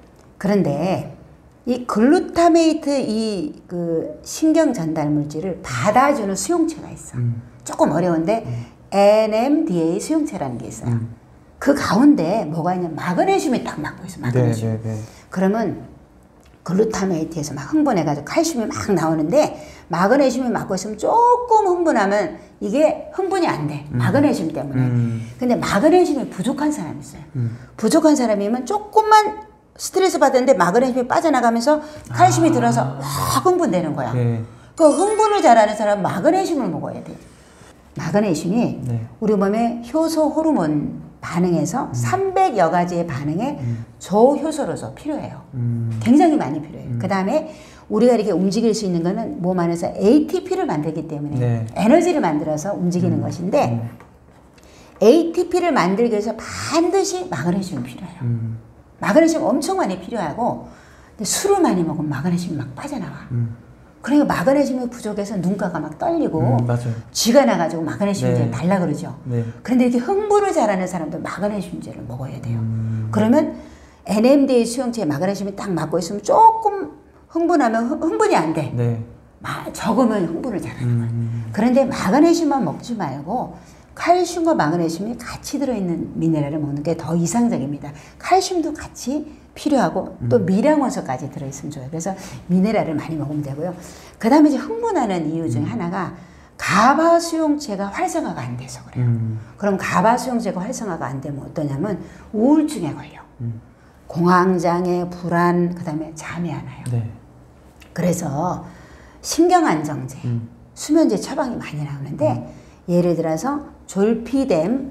그런데 이 글루타메이트 이 그 신경 전달 물질을 받아주는 수용체가 있어. 음. 조금 어려운데 엔 엠 디 에이 수용체라는 게 있어요. 음. 그 가운데 뭐가 있냐 마그네슘이 딱 맞고 있어. 마그네슘. 네, 네, 네. 그러면 글루타메이트에서 막 흥분해가지고 칼슘이 막 나오는데 마그네슘이 맞고 있으면 조금 흥분하면 이게 흥분이 안 돼. 음. 마그네슘 때문에. 음. 근데 마그네슘이 부족한 사람이 있어요. 음. 부족한 사람이면 조금만 스트레스 받았는데 마그네슘이 빠져나가면서 칼슘이 아. 들어서 확 흥분되는 거야. 네. 그 흥분을 잘하는 사람은 마그네슘을 먹어야 돼. 마그네슘이 네. 우리 몸의 효소 호르몬 반응에서 음. 삼백여 가지의 반응에 음. 조효소로서 필요해요. 음. 굉장히 많이 필요해요. 음. 그 다음에 우리가 이렇게 움직일 수 있는 거는 몸 안에서 에이 티 피를 만들기 때문에 네. 에너지를 만들어서 움직이는 음. 것인데 음. 에이 티 피를 만들기 위해서 반드시 마그네슘이 필요해요. 음. 마그네슘 엄청 많이 필요하고 근데 술을 많이 먹으면 마그네슘이 막 빠져나와. 음. 그러니까 마그네슘이 부족해서 눈가가 막 떨리고 음, 맞아요. 쥐가 나가지고 마그네슘제를 네. 달라 그러죠. 네. 그런데 이렇게 흥분을 잘하는 사람도 마그네슘제를 먹어야 돼요. 음. 그러면 엔 엠 디 에이 수용체에 마그네슘이 딱 맞고 있으면 조금 흥분하면 흥- 흥분이 안 돼. 네. 마- 적으면 흥분을 잘하는 거예요. 음. 그런데 마그네슘만 먹지 말고 칼슘과 마그네슘이 같이 들어있는 미네랄을 먹는 게 더 이상적입니다. 칼슘도 같이 필요하고 또 미량원소까지 들어있으면 좋아요. 그래서 미네랄을 많이 먹으면 되고요. 그 다음에 이제 흥분하는 이유 중에 하나가 가바 수용체가 활성화가 안 돼서 그래요. 음. 그럼 가바 수용체가 활성화가 안 되면 어떠냐면 우울증에 걸려. 음. 공황장애, 불안, 그 다음에 잠이 안 와요. 네. 그래서 신경안정제, 음. 수면제 처방이 많이 나오는데 예를 들어서 졸피뎀,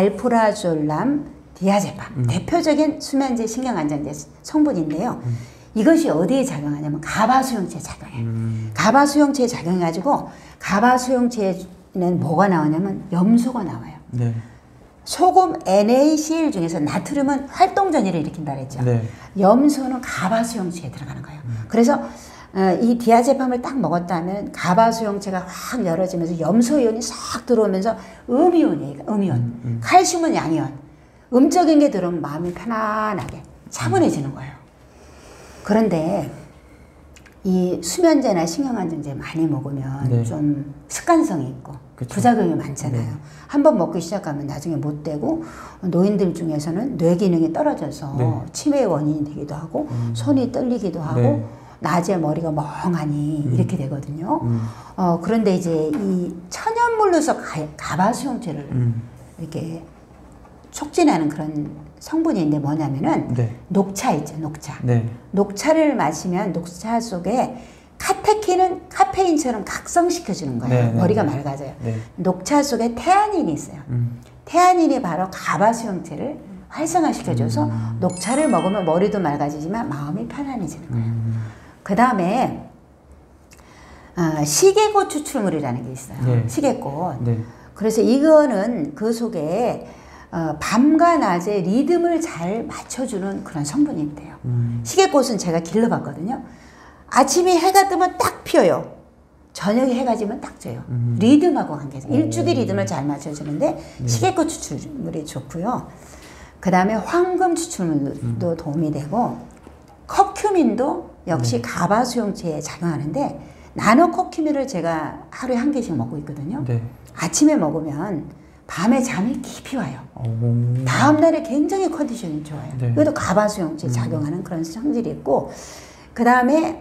알프라졸람, 디아제팜 음. 대표적인 수면제 신경안정제 성분인데요. 음. 이것이 어디에 작용하냐면 가바 수용체에 작용해요. 음. 가바 수용체에 작용해가지고 가바 수용체에는 뭐가 나오냐면 염소가 나와요. 네. 소금 엔 에이 씨 엘 중에서 나트륨은 활동전이를 일으킨다 그랬죠. 네. 염소는 가바 수용체에 들어가는 거예요. 그래서 어, 이 디아제팜을 딱 먹었다면 가바 수용체가 확 열어지면서 염소 이온이 싹 들어오면서 음이온이에요. 음이온. 음, 음. 칼슘은 양이온. 음적인 게 들어오면 마음이 편안하게 차분해지는 거예요. 그런데 이 수면제나 신경안정제 많이 먹으면 네. 좀 습관성이 있고 그쵸. 부작용이 많잖아요. 네. 한번 먹기 시작하면 나중에 못 되고 노인들 중에서는 뇌 기능이 떨어져서 네. 치매의 원인이 되기도 하고 음. 손이 떨리기도 하고 네. 낮에 머리가 멍하니 음. 이렇게 되거든요. 음. 어, 그런데 이제 이 천연물로서 가, 가바 수용체를 음. 이렇게 촉진하는 그런 성분인데 뭐냐면은 네. 녹차 있죠, 녹차. 네. 녹차를 마시면 녹차 속에 카테킨은 카페인처럼 각성시켜주는 거예요. 네, 네, 머리가 네. 맑아져요. 네. 녹차 속에 태아닌이 있어요. 음. 태아닌이 바로 가바 수용체를 활성화시켜줘서 음. 녹차를 먹으면 머리도 맑아지지만 마음이 편안해지는 거예요. 음. 그 다음에 어, 시계꽃 추출물이라는 게 있어요. 네. 시계꽃. 네. 그래서 이거는 그 속에 어, 밤과 낮의 리듬을 잘 맞춰주는 그런 성분이 있대요. 음. 시계꽃은 제가 길러봤거든요. 아침에 해가 뜨면 딱 피어요. 저녁에 해가 지면 딱 져요. 음. 리듬하고 관계해서 오. 일주기 리듬을 잘 맞춰주는데 네. 시계꽃 추출물이 좋고요. 그 다음에 황금 추출물도 음. 도움이 되고 커큐민도 역시 네. 가바수용체에 작용하는데 나노 커큐민을 제가 하루에 한 개씩 먹고 있거든요. 네. 아침에 먹으면 밤에 잠이 깊이 와요. 오. 다음날에 굉장히 컨디션이 좋아요. 네. 이것도 가바수용체에 작용하는 그런 성질이 있고 그 다음에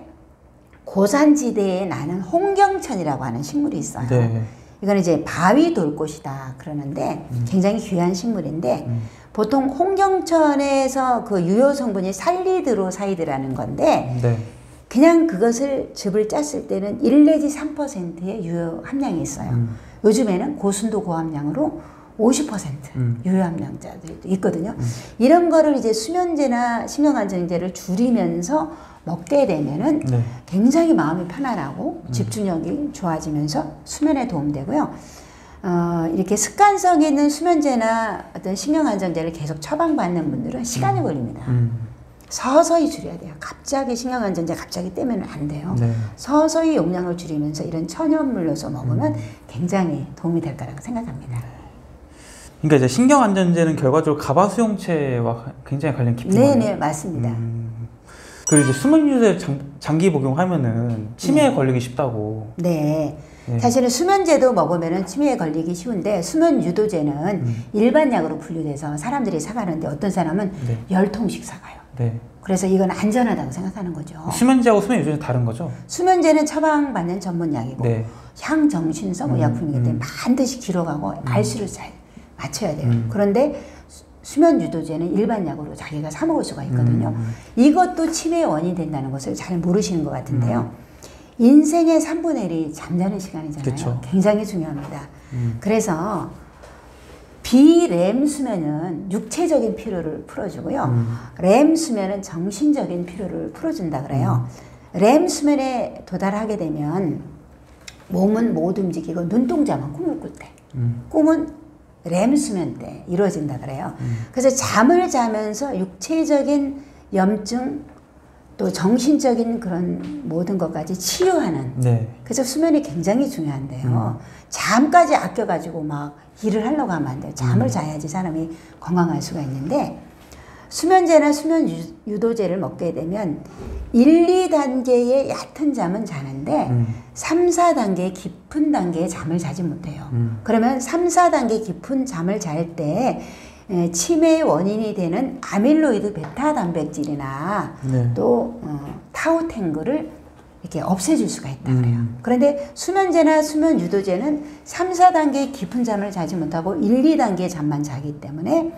고산지대에 나는 홍경천이라고 하는 식물이 있어요. 네. 이건 이제 바위 돌꽃이다 그러는데 음. 굉장히 귀한 식물인데 음. 보통 홍경천에서 그 유효 성분이 살리드로사이드라는 건데 네. 그냥 그것을 즙을 짰을 때는 일 내지 삼 퍼센트의 유효 함량이 있어요. 음. 요즘에는 고순도 고함량으로 오십 퍼센트 음. 유효 함량자들도 있거든요. 음. 이런 거를 이제 수면제나 신경안정제를 줄이면서 먹게 되면은 네. 굉장히 마음이 편안하고 음. 집중력이 좋아지면서 수면에 도움되고요. 어, 이렇게 습관성 있는 수면제나 어떤 신경안정제를 계속 처방받는 분들은 시간이 음. 걸립니다. 음. 서서히 줄여야 돼요. 갑자기 신경안정제 갑자기 떼면 안 돼요. 네. 서서히 용량을 줄이면서 이런 천연물 넣어서 먹으면 음. 굉장히 도움이 될 거라고 생각합니다. 그러니까 이제 신경 안정제는 결과적으로 가바수용체와 굉장히 관련 깊은 네네 거예요. 맞습니다. 음. 그리고 이제 수면 유도제 장, 장기 복용하면은 치매에 네. 걸리기 쉽다고. 네. 네. 사실은 수면제도 먹으면 치매에 걸리기 쉬운데 수면 유도제는 음. 일반 약으로 분류돼서 사람들이 사가는데 어떤 사람은 네. 열 통씩 사가요. 네. 그래서 이건 안전하다고 생각하는 거죠. 수면제하고 수면 유도제는 다른 거죠? 수면제는 처방받는 전문 약이고 네. 향정신성 음, 의약품이기 때문에 음. 반드시 기록하고 알수를 잘 맞춰야 돼요. 음. 그런데 수- 수면 유도제는 일반 약으로 자기가 사 먹을 수가 있거든요. 음. 이것도 치매의 원인이 된다는 것을 잘 모르시는 것 같은데요. 인생의 삼분의 일이 잠자는 시간이잖아요. 그쵸. 굉장히 중요합니다. 음. 그래서 비렘 수면은 육체적인 피로를 풀어주고요. 음. 렘 수면은 정신적인 피로를 풀어준다 그래요. 음. 렘 수면에 도달하게 되면 몸은 못 움직이고 눈동자만 꿈을 꿀 때. 음. 꿈은 렘 수면 때 이루어진다 그래요. 음. 그래서 잠을 자면서 육체적인 염증 또 정신적인 그런 모든 것까지 치유하는 네. 그래서 수면이 굉장히 중요한데요. 음. 잠까지 아껴가지고 막 일을 하려고 하면 안 돼요. 잠을 음. 자야지 사람이 건강할 수가 있는데 수면제나 수면 유, 유도제를 먹게 되면 일, 이 단계의 얕은 잠은 자는데 음. 삼, 사 단계 깊은 단계의 잠을 자지 못해요. 음. 그러면 삼, 사 단계 깊은 잠을 잘 때 치매의 원인이 되는 아밀로이드 베타 단백질이나 네. 또 어, 타우탱글을 이렇게 없애줄 수가 있다 그래요. 음. 그런데 수면제나 수면 유도제는 삼, 사 단계의 깊은 잠을 자지 못하고 일, 이 단계의 잠만 자기 때문에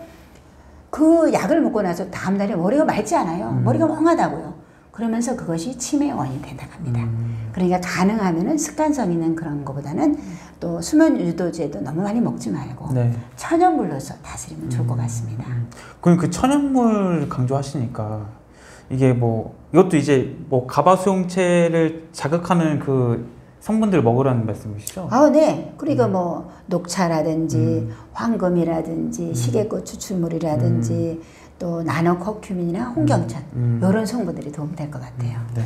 그 약을 먹고 나서 다음날에 머리가 맑지 않아요. 음. 머리가 멍하다고요. 그러면서 그것이 치매의 원인이 된다고 합니다. 음. 그러니까 가능하면은 습관성 있는 그런 것보다는 또 수면 유도제도 너무 많이 먹지 말고 네. 천연물로서 다스리면 좋을 것 같습니다. 그럼 그 천연물 강조하시니까 이게 뭐 이것도 이제 뭐 가바수용체를 자극하는 그 성분들을 먹으라는 말씀이시죠? 아, 네. 그러니까 뭐 녹차라든지 음. 황금이라든지 시계꽃 추출물이라든지 또 나노 커큐민이나 홍경천 음. 이런 성분들이 도움이 될 것 같아요. 네.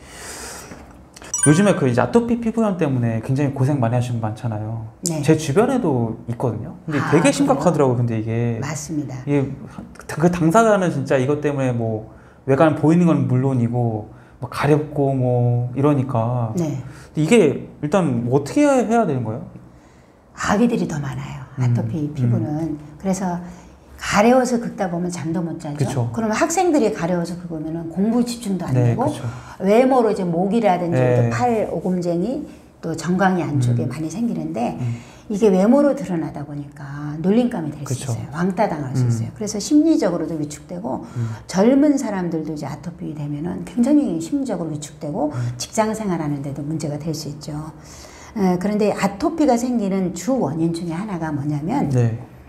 요즘에 그 이제 아토피 피부염 때문에 굉장히 고생 많이 하시는 분 많잖아요. 네. 제 주변에도 있거든요. 근데 아, 되게 그래요? 심각하더라고요. 근데 이게 맞습니다. 이게 그 당사자는 진짜 이것 때문에 뭐 외관 보이는 건 물론이고 뭐 가렵고 뭐 이러니까 네. 이게 일단 뭐 어떻게 해야 되는 거예요? 아기들이 더 많아요. 아토피 음, 피부는. 그래서 가려워서 긁다 보면 잠도 못 자죠. 그쵸. 그러면 학생들이 가려워서 긁으면 공부 집중도 안 네, 되고 그쵸. 외모로 이제 목이라든지 네. 또 팔 오금쟁이 또 정강이 안쪽에 음. 많이 생기는데 음. 이게 외모로 드러나다 보니까 놀림감이 될 수 그쵸. 있어요. 왕따 당할 수 음. 있어요. 그래서 심리적으로도 위축되고 음. 젊은 사람들도 이제 아토피 되면은 굉장히 심리적으로 위축되고 음. 직장 생활하는데도 문제가 될 수 있죠. 에, 그런데 아토피가 생기는 주 원인 중에 하나가 뭐냐면 네.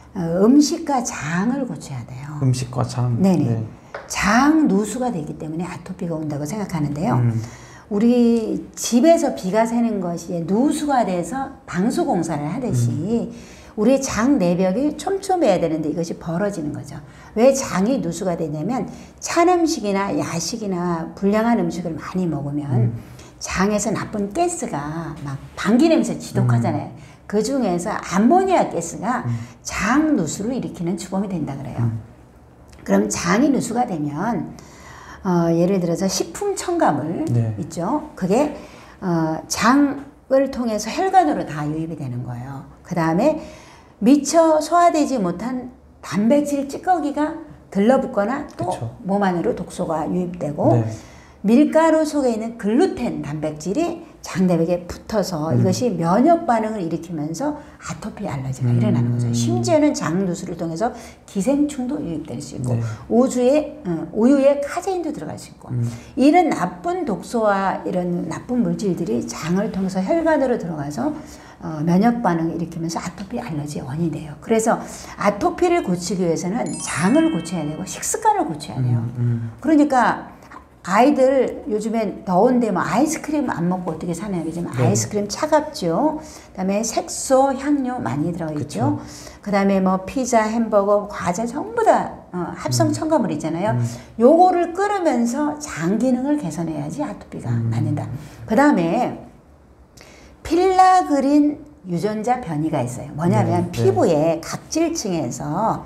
어, 음식과 장을 고쳐야 돼요. 음식과 장. 네네. 네. 장 누수가 되기 때문에 아토피가 온다고 생각하는데요. 음. 우리 집에서 비가 새는 것이 누수가 돼서 방수공사를 하듯이 우리의 장 내벽이 촘촘해야 되는데 이것이 벌어지는 거죠. 왜 장이 누수가 되냐면 찬 음식이나 야식이나 불량한 음식을 많이 먹으면 음. 장에서 나쁜 가스가 막 방귀 냄새 지독하잖아요. 음. 그 중에서 암모니아 가스가 음. 장 누수를 일으키는 주범이 된다 그래요. 음. 그럼 장이 누수가 되면 어, 예를 들어서 식품 첨가물 네. 있죠. 그게 어, 장을 통해서 혈관으로 다 유입이 되는 거예요. 그 다음에 미처 소화되지 못한 단백질 찌꺼기가 들러붙거나 또 몸 안으로 독소가 유입되고 네. 밀가루 속에 있는 글루텐 단백질이 장내벽에 붙어서 음. 이것이 면역 반응을 일으키면서 아토피 알러지가 음. 일어나는 거죠. 심지어는 장 누수를 통해서 기생충도 유입될 수 있고 네. 우주에, 어, 우유에 카제인도 들어갈 수 있고 음. 이런 나쁜 독소와 이런 나쁜 물질들이 장을 통해서 혈관으로 들어가서 어, 면역 반응을 일으키면서 아토피 알러지의 원인이 돼요. 그래서 아토피를 고치기 위해서는 장을 고쳐야 되고 식습관을 고쳐야 돼요. 음. 음. 그러니까 아이들 요즘엔 더운데 뭐 아이스크림 안 먹고 어떻게 사나요? 요즘 네. 아이스크림 차갑죠. 그다음에 색소, 향료 많이 들어있죠. 그다음에 뭐 피자, 햄버거, 과자 전부 다 어, 합성 첨가물 있잖아요. 음. 요거를 끓으면서 장 기능을 개선해야지 아토피가 음. 낫는다. 그다음에 필라그린 유전자 변이가 있어요. 뭐냐면 네. 피부의 네. 각질층에서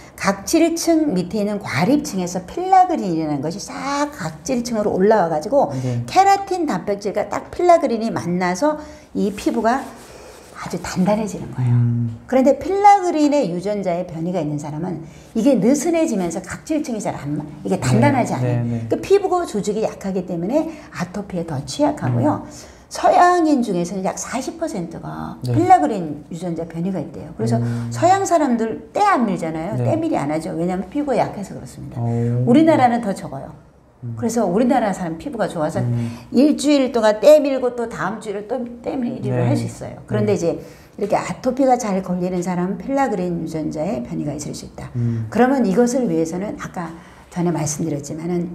각질층 밑에 있는 과립층에서 필라그린이라는 것이 싹 각질층으로 올라와 가지고 네. 케라틴 단백질과 딱 필라그린이 만나서 이 피부가 아주 단단해지는 거예요. 음. 그런데 필라그린의 유전자의 변이가 있는 사람은 이게 느슨해지면서 각질층이 잘 안, 이게 단단하지 네. 않아요. 네. 네. 그 피부가 조직이 약하기 때문에 아토피에 더 취약하고요. 음. 서양인 중에서는 약 사십 퍼센트가 네. 필라그린 유전자 변이가 있대요. 그래서 음. 서양 사람들 때 안 밀잖아요. 네. 때 밀이 안 하죠. 왜냐하면 피부가 약해서 그렇습니다. 오. 우리나라는 더 적어요. 음. 그래서 우리나라 사람 피부가 좋아서 음. 일주일 동안 때 밀고 또 다음 주일을 또 때 밀이를 네. 할 수 있어요. 그런데 네. 이제 이렇게 아토피가 잘 걸리는 사람은 필라그린 유전자의 변이가 있을 수 있다. 음. 그러면 이것을 위해서는 아까 전에 말씀드렸지만은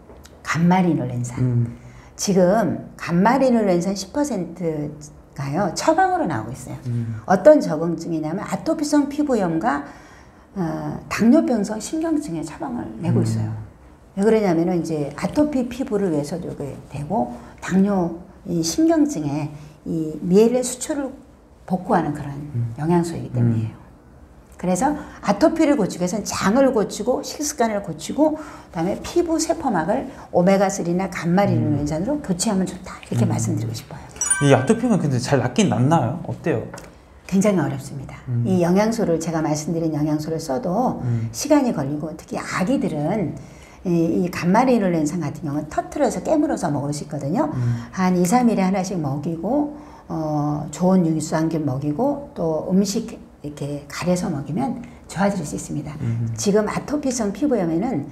감마리놀렌산 음. 지금 감마리놀렌산 십 퍼센트가요 처방으로 나오고 있어요. 음. 어떤 적응증이냐면 아토피성 피부염과 어, 당뇨병성 신경증에 처방을 내고 음. 있어요. 왜 그러냐면은 이제 아토피 피부를 위해서도 이게 되고 당뇨 이 신경증에 이 미엘의 수초를 복구하는 그런 음. 영양소이기 때문이에요. 음. 그래서 아토피를 고치기 위해서는 장을 고치고 식습관을 고치고 그다음에 피부 세포막을 오메가삼이나 감마리놀렌산으로 음. 교체하면 좋다. 이렇게 음. 말씀드리고 싶어요. 이 아토피는 근데 잘 낫긴 낫나요? 어때요? 굉장히 어렵습니다. 음. 이 영양소를 제가 말씀드린 영양소를 써도 음. 시간이 걸리고 특히 아기들은 이, 이 감마리놀렌산 같은 경우는 터트려서 깨물어서 먹을 수 있거든요. 음. 한 이, 삼 일에 하나씩 먹이고 어, 좋은 유기수한균 먹이고 또 음식 이렇게 가려서 먹이면 좋아질 수 있습니다. 음. 지금 아토피성 피부염에는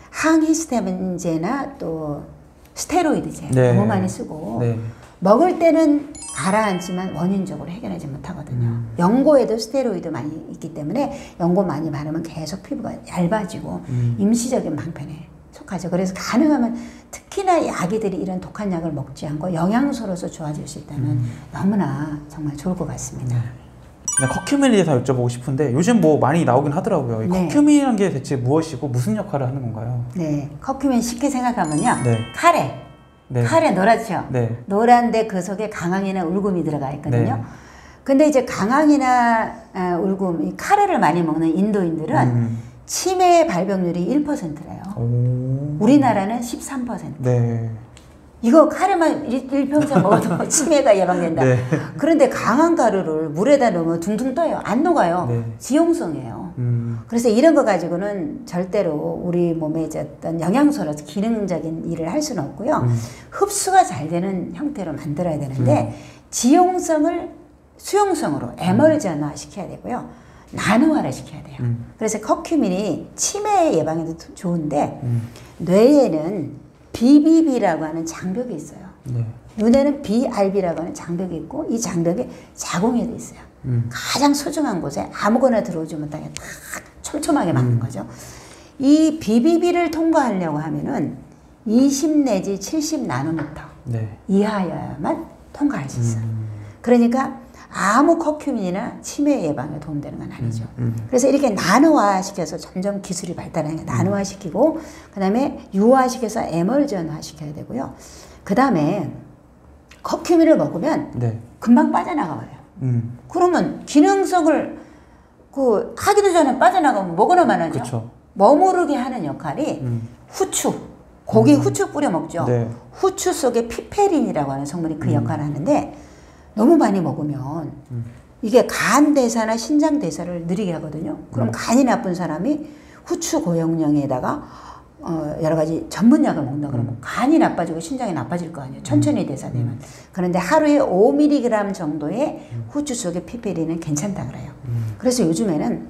항히스타민제나 또 스테로이드제 네. 너무 많이 쓰고 네. 먹을 때는 가라앉지만 원인적으로 해결하지 못하거든요. 음. 연고에도 스테로이드 많이 있기 때문에 연고 많이 바르면 계속 피부가 얇아지고 음. 임시적인 방편에 속하죠. 그래서 가능하면 특히나 이 아기들이 이런 독한 약을 먹지 않고 영양소로서 좋아질 수 있다면 음. 너무나 정말 좋을 것 같습니다. 네. 네, 커큐민에 대해서 여쭤보고 싶은데 요즘 뭐 많이 나오긴 하더라고요. 이 네. 커큐민이라는 게 대체 무엇이고 무슨 역할을 하는 건가요? 네, 커큐민 쉽게 생각하면요. 네. 카레. 네. 카레 노랗죠? 네. 노란데 그 속에 강황이나 울금이 들어가 있거든요. 네. 근데 이제 강황이나 아, 울금, 이 카레를 많이 먹는 인도인들은 음. 치매 발병률이 일 퍼센트래요. 오. 우리나라는 십삼 퍼센트. 네. 이거 카레만 일평생 먹어도 치매가 예방된다. 네. 그런데 강한 가루를 물에다 넣으면 둥둥 떠요. 안 녹아요. 네. 지용성이에요. 음. 그래서 이런 거 가지고는 절대로 우리 몸에 어떤 영양소라서 기능적인 일을 할 수는 없고요. 음. 흡수가 잘 되는 형태로 만들어야 되는데 음. 지용성을 수용성으로 에멀전화 시켜야 되고요. 나노화를 시켜야 돼요. 음. 그래서 커큐민이 치매 예방에도 좋은데 음. 뇌에는 비비비라고 하는 장벽이 있어요. 네. 눈에는 비알비라고 하는 장벽이 있고 이 장벽에 자궁이 돼 있어요. 음. 가장 소중한 곳에 아무거나 들어오지 못하게 딱 촘촘하게 막는 음. 거죠. 이 비비비를 통과하려고 하면은 이십 내지 칠십 나노미터 네. 이하여야만 통과할 수 있어요. 음. 그러니까 아무 커큐민이나 치매 예방에 도움되는 건 아니죠. 음. 음. 그래서 이렇게 나노화시켜서 점점 기술이 발달하니까 나노화시키고 그 다음에 유화시켜서 에멀전화시켜야 되고요. 그 다음에 커큐민을 먹으면 네. 금방 빠져나가 버려요. 음. 그러면 기능성을 그 하기도 전에 빠져나가면 뭐거나 많아죠. 그쵸. 머무르게 하는 역할이 음. 후추, 고기 음. 후추 뿌려 먹죠. 네. 후추 속에 피페린이라고 하는 성분이 그 음. 역할을 하는데 너무 많이 먹으면 음. 이게 간 대사나 신장 대사를 느리게 하거든요. 그럼 음. 간이 나쁜 사람이 후추 고용량에다가 어 여러 가지 전문약을 먹는다 그러면 음. 간이 나빠지고 신장이 나빠질 거 아니에요. 천천히 대사되면. 음. 그런데 하루에 오 밀리그램 정도의 음. 후추 속의 피페린은 괜찮다 그래요. 음. 그래서 요즘에는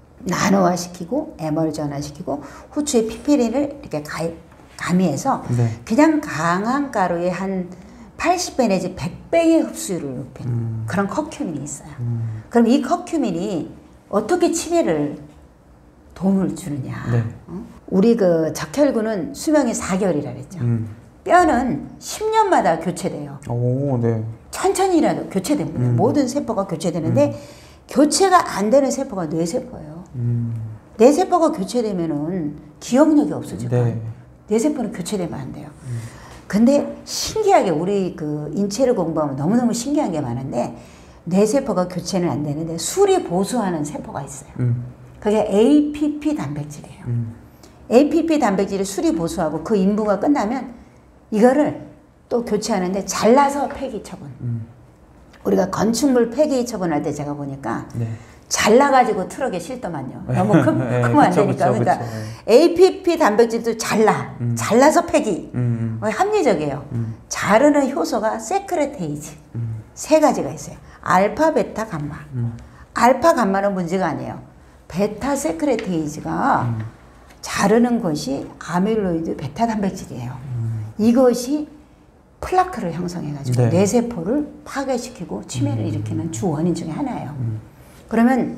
나노화시키고 에멀전화시키고 후추의 피페린을 이렇게 가, 가미해서 네. 그냥 강한 가루의 한 팔십 배 내지 백 배의 흡수율을 높인 음. 그런 커큐민이 있어요. 음. 그럼 이 커큐민이 어떻게 치매를 도움을 주느냐. 네. 어? 우리 그 적혈구는 수명이 사 개월이라 그랬죠. 음. 뼈는 십 년마다 교체돼요. 오, 네. 천천히라도 교체됩니다. 음. 모든 세포가 교체되는데 음. 교체가 안 되는 세포가 뇌세포예요. 음. 뇌세포가 교체되면은 기억력이 없어질 거예요. 네. 뇌세포는 교체되면 안 돼요. 음. 근데 신기하게 우리 그 인체를 공부하면 너무너무 신기한 게 많은데 뇌세포가 교체는 안 되는데 수리 보수하는 세포가 있어요. 음. 그게 에이피피 단백질이에요. 음. 에이피피 단백질이 수리 보수하고 그 임무가 끝나면 이거를 또 교체하는데 잘라서 폐기 처분. 음. 우리가 건축물 폐기 처분할 때 제가 보니까 네. 잘라가지고 트럭에 실더만요. 너무 크, 네, 크면 안 되니까. 그쵸, 그러니까 그쵸. 에이피피 단백질도 잘라. 음. 잘라서 폐기. 음. 합리적이에요. 음. 자르는 효소가 세크레테이즈. 음. 세 가지가 있어요. 알파, 베타, 감마. 음. 알파, 감마는 문제가 아니에요. 베타 세크레테이즈가 음. 자르는 것이 아밀로이드 베타 단백질이에요. 음. 이것이 플라크를 형성해가지고 네. 뇌세포를 파괴시키고 치매를 음. 일으키는 주 원인 중에 하나예요. 음. 그러면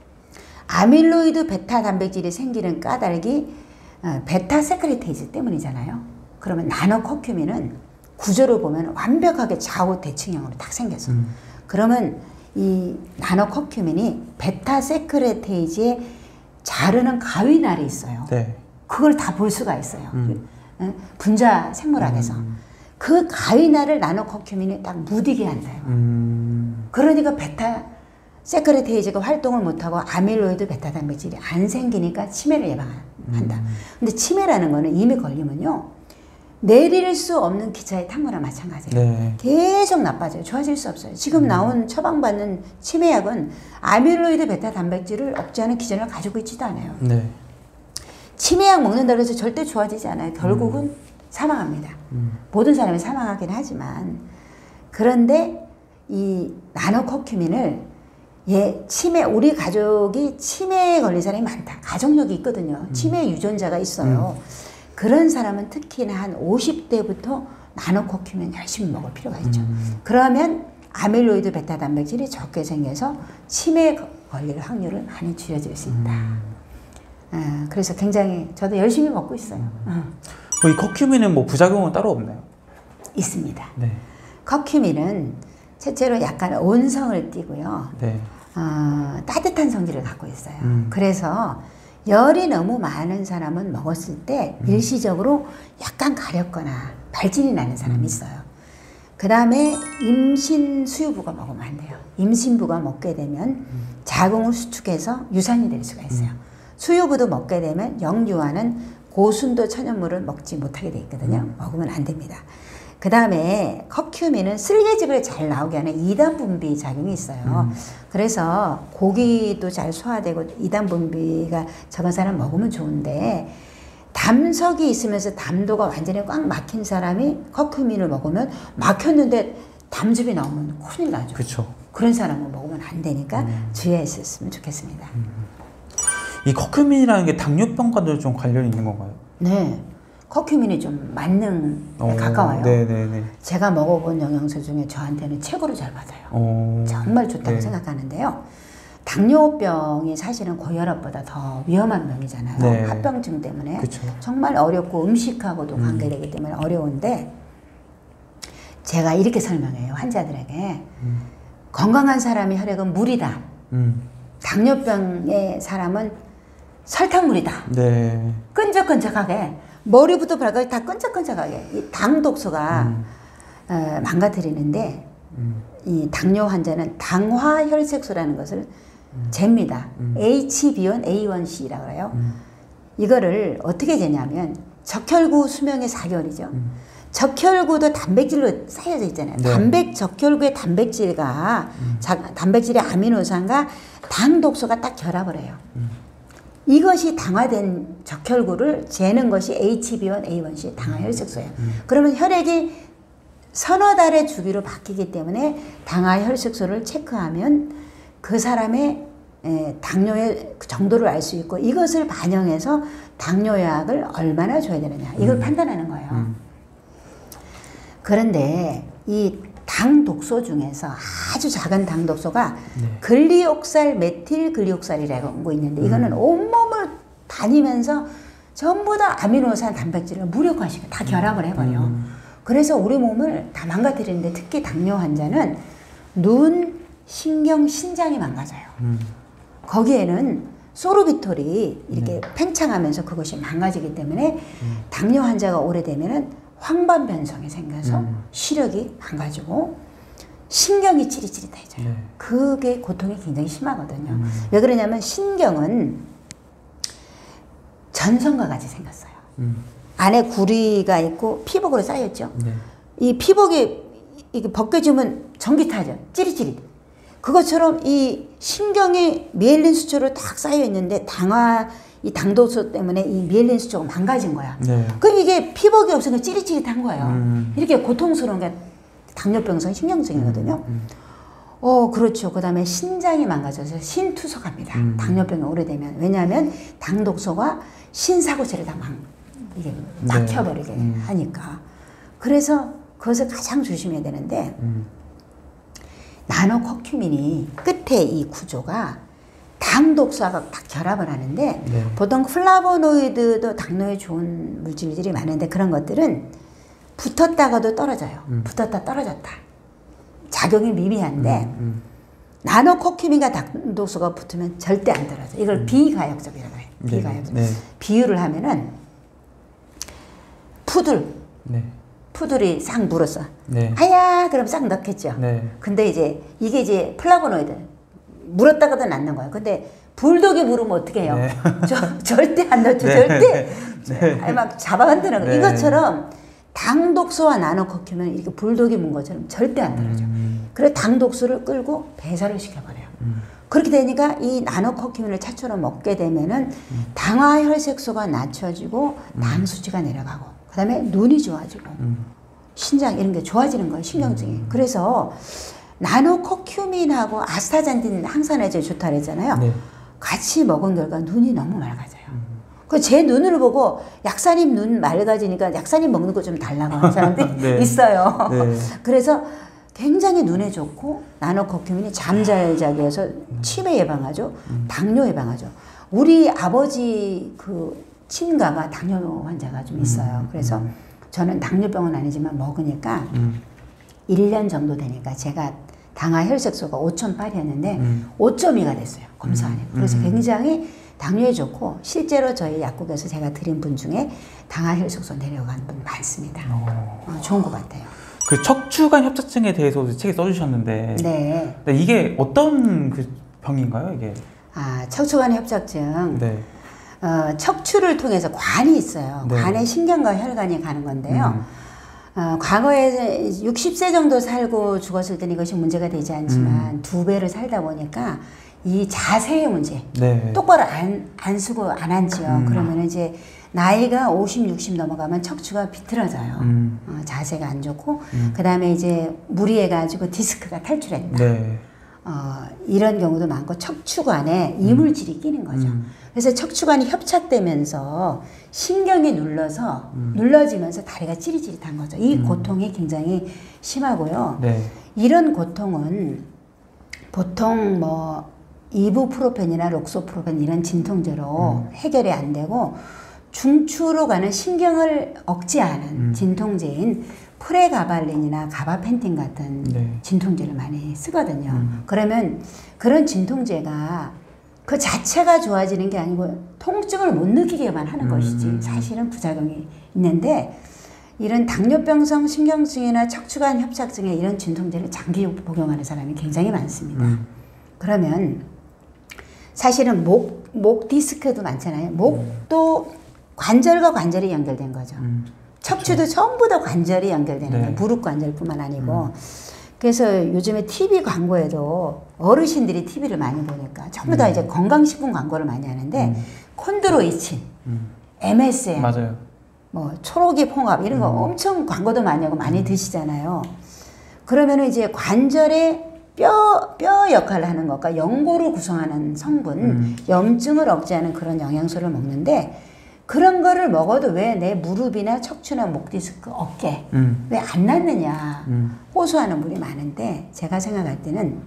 아밀로이드 베타 단백질이 생기는 까닭이 어, 베타 세크레테이즈 때문이잖아요. 그러면 나노커큐민은 구조를 보면 완벽하게 좌우 대칭형으로 딱 생겼어. 음. 그러면 이 나노커큐민이 베타 세크레테이즈에 자르는 가위날이 있어요. 네. 그걸 다 볼 수가 있어요. 음. 분자 생물학에서. 음. 그 가위날을 나노커큐민이 딱 무디게 한다요. 음. 그러니까 베타 세크레테이즈가 활동을 못하고 아밀로이드 베타 단백질이 안 생기니까 치매를 예방한다. 음. 근데 치매라는 거는 이미 걸리면요. 내릴 수 없는 기차에 탄 거랑 마찬가지예요. 네. 계속 나빠져요. 좋아질 수 없어요. 지금 음. 나온 처방받는 치매약은 아밀로이드 베타 단백질을 억제하는 기전을 가지고 있지도 않아요. 네. 치매약 먹는다고 해서 절대 좋아지지 않아요. 결국은 음. 사망합니다. 음. 모든 사람이 사망하긴 하지만 그런데 이 나노커큐민을 예, 치매, 우리 가족이 치매에 걸린 사람이 많다. 가족력이 있거든요. 음. 치매 유전자가 있어요. 음. 그런 사람은 특히나 한 오십 대부터 나노커큐민 열심히 먹을 필요가 있죠. 음. 그러면 아밀로이드 베타 단백질이 적게 생겨서 치매에 걸릴 확률을 많이 줄여줄 수 있다. 음. 아, 그래서 굉장히 저도 열심히 먹고 있어요. 어. 이 커큐민은 뭐 부작용은 따로 없나요? 있습니다. 네. 커큐민은 실제로 약간 온성을 띠고요. 네. 어, 따뜻한 성질을 갖고 있어요. 음. 그래서 열이 너무 많은 사람은 먹었을 때 음. 일시적으로 약간 가렵거나 발진이 나는 사람이 음. 있어요. 그 다음에 임신 수유부가 먹으면 안 돼요. 임신부가 먹게 되면 음. 자궁을 수축해서 유산이 될 수가 있어요. 음. 수유부도 먹게 되면 영유아는 고순도 천연물을 먹지 못하게 돼 있거든요. 음. 먹으면 안 됩니다. 그 다음에 커큐민은 쓸개즙을 잘 나오게 하는 이단 분비 작용이 있어요. 음. 그래서 고기도 잘 소화되고 이단 분비가 적은 사람 먹으면 좋은데 담석이 있으면서 담도가 완전히 꽉 막힌 사람이 커큐민을 먹으면 막혔는데 담즙이 나오면 큰일 나죠. 그쵸. 그런 사람은 먹으면 안 되니까 음. 주의했으면 좋겠습니다. 음. 이 커큐민이라는 게 당뇨병과도 좀 관련이 있는 건가요? 네. 커큐민이 좀 만능에 오, 가까워요. 네네네. 제가 먹어본 영양소 중에 저한테는 최고로 잘 받아요. 오, 정말 좋다고 네. 생각하는데요. 당뇨병이 사실은 고혈압보다 더 위험한 병이잖아요. 네. 합병증 때문에. 그쵸. 정말 어렵고 음식하고도 음. 관계되기 때문에 어려운데 제가 이렇게 설명해요. 환자들에게. 음. 건강한 사람의 혈액은 물이다. 음. 당뇨병의 사람은 설탕물이다. 네. 끈적끈적하게 머리부터 발까지 다 끈적끈적하게 이 당 독소가 음. 어, 망가뜨리는데 음. 이 당뇨 환자는 당화혈색소라는 것을 음. 잽니다. 음. 에이치비원 에이 원 씨라고 해요. 음. 이거를 어떻게 되냐면 적혈구 수명이 사 개월이죠. 음. 적혈구도 단백질로 쌓여져 있잖아요. 네. 단백 적혈구의 단백질과 음. 자, 단백질의 아미노산과 당 독소가 딱 결합을 해요. 음. 이것이 당화된 적혈구를 재는 것이 에이치비원 에이 원 씨 당화혈색소예요. 음. 그러면 혈액이 서너 달의 주기로 바뀌기 때문에 당화혈색소를 체크하면 그 사람의 에, 당뇨의 정도를 알 수 있고 이것을 반영해서 당뇨약을 얼마나 줘야 되느냐 이걸 음. 판단하는 거예요. 음. 그런데 이 당 독소 중에서 아주 작은 당 독소가 네. 글리옥살 메틸 글리옥살이라고 거 있는데 이거는 음. 온몸을 다니면서 전부 다 아미노산 단백질을 무력화시켜 다 결합을 해버려. 음. 그래서 우리 몸을 다 망가뜨리는데 특히 당뇨 환자는 눈, 신경, 신장이 망가져요. 음. 거기에는 소르비톨이 이렇게 네. 팽창하면서 그것이 망가지기 때문에 음. 당뇨 환자가 오래되면은 황반 변성이 생겨서 음. 시력이 망가지고 신경이 찌릿찌릿해져요. 네. 그게 고통이 굉장히 심하거든요. 음. 왜 그러냐면 신경은 전선과 같이 생겼어요. 음. 안에 구리가 있고 피복으로 쌓였죠. 네. 이 피복이 이게 벗겨지면 전기타죠. 찌릿찌릿. 그것처럼 이 신경이 미엘린 수초로 딱 쌓여 있는데 당화 이 당독소 때문에 이 미엘린 수초가 망가진 거야. 네. 그럼 이게 피복이 없으니까 찌릿찌릿한 거예요. 음. 이렇게 고통스러운 게 당뇨병성 신경증이거든요. 음. 어, 그렇죠. 그 다음에 신장이 망가져서 신투석합니다. 음. 당뇨병이 오래되면. 왜냐하면 당독소가 신사고체를 다 망, 이게 막혀버리게 네. 음. 하니까. 그래서 그것을 가장 조심해야 되는데, 음. 나노커큐민이 끝에 이 구조가 당독소하고 딱 결합을 하는데, 네. 보통 플라보노이드도 당뇨에 좋은 물질들이 많은데 그런 것들은 붙었다가도 떨어져요. 음. 붙었다 떨어졌다. 작용이 미미한데, 음. 음. 나노코큐민과 당독소가 붙으면 절대 안 떨어져. 이걸 음. 비가역적이라고 해요. 네. 비가역적. 네. 비유를 하면은 푸들, 네. 푸들이 싹 물었어. 네. 아야, 그럼 싹 넣겠죠. 네. 근데 이제 이게 이제 플라보노이드 물었다가도 낳는 거예요. 근데 불독이 물으면 어떻게 해요? 네. 저, 절대 안 넣죠. 네. 절대. 네. 아니, 막 잡아 흔드는 거. 네. 이것처럼 당독소와 나노코큐민은 이렇게 불독이 문 것처럼 절대 안 떨어져. 음. 그래 당독소를 끌고 배설을 시켜버려요. 음. 그렇게 되니까 이 나노커큐민을 차처럼 먹게 되면은 음. 당화혈색소가 낮춰지고 음. 당 수치가 내려가고 그다음에 눈이 좋아지고 음. 신장 이런 게 좋아지는 거예요. 신경증이. 음. 그래서 나노커큐민하고 아스타잔틴 항산화제 좋다 그랬잖아요. 네. 같이 먹은 결과 눈이 너무 맑아져요. 음. 그 제 눈을 보고 약사님 눈 맑아지니까 약사님 먹는 거 좀 달라고 하는 사람들이 네. 있어요. 네. 그래서 굉장히 눈에 좋고 나노커큐민이 잠잘자게 해서 치매 예방하죠. 음. 당뇨 예방하죠. 우리 아버지 그 친가가 당뇨 환자가 좀 있어요. 음. 그래서 음. 저는 당뇨병은 아니지만 먹으니까 음. 일 년 정도 되니까 제가 당화혈색소가 오천팔이었는데 음. 오 점 이가 됐어요. 검사하니까. 음. 그래서 음. 굉장히 당뇨에 좋고 실제로 저희 약국에서 제가 드린 분 중에 당화혈색소 내려간 분 많습니다. 어. 어, 좋은 것 같아요. 그 척추관 협착증에 대해서도 책에 써주셨는데 네. 네, 이게 어떤 그 병인가요, 이게? 아, 척추관 협착증. 네. 어, 척추를 통해서 관이 있어요. 네. 관에 신경과 혈관이 가는 건데요. 음. 어, 과거에 육십 세 정도 살고 죽었을 때는 이것이 문제가 되지 않지만 음. 두 배를 살다 보니까 이 자세의 문제. 네. 똑바로 안, 안 쓰고 안 앉지요. 음. 그러면 이제 나이가 오십, 육십 넘어가면 척추가 비틀어져요. 음. 어, 자세가 안 좋고 음. 그 다음에 이제 무리해가지고 디스크가 탈출한다. 네. 어, 이런 경우도 많고 척추관에 이물질이 끼는 거죠. 음. 그래서 척추관이 협착되면서 신경이 눌러서 음. 눌러지면서 다리가 찌릿찌릿한 거죠. 이 음. 고통이 굉장히 심하고요. 네. 이런 고통은 보통 뭐 이부프로펜이나 록소프로펜 이런 진통제로 음. 해결이 안 되고 중추로 가는 신경을 억제하는 음. 진통제인 프레가발린이나 가바펜틴 같은 네. 진통제를 많이 쓰거든요. 음. 그러면 그런 진통제가 그 자체가 좋아지는 게 아니고 통증을 못 느끼게만 하는 음. 것이지 사실은 부작용이 있는데 이런 당뇨병성 신경증이나 척추관 협착증에 이런 진통제를 장기 복용하는 사람이 굉장히 많습니다. 음. 그러면 사실은 목, 목 디스크도 많잖아요. 목도 관절과 관절이 연결된 거죠. 음. 척추도 그렇죠. 전부 다 관절이 연결되는 네. 거예요. 무릎 관절뿐만 아니고. 음. 그래서 요즘에 티비 광고에도 어르신들이 티비를 많이 보니까 전부 다 음. 이제 건강식품 광고를 많이 하는데 음. 콘드로이친, 음. 엠에스엠, 맞아요. 뭐 초록이 홍합 이런 거 음. 엄청 광고도 많이 하고 많이 드시잖아요. 그러면은 이제 관절의 뼈, 뼈 역할을 하는 것과 연골을 구성하는 성분, 음. 염증을 억제하는 그런 영양소를 먹는데 그런 거를 먹어도 왜 내 무릎이나 척추나 목 디스크, 어깨 음. 왜 안 낫느냐 음. 호소하는 분이 많은데 제가 생각할 때는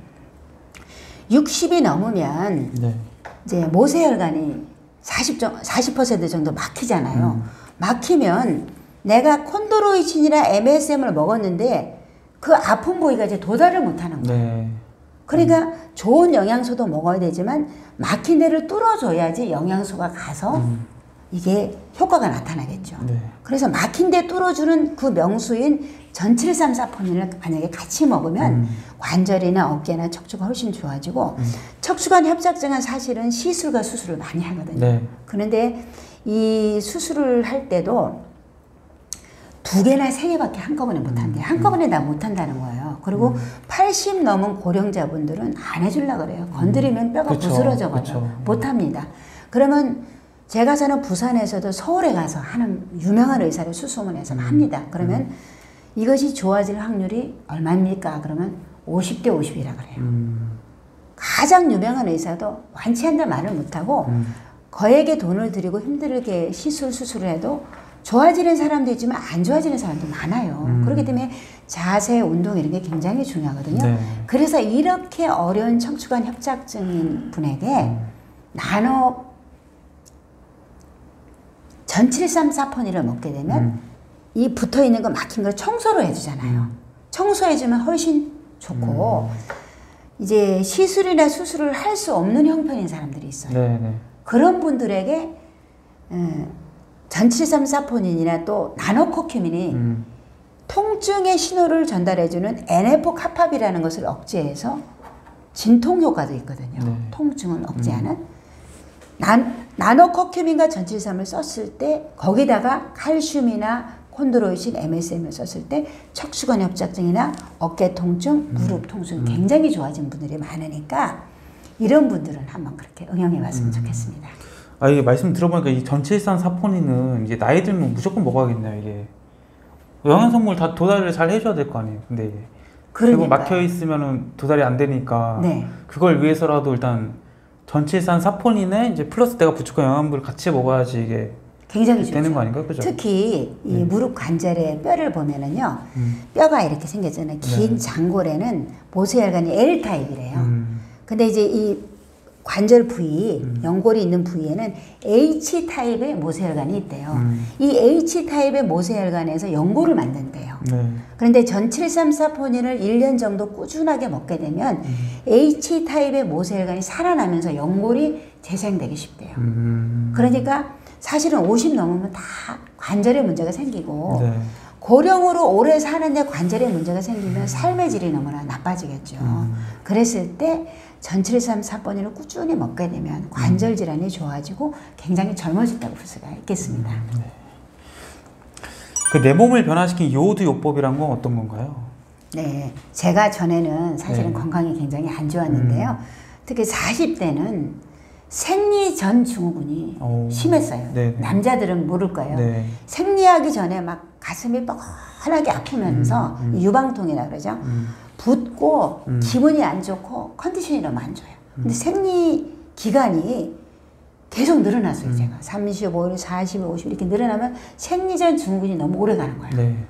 육십이 넘으면 네. 이제 모세혈관이 사십 퍼센트 정도 막히잖아요. 음. 막히면 내가 콘드로이친이나 엠에스엠을 먹었는데 그 아픈 부위가 이제 도달을 못하는 거예요. 네. 그러니까 좋은 영양소도 먹어야 되지만 막힌 데를 뚫어줘야지 영양소가 가서 음. 이게 효과가 나타나겠죠. 네. 그래서 막힌 데 뚫어주는 그 명수인 전칠삼사포닌을 만약에 같이 먹으면 음. 관절이나 어깨나 척추가 훨씬 좋아지고 음. 척추관 협착증은 사실은 시술과 수술을 많이 하거든요. 네. 그런데 이 수술을 할 때도 두 개나 세 개밖에 한꺼번에 못한대요. 한꺼번에 다 못한다는 거예요. 그리고 음. 팔십 넘은 고령자분들은 안 해주려고 그래요. 건드리면 뼈가 그쵸, 부스러져 버려. 그쵸. 못합니다. 그러면 제가 사는 부산에서도 서울에 가서 하는 유명한 의사를 수소문해서 음. 합니다. 그러면 이것이 좋아질 확률이 얼마입니까? 그러면 오십 대 오십이라 그래요. 음. 가장 유명한 의사도 완치한다 말을 못하고 음. 거액의 돈을 들이고 힘들게 시술 수술을 해도 좋아지는 사람도 있지만 안 좋아지는 사람도 많아요. 음. 그렇기 때문에 자세, 운동 이런 게 굉장히 중요하거든요. 네. 그래서 이렇게 어려운 척추관 협착증인 분에게 음. 나노 전칠삼사포닌을 먹게 되면 음. 이 붙어있는 거 막힌 걸 청소를 해주잖아요. 음. 청소해주면 훨씬 좋고 음. 이제 시술이나 수술을 할 수 없는 형편인 사람들이 있어요. 네, 네. 그런 분들에게 음, 전칠삼사포닌이나 또 나노코큐민이 음. 통증의 신호를 전달해주는 에네포카팝이라는 것을 억제해서 진통 효과도 있거든요. 네. 통증을 억제하는 난, 나노코큐민과 전칠삼을 썼을 때 거기다가 칼슘이나 콘드로이신, 엠에스엠을 썼을 때 척추관 협착증이나 어깨 통증, 무릎 통증 굉장히 좋아진 분들이 많으니까 이런 분들은 한번 그렇게 응용해 봤으면 좋겠습니다. 아, 이게 말씀 들어보니까 이 전칠삼사포닌은 이제 나이 들면 무조건 먹어야겠네요, 이게. 영양성물 다 도달을 잘 해줘야 될 거 아니에요, 근데 이게. 그리고 그러니까요. 막혀 있으면은 도달이 안 되니까. 네. 그걸 위해서라도 일단 전칠삼사포닌에 이제 플러스 내가 부족한 영양분을 같이 먹어야지 이게 굉장히 되는 좋죠. 거 아닌가요? 그죠? 특히 이 네. 무릎 관절의 뼈를 보면은요, 음. 뼈가 이렇게 생겼잖아요. 긴 네. 장골에는 모세혈관이 L 타입이래요. 음. 근데 이제 이 관절 부위, 음. 연골이 있는 부위에는 H 타입의 모세혈관이 있대요. 음. 이 H 타입의 모세혈관에서 연골을 만든대요. 네. 그런데 전칠삼사포닌을 일 년 정도 꾸준하게 먹게 되면 음. H 타입의 모세혈관이 살아나면서 연골이 재생되기 쉽대요. 음. 그러니까 사실은 오십 넘으면 다 관절에 문제가 생기고 네. 고령으로 오래 사는데 관절에 문제가 생기면 삶의 질이 너무나 나빠지겠죠. 음. 그랬을 때 전칠삼사포닌을 꾸준히 먹게 되면 관절 질환이 좋아지고 굉장히 젊어진다고 볼 수가 있겠습니다. 그 내 몸을 변화시킨 요오드 요법이란 건 어떤 건가요? 네, 제가 전에는 사실은 네. 건강이 굉장히 안 좋았는데요. 특히 사십 대는 생리 전 증후군이 오. 심했어요. 네, 네. 남자들은 모를 거예요. 네. 생리하기 전에 막 가슴이 뻐근하게 아프면서 음, 음. 유방통이라 그러죠. 음. 붓고 음. 기분이 안 좋고 컨디션이 너무 안 좋아요. 근데 생리 기간이 계속 늘어났어요. 음. 제가 삼십오 일, 사십 일, 오십 일 이렇게 늘어나면 생리전 증후군이 너무 오래 가는 거예요. 네.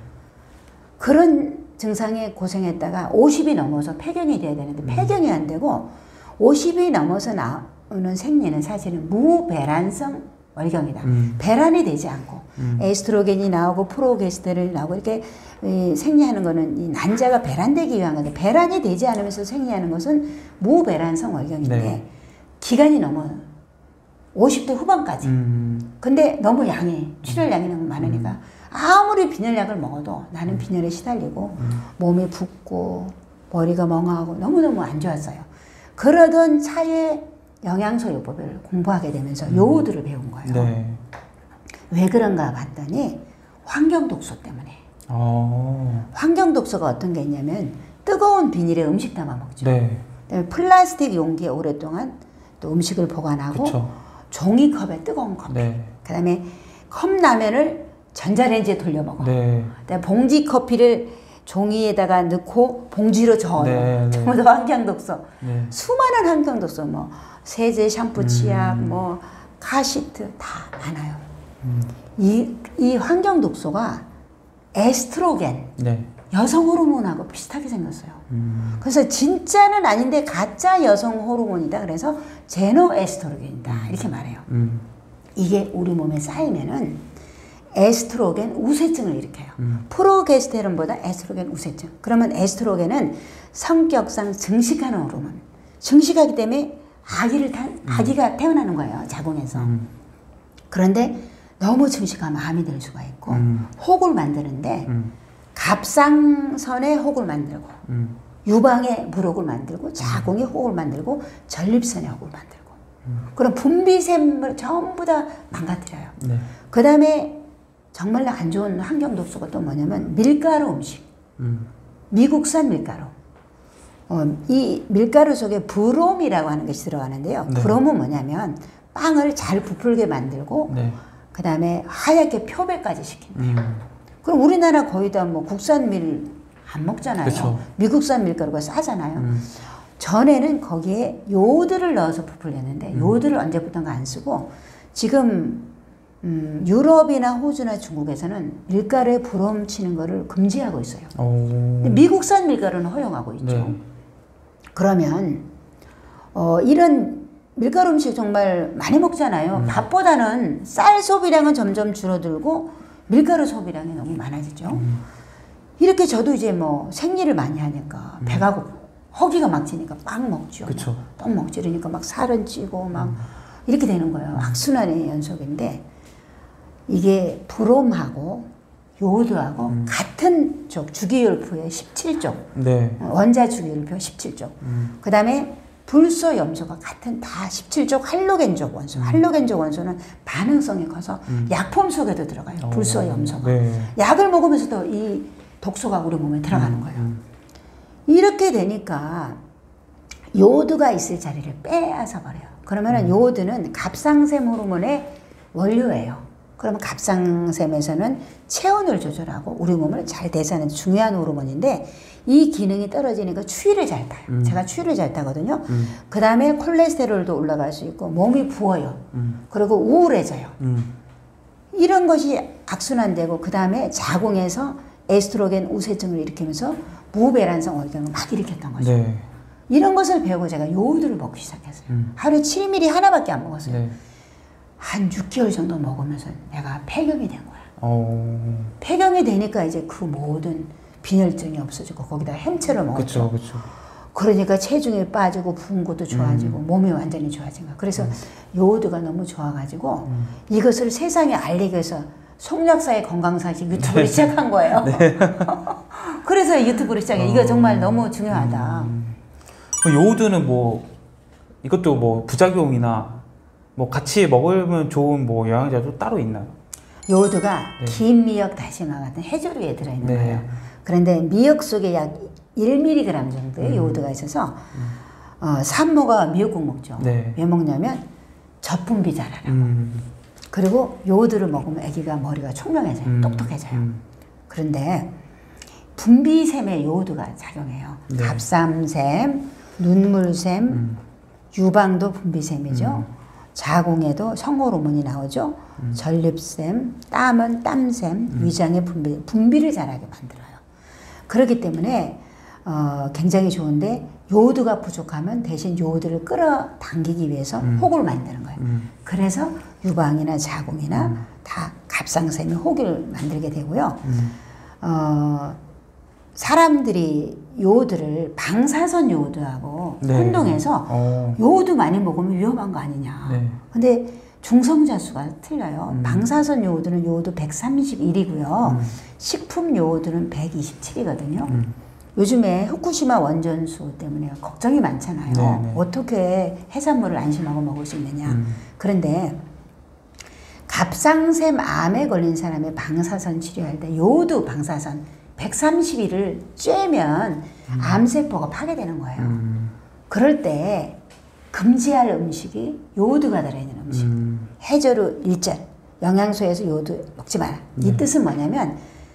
그런 증상에 고생했다가 오십이 넘어서 폐경이 돼야 되는데 음. 폐경이 안 되고 오십이 넘어서 나오는 생리는 사실은 무배란성 월경이다. 음. 배란이 되지 않고 음. 에스트로겐이 나오고 프로게스테론이 나오고 이렇게 이 생리하는 거는 이 난자가 배란되기 위한 건데 배란이 되지 않으면서 생리하는 것은 무배란성 월경인데 네. 기간이 너무 오십 대 후반까지. 음. 근데 너무 양이 출혈량이 너무 많으니까 아무리 빈혈약을 먹어도 나는 빈혈에 시달리고 음. 몸이 붓고 머리가 멍하고 너무너무 안 좋았어요. 그러던 차에 영양소 요법을 공부하게 되면서 음. 요오드를 배운 거예요. 네. 왜 그런가 봤더니 환경 독소 때문에. 어. 환경 독소가 어떤 게 있냐면 뜨거운 비닐에 음식 담아 먹죠. 네. 그다음에 플라스틱 용기에 오랫동안 또 음식을 보관하고 그쵸. 종이컵에 뜨거운 커피. 네. 그다음에 컵라면을 전자레인지에 돌려 먹어. 네. 그다음에 봉지 커피를 종이에다가 넣고 봉지로 저어요. 네, 네. 전부 다 환경 독소. 네. 수많은 환경 독소, 뭐 세제, 샴푸, 치약, 음. 뭐 카시트 다 많아요. 음. 이, 이 환경 독소가 에스트로겐, 네. 여성 호르몬하고 비슷하게 생겼어요. 음. 그래서 진짜는 아닌데 가짜 여성 호르몬이다. 그래서 제노 에스트로겐이다. 이렇게 말해요. 음. 이게 우리 몸에 쌓이면은 에스트로겐 우세증을 일으켜요. 음. 프로게스테론보다 에스트로겐 우세증. 그러면 에스트로겐은 성격상 증식하는 호르몬. 증식하기 때문에 아기를 탄, 음. 아기가 태어나는 거예요. 자궁에서. 음. 그런데 너무 증식하면 암이 될 수가 있고 음. 혹을 만드는데 음. 갑상선에 혹을 만들고 음. 유방에 물혹을 만들고 자궁에 혹을 만들고 전립선에 혹을 만들고 그럼 분비샘을 전부 다 망가뜨려요. 네. 그 다음에 정말 안 좋은 환경 독소가 또 뭐냐면 밀가루 음식. 음. 미국산 밀가루. 어, 이 밀가루 속에 브롬이라고 하는 것이 들어가는데요. 네. 브롬은 뭐냐면 빵을 잘 부풀게 만들고 네. 그 다음에 하얗게 표백까지 시킨대요. 음. 그럼 우리나라 거의 다 뭐 국산 밀 안 먹잖아요. 그쵸. 미국산 밀가루가 싸잖아요. 음. 전에는 거기에 요오드를 넣어서 부풀렸는데 음. 요오드를 언제부턴가 안 쓰고 지금 음, 유럽이나 호주나 중국에서는 밀가루에 브롬 치는 거를 금지하고 있어요. 오. 근데 미국산 밀가루는 허용하고 있죠. 네. 그러면 어, 이런 밀가루 음식 정말 많이 먹잖아요. 음. 밥보다는 쌀 소비량은 점점 줄어들고 밀가루 소비량이 너무 많아지죠. 음. 이렇게 저도 이제 뭐 생리를 많이 하니까 음. 배가 고프 허기가 막 지니까 빵 먹죠. 그쵸. 빵 먹지. 이러니까 막 살은 찌고 막 음. 이렇게 되는 거예요. 악순환의 연속인데 이게 브롬하고 요오드하고 음. 같은 쪽 주기율표의 십칠 쪽 네. 원자 주기율표 십칠 쪽 음. 그 다음에 불소 염소가 같은 다 십칠 쪽 할로겐족 원소. 음. 할로겐족 원소는 반응성이 커서 음. 약품 속에도 들어가요. 오. 불소 염소가. 네. 약을 먹으면서도 이 독소가 우리 몸에 들어가는 음. 거예요. 음. 이렇게 되니까 요오드가 있을 자리를 빼앗아 버려요. 그러면은 음. 요오드는 갑상샘 호르몬의 원료예요. 그러면 갑상샘에서는 체온을 조절하고 우리 몸을 잘 대사하는 중요한 호르몬인데 이 기능이 떨어지니까 추위를 잘 타요. 음. 제가 추위를 잘 타거든요. 음. 그 다음에 콜레스테롤도 올라갈 수 있고 몸이 부어요. 음. 그리고 우울해져요. 음. 이런 것이 악순환되고 그 다음에 자궁에서 에스트로겐 우세증을 일으키면서 무배란성 월경을 막 일으켰던 거죠. 네. 이런 것을 배우고 제가 요오드를 먹기 시작했어요. 음. 하루에 칠 밀리리터 하나밖에 안 먹었어요. 네. 한 육 개월 정도 먹으면서 내가 폐경이 된 거야. 오. 폐경이 되니까 이제 그 모든 빈혈증이 없어지고 거기다 햄체를 먹었죠. 그쵸, 그쵸. 그러니까 체중이 빠지고 부은 것도 좋아지고 음. 몸이 완전히 좋아진 거야. 그래서 음. 요오드가 너무 좋아가지고 음. 이것을 세상에 알리기 위해서 송약사의 건강사식 유튜브를 시작한 거예요. 네. 그래서 유튜브를 시작해. 이거 정말 너무 중요하다. 음. 요오드는 뭐 이것도 뭐 부작용이나 뭐 같이 먹으면 좋은 뭐 영양제도 따로 있나요? 요오드가 네. 긴 미역 다시마 같은 해조류에 들어있는 네. 거예요. 그런데 미역 속에 약 일 밀리그램 정도의 음. 요오드가 있어서 어, 산모가 미역국 먹죠. 네. 왜 먹냐면 젖분비 잘하라고. 음. 그리고 요오드를 먹으면 아기가 머리가 총명해져요. 음. 똑똑해져요. 음. 그런데 분비샘에 요오드가 작용해요. 네. 갑삼샘, 눈물샘, 음. 유방도 분비샘이죠. 음. 자궁에도 성호르몬이 나오죠. 음. 전립샘, 땀은 땀샘, 음. 위장의 분비, 분비를 잘하게 만들어요. 그렇기 때문에 어, 굉장히 좋은데 요오드가 부족하면 대신 요오드를 끌어당기기 위해서 음. 혹을 만드는 거예요. 음. 그래서 유방이나 자궁이나 음. 다 갑상샘이 혹을 만들게 되고요. 음. 어, 사람들이 요오드를 방사선 요오드하고 네. 혼동해서 어. 요오드 많이 먹으면 위험한 거 아니냐. 네. 근데 중성자 수가 틀려요. 음. 방사선 요오드는 요오드 백삼십일이고요. 음. 식품 요오드는 백이십칠이거든요. 음. 요즘에 후쿠시마 원전수 때문에 걱정이 많잖아요. 네네. 어떻게 해산물을 안심하고 먹을 수 있느냐. 음. 그런데 갑상샘 암에 걸린 사람의 방사선 치료할 때 요오드 방사선 백삼십일을 쬐면 암세포가 파괴되는 거예요. 음. 그럴 때 금지할 음식이 요오드가 들어있는 음식. 음. 해조류 일절, 영양소에서 요오드 먹지 마라. 이 네. 뜻은 뭐냐면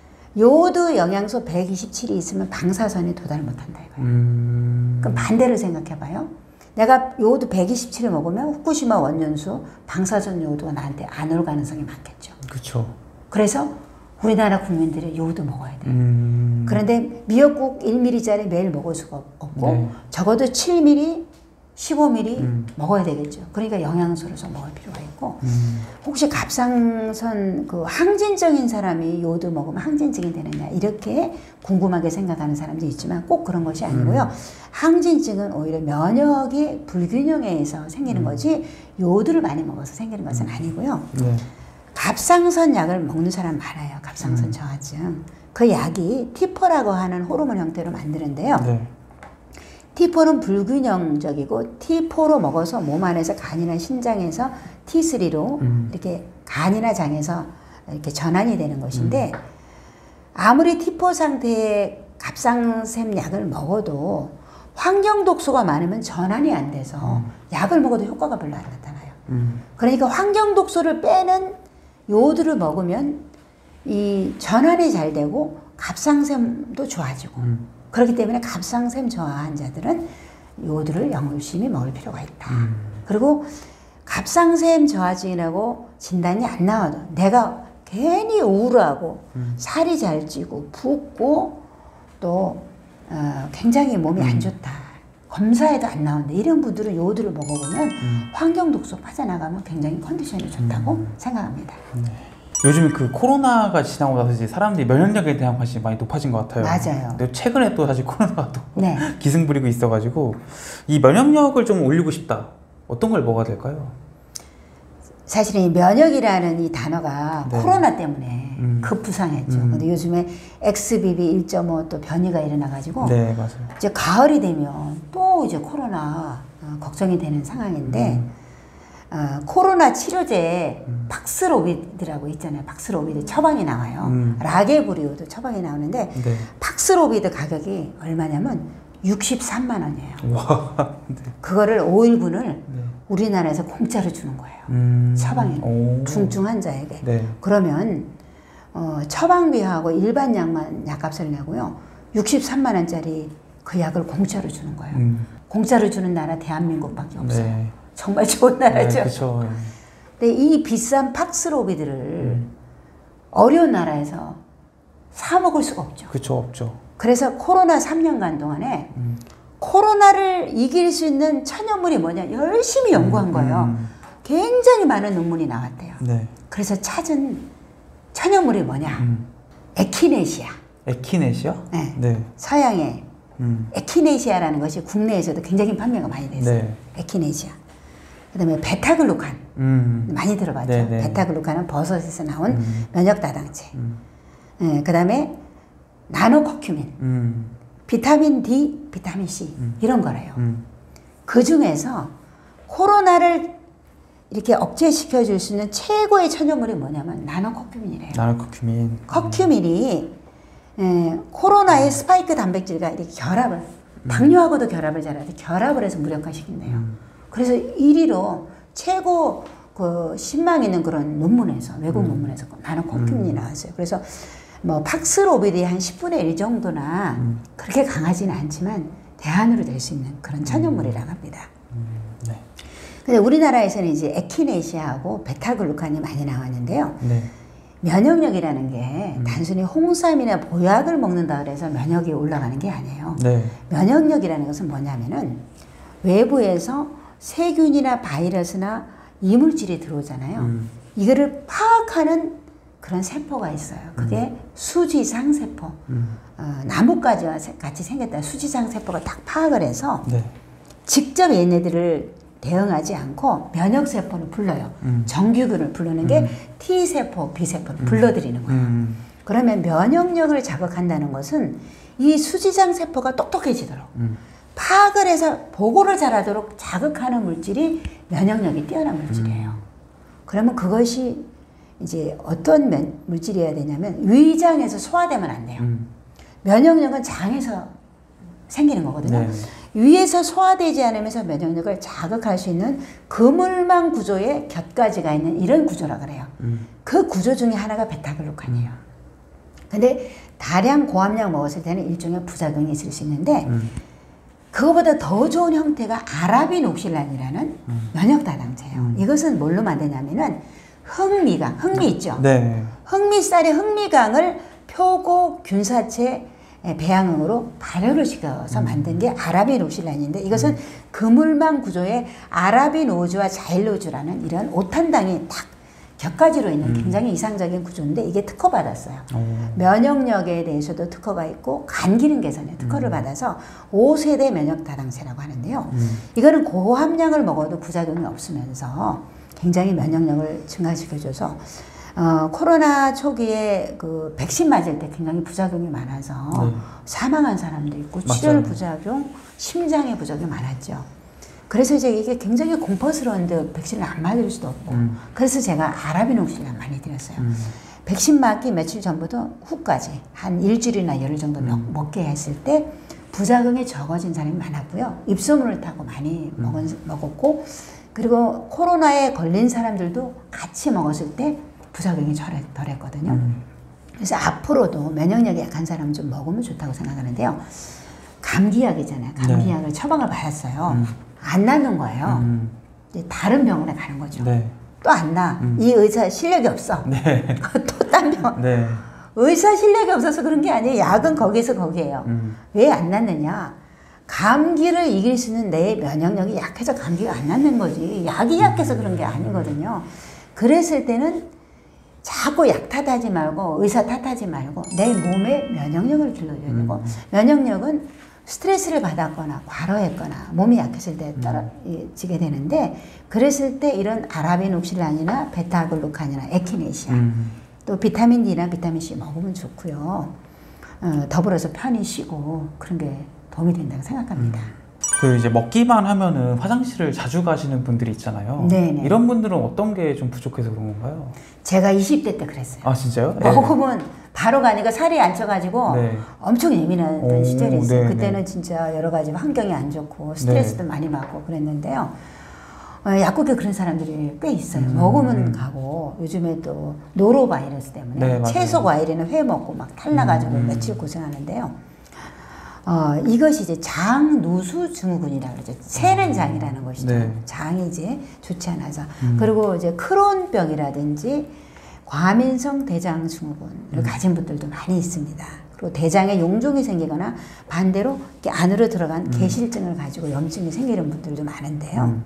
요오드 영양소 백이십칠이 있으면 방사선에 도달을 못한다 이거예요. 음. 그럼 반대로 생각해봐요. 내가 요오드 백이십칠을 먹으면 후쿠시마 원전수 방사선 요오드가 나한테 안 올 가능성이 많겠죠. 그렇죠. 그래서 우리나라 국민들이 요오드 먹어야 돼요. 음. 그런데 미역국 일 밀리리짜리 매일 먹을 수가 없고 네. 적어도 칠 밀리리터, 십오 밀리리터 음. 먹어야 되겠죠. 그러니까 영양소를 좀 먹을 필요가 있고 음. 혹시 갑상선 그 항진증인 사람이 요오드 먹으면 항진증이 되느냐 이렇게 궁금하게 생각하는 사람도 있지만 꼭 그런 것이 아니고요. 음. 항진증은 오히려 면역의 불균형에 의해서 생기는 음. 거지 요오드를 많이 먹어서 생기는 것은 아니고요. 네. 갑상선 약을 먹는 사람 많아요. 갑상선 음. 저하증. 그 약이 티포라고 하는 호르몬 형태로 만드는데요. 네. 티포는 불균형적이고 티포로 먹어서 몸 안에서 간이나 신장에서 티쓰리로 음. 이렇게 간이나 장에서 이렇게 전환이 되는 것인데 아무리 티포 상태의 갑상샘 약을 먹어도 환경 독소가 많으면 전환이 안 돼서 음. 약을 먹어도 효과가 별로 안 나타나요. 음. 그러니까 환경 독소를 빼는 요오드를 먹으면 이 전환이 잘 되고 갑상샘도 좋아지고 음. 그렇기 때문에 갑상샘 저하 환자들은 요오드를 열심히 먹을 필요가 있다. 음. 그리고 갑상샘 저하증이라고 진단이 안 나와도 내가 괜히 우울하고 음. 살이 잘 찌고 붓고 또 어, 굉장히 몸이 안 좋다. 검사에도 안 나오는데 이런 분들은 요오드를 먹어보면 음. 환경 독소 빠져나가면 굉장히 컨디션이 좋다고 음. 생각합니다. 요즘 그 코로나가 지나고 나서 이제 사람들이 면역력에 대한 관심이 많이 높아진 것 같아요. 맞아요. 근데 최근에 또 사실 코로나가 또 네. 기승 부리고 있어가지고 이 면역력을 좀 올리고 싶다. 어떤 걸 먹어야 될까요? 사실은 이 면역이라는 이 단어가 네. 코로나 때문에 음. 급부상했죠. 음. 근데 요즘에 엑스비비 일 점 오 또 변이가 일어나가지고 네, 맞아요. 이제 가을이 되면 또 이제 코로나 어, 걱정이 되는 상황인데 음. 어, 코로나 치료제 음. 팍스로비드라고 있잖아요. 팍스로비드 처방이 나와요. 음. 라게브리오도 처방이 나오는데 네. 팍스로비드 가격이 얼마냐면 육십삼만 원이에요. 와. 네. 그거를 오일분을 네. 우리나라에서 공짜로 주는 거예요. 음. 처방에 오. 중증 환자에게. 네. 그러면 어, 처방비하고 일반 약만 약값을 내고요. 육십삼만 원짜리 그 약을 공짜로 주는 거예요. 음. 공짜로 주는 나라 대한민국밖에 없어요. 네. 정말 좋은 나라죠. 네, 그렇죠. 근데 이 비싼 팍스로비드를 음. 어려운 나라에서 사 먹을 수가 없죠. 그렇죠, 없죠. 그래서 코로나 삼 년간 동안에 음. 코로나를 이길 수 있는 천연물이 뭐냐 열심히 연구한 거예요. 음. 굉장히 많은 논문이 나왔대요. 네. 그래서 찾은 천연물이 뭐냐? 음. 에키네시아. 에키넷이요? 네. 네. 서양의 음. 에키네시아라는 것이 국내에서도 굉장히 판매가 많이 됐어요. 네. 에키네시아. 그다음에 베타글루칸 음. 많이 들어봤죠. 네, 네. 베타글루칸은 버섯에서 나온 음. 면역 다당체. 음. 네, 그다음에 나노커큐민, 음. 비타민 D, 비타민 C 음. 이런 거래요. 음. 그 중에서 코로나를 이렇게 억제시켜 줄 수 있는 최고의 천연물이 뭐냐면 나노커큐민이래요. 나노커큐민. 커큐민이 에, 코로나의 스파이크 단백질과 이렇게 결합을 당뇨하고도 결합을 잘하는데 결합을 해서 무력화시킨대요. 음. 그래서 일 위로 최고 그 신망 있는 그런 논문에서 외국 음. 논문에서 나노커큐민이 음. 나왔어요. 그래서 뭐 팍스로비드의 한 십분의 일 정도나 음. 그렇게 강하지는 않지만 대안으로 될 수 있는 그런 천연물이라고 합니다. 음, 네. 근데 우리나라에서는 이제 에키네시아하고 베타글루칸이 많이 나왔는데요. 네. 면역력이라는 게 음. 단순히 홍삼이나 보약을 먹는다 그래서 면역이 올라가는 게 아니에요. 네. 면역력이라는 것은 뭐냐면은 외부에서 세균이나 바이러스나 이물질이 들어오잖아요. 음. 이거를 파악하는 그런 세포가 있어요. 그게 음. 수지상 세포. 음. 어, 나뭇가지와 같이 생겼다. 수지상 세포가 딱 파악을 해서 네. 직접 직접 얘네들을 대응하지 않고 면역세포를 불러요. 음. 정규균을 부르는 게 음. T세포, B세포를 음. 불러들이는 거예요. 음. 그러면 면역력을 자극한다는 것은 이 수지상 세포가 똑똑해지도록 음. 파악을 해서 보고를 잘하도록 자극하는 물질이 면역력이 뛰어난 물질이에요. 음. 그러면 그것이 이제 어떤 면, 물질이어야 되냐면 위장에서 소화되면 안 돼요. 음. 면역력은 장에서 생기는 거거든요. 네. 위에서 소화되지 않으면서 면역력을 자극할 수 있는 그물망 구조의 곁가지가 있는 이런 구조라 그래요. 음. 그 구조 중에 하나가 베타글루칸이에요. 근데 다량 고함량 먹었을 때는 일종의 부작용이 있을 수 있는데 음. 그거보다 더 좋은 형태가 아라비녹실란이라는 음. 면역다당제예요. 음. 이것은 뭘로 만드냐면은 흑미강, 흑미 있죠? 네. 흑미쌀의 흑미강을 표고 균사체 배양으로 발효를 시켜서 음. 만든 게 아라비녹실란인데 이것은 음. 그물망 구조의 아라비노즈와 자일로즈라는 이런 오탄당이 딱 격가지로 있는 음. 굉장히 이상적인 구조인데 이게 특허받았어요. 오. 면역력에 대해서도 특허가 있고 간 기능 개선에 특허를 음. 받아서 오 세대 면역 다당제라고 하는데요. 음. 이거는 고함량을 먹어도 부작용이 없으면서 굉장히 면역력을 증가시켜줘서 어, 코로나 초기에 그 백신 맞을 때 굉장히 부작용이 많아서 네. 사망한 사람도 있고 맞아요. 출혈 부작용, 심장의 부작용이 많았죠. 그래서 이제 이게 굉장히 공포스러운데 백신을 안 맞을 수도 없고 음. 그래서 제가 아라비녹실란 많이 드렸어요. 음. 백신 맞기 며칠 전부터 후까지 한 일주일이나 열흘 정도 먹, 음. 먹게 했을 때 부작용이 적어진 사람이 많았고요. 입소문을 타고 많이 음. 먹은, 먹었고 그리고 코로나에 걸린 사람들도 같이 먹었을 때 부작용이 덜, 덜했거든요. 음. 그래서 앞으로도 면역력이 약한 사람은 좀 먹으면 좋다고 생각하는데요. 감기약이잖아요. 감기약을 네. 처방을 받았어요. 음. 안 낫는 거예요. 음. 이제 다른 병원에 가는 거죠. 네. 또 안 나. 음. 이 의사 실력이 없어. 네. 또 딴 병원. 네. 의사 실력이 없어서 그런 게 아니에요. 약은 거기서 거기에요. 음. 왜 안 낫느냐? 감기를 이길 수 있는 내 면역력이 약해서 감기가 안 낫는 거지. 약이 약해서 그런 게 아니거든요. 그랬을 때는 자꾸 약 탓하지 말고 의사 탓하지 말고 내 몸의 면역력을 길러줘야 되고 음. 면역력은 스트레스를 받았거나 과로했거나 몸이 약했을 때 떨어지게 되는데 그랬을 때 이런 아라비녹실란이나 베타글루칸이나 에키네시아 음. 또 비타민 D나 비타민 C 먹으면 좋고요. 어, 더불어서 편히 쉬고 그런 게 도움이 된다고 생각합니다. 그 이제 먹기만 하면은 화장실을 자주 가시는 분들이 있잖아요. 네네. 이런 분들은 어떤 게 좀 부족해서 그런 건가요? 제가 이십 대 때 그랬어요. 아 진짜요? 네. 먹으면 바로 가니까 살이 안 쪄가지고 네. 엄청 예민했던 오, 시절이 있어요. 네, 그때는 네. 진짜 여러 가지 환경이 안 좋고 스트레스도 네. 많이 받고 그랬는데요. 어, 약국에 그런 사람들이 꽤 있어요. 음, 먹으면 음. 가고 요즘에 또 노로바이러스 때문에 네, 맞아요. 채소 과일에는 회 먹고 막 탈나가지고 음, 음. 며칠 고생하는데요. 어, 이것이 이제 장누수 증후군이라고 그러죠. 새는 장이라는 것이죠. 네. 장이 이제 좋지 않아서. 음. 그리고 이제 크론병이라든지 과민성 대장 증후군을 음. 가진 분들도 많이 있습니다. 그리고 대장에 용종이 생기거나 반대로 이렇게 안으로 들어간 음. 개실증을 가지고 염증이 생기는 분들도 많은데요. 음.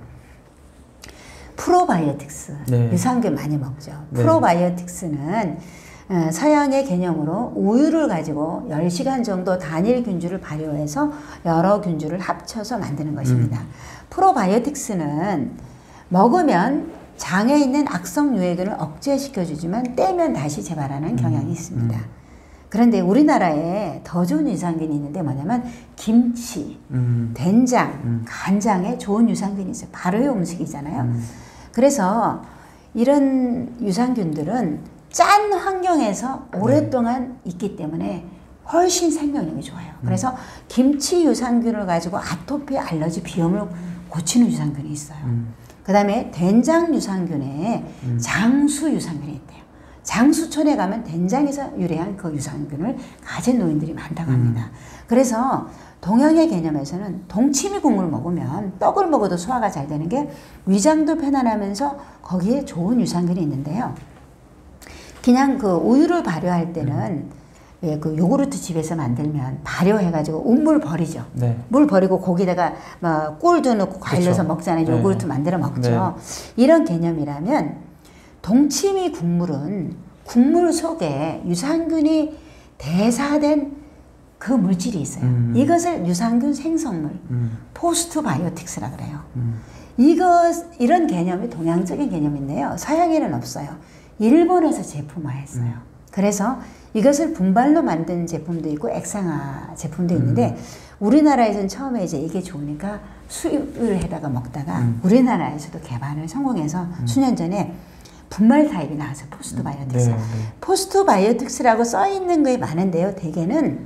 프로바이오틱스, 네. 유산균 많이 먹죠. 네. 프로바이오틱스는 어, 서양의 개념으로 우유를 가지고 열 시간 정도 단일 균주를 발효해서 여러 균주를 합쳐서 만드는 것입니다. 음. 프로바이오틱스는 먹으면 장에 있는 악성 유해균을 억제시켜주지만 떼면 다시 재발하는 경향이 음. 있습니다. 음. 그런데 우리나라에 더 좋은 유산균이 있는데 뭐냐면 김치, 음. 된장, 음. 간장에 좋은 유산균이 있어요. 발효 음식이잖아요. 음. 그래서 이런 유산균들은 짠 환경에서 오랫동안 있기 때문에 훨씬 생명력이 좋아요. 그래서 김치 유산균을 가지고 아토피, 알러지, 비염을 고치는 유산균이 있어요. 음. 그 다음에 된장 유산균에 음. 장수 유산균이 있대요. 장수촌에 가면 된장에서 유래한 그 유산균을 가진 노인들이 많다고 합니다. 음. 그래서 동양의 개념에서는 동치미 국물 먹으면 떡을 먹어도 소화가 잘 되는 게 위장도 편안하면서 거기에 좋은 유산균이 있는데요. 그냥 그 우유를 발효할 때는 음. 왜 그 요구르트 집에서 만들면 발효해가지고 우물 버리죠. 네. 물 버리고 거기다가 막 꿀도 넣고 과일 넣어서 먹잖아요. 네. 요구르트 만들어 먹죠. 네. 이런 개념이라면 동치미 국물은 국물 속에 유산균이 대사된 그 물질이 있어요. 음. 이것을 유산균 생성물, 음. 포스트바이오틱스라 그래요. 음. 이거 이런 개념이 동양적인 개념인데요. 서양에는 없어요. 일본에서 제품화했어요. 음. 그래서 이것을 분발로 만든 제품도 있고 액상화 제품도 있는데 음. 우리나라에서는 처음에 이제 이게 좋으니까 수입을 해다가 먹다가 음. 우리나라에서도 개발을 성공해서 음. 수년 전에 분말 타입이 나왔어요. 포스트바이오틱스. 네, 네. 포스트바이오틱스라고 써 있는 게 많은데요. 대개는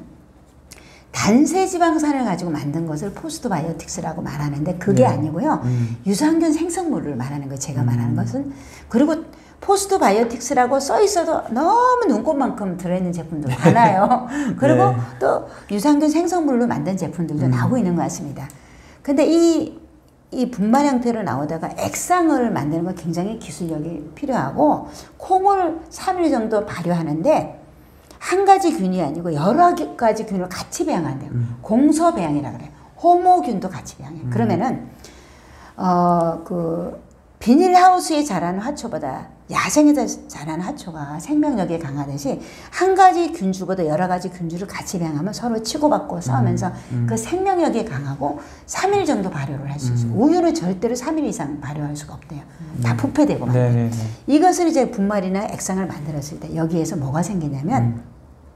단세지방산을 가지고 만든 것을 포스트바이오틱스라고 말하는데 그게 네. 아니고요. 음. 유산균 생성물을 말하는 거예요. 제가 음. 말하는 것은. 그리고 포스트바이오틱스라고 써 있어도 너무 눈꽃만큼 들어있는 제품도 많아요. 그리고 네. 또 유산균 생성물로 만든 제품들도 음. 나오고 있는 것 같습니다. 근데 이, 이 분말 형태로 나오다가 액상을 만드는 건 굉장히 기술력이 필요하고 콩을 삼 일 정도 발효하는데 한 가지 균이 아니고 여러 가지 균을 같이 배양한대요. 음. 공서 배양이라 그래요. 호모균도 같이 배양해요. 음. 그러면은 어, 그 비닐하우스에 자라는 화초보다 야생에서 자라는 화초가 생명력이 강하듯이 한 가지 균주보다 여러 가지 균주를 같이 배양하면 서로 치고받고 싸우면서 음, 음. 그 생명력이 강하고 삼 일 정도 발효를 할 수 있어요. 음. 우유는 절대로 삼 일 이상 발효할 수가 없대요. 음. 다 부패되고 막. 이것을 이제 분말이나 액상을 만들었을 때 여기에서 뭐가 생기냐면 음.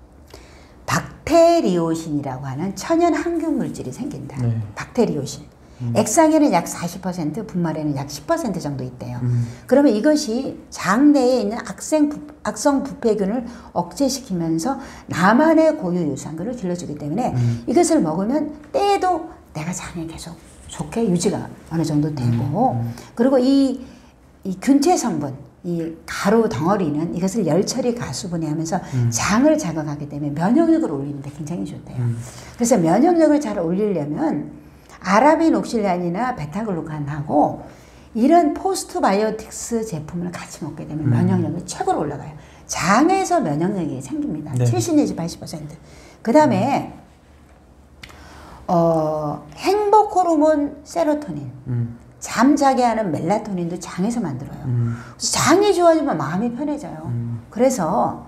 박테리오신이라고 하는 천연 항균 물질이 생긴다. 네. 박테리오신. 음. 액상에는 약 사십 퍼센트, 분말에는 약 십 퍼센트 정도 있대요. 음. 그러면 이것이 장 내에 있는 악생, 부, 악성 부패균을 억제시키면서 나만의 고유 유산균을 길러주기 때문에 음. 이것을 먹으면 때에도 내가 장에 계속 좋게 유지가 어느 정도 되고 음. 음. 그리고 이, 이 균체 성분, 이 가루 덩어리는 이것을 열처리 가수분해하면서 음. 장을 자극하기 때문에 면역력을 올리는데 굉장히 좋대요. 음. 그래서 면역력을 잘 올리려면 아라비녹실란이나 베타글루칸하고 이런 포스트바이오틱스 제품을 같이 먹게 되면 음. 면역력이 최고로 올라가요. 장에서 면역력이 생깁니다. 네. 칠십 내지 팔십 퍼센트. 그 다음에 음. 어, 행복 호르몬 세로토닌, 음. 잠자게 하는 멜라토닌도 장에서 만들어요. 음. 장이 좋아지면 마음이 편해져요. 음. 그래서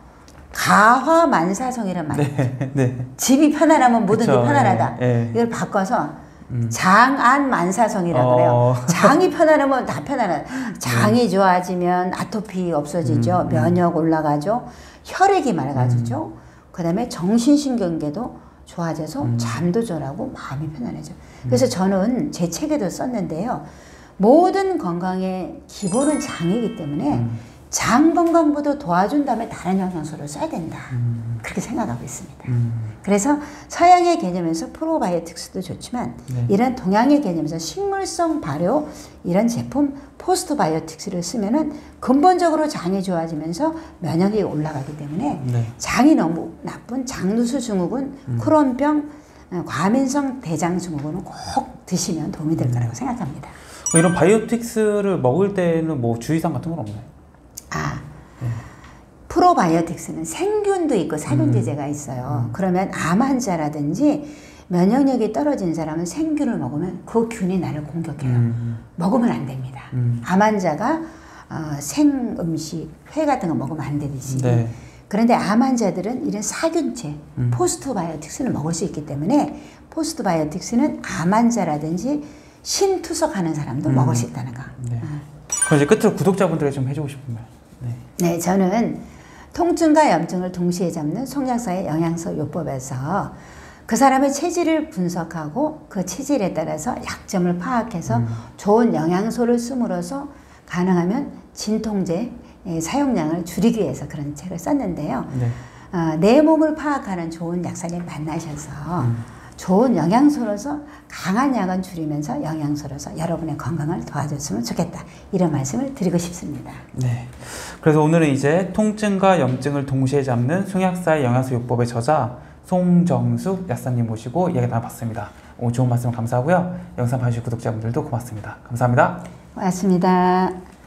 가화만사성이란 말이에요. 네, 네. 집이 편안하면 뭐든지 그쵸, 편안하다. 예, 예. 이걸 바꿔서 음. 장안만사성이라 어. 그래요. 장이 편안하면 다 편안하다. 장이 음. 좋아지면 아토피 없어지죠. 음. 면역 올라가죠. 혈액이 맑아지죠. 음. 그 다음에 정신신경계도 좋아져서 음. 잠도 절하고 마음이 편안해져. 그래서 음. 저는 제 책에도 썼는데요. 모든 건강의 기본은 장이기 때문에 음. 장 건강보다 도와준 다음에 다른 영양소를 써야 된다. 음. 그렇게 생각하고 있습니다. 음. 그래서 서양의 개념에서 프로바이오틱스도 좋지만 네. 이런 동양의 개념에서 식물성 발효 이런 제품 포스트바이오틱스를 쓰면은 근본적으로 장이 좋아지면서 면역력이 올라가기 때문에 네. 장이 너무 나쁜 장누수 증후군, 음. 크론병, 과민성 대장 증후군은 꼭 드시면 도움이 될 거라고 생각합니다. 이런 바이오틱스를 먹을 때는 뭐 주의사항 같은 건 없나요? 아, 네. 프로바이오틱스는 생균도 있고 살균제제가 있어요. 음. 그러면 암 환자라든지 면역력이 떨어진 사람은 생균을 먹으면 그 균이 나를 공격해요. 음. 먹으면 안 됩니다. 음. 암 환자가 어, 생음식, 회 같은 거 먹으면 안 되듯이. 네. 그런데 암 환자들은 이런 사균제, 음. 포스트바이오틱스를 먹을 수 있기 때문에 포스트바이오틱스는 암 환자라든지 신투석하는 사람도 음. 먹을 수 있다는 거. 네. 어. 그럼 이제 끝으로 구독자분들에게 좀 해주고 싶은 말. 네. 네, 저는 통증과 염증을 동시에 잡는 송약사의 영양소 요법에서 그 사람의 체질을 분석하고 그 체질에 따라서 약점을 파악해서 음. 좋은 영양소를 씀으로써 가능하면 진통제 사용량을 줄이기 위해서 그런 책을 썼는데요. 네. 어, 내 몸을 파악하는 좋은 약사님 만나셔서 음. 좋은 영양소로서 강한 약은 줄이면서 영양소로서 여러분의 건강을 도와줬으면 좋겠다. 이런 말씀을 드리고 싶습니다. 네. 그래서 오늘은 이제 통증과 염증을 동시에 잡는 송약사의 영양소요법의 저자 송정숙 약사님 모시고 이야기 나눠봤습니다. 오늘 좋은 말씀 감사하고요. 영상 봐주신 구독자분들도 고맙습니다. 감사합니다. 고맙습니다.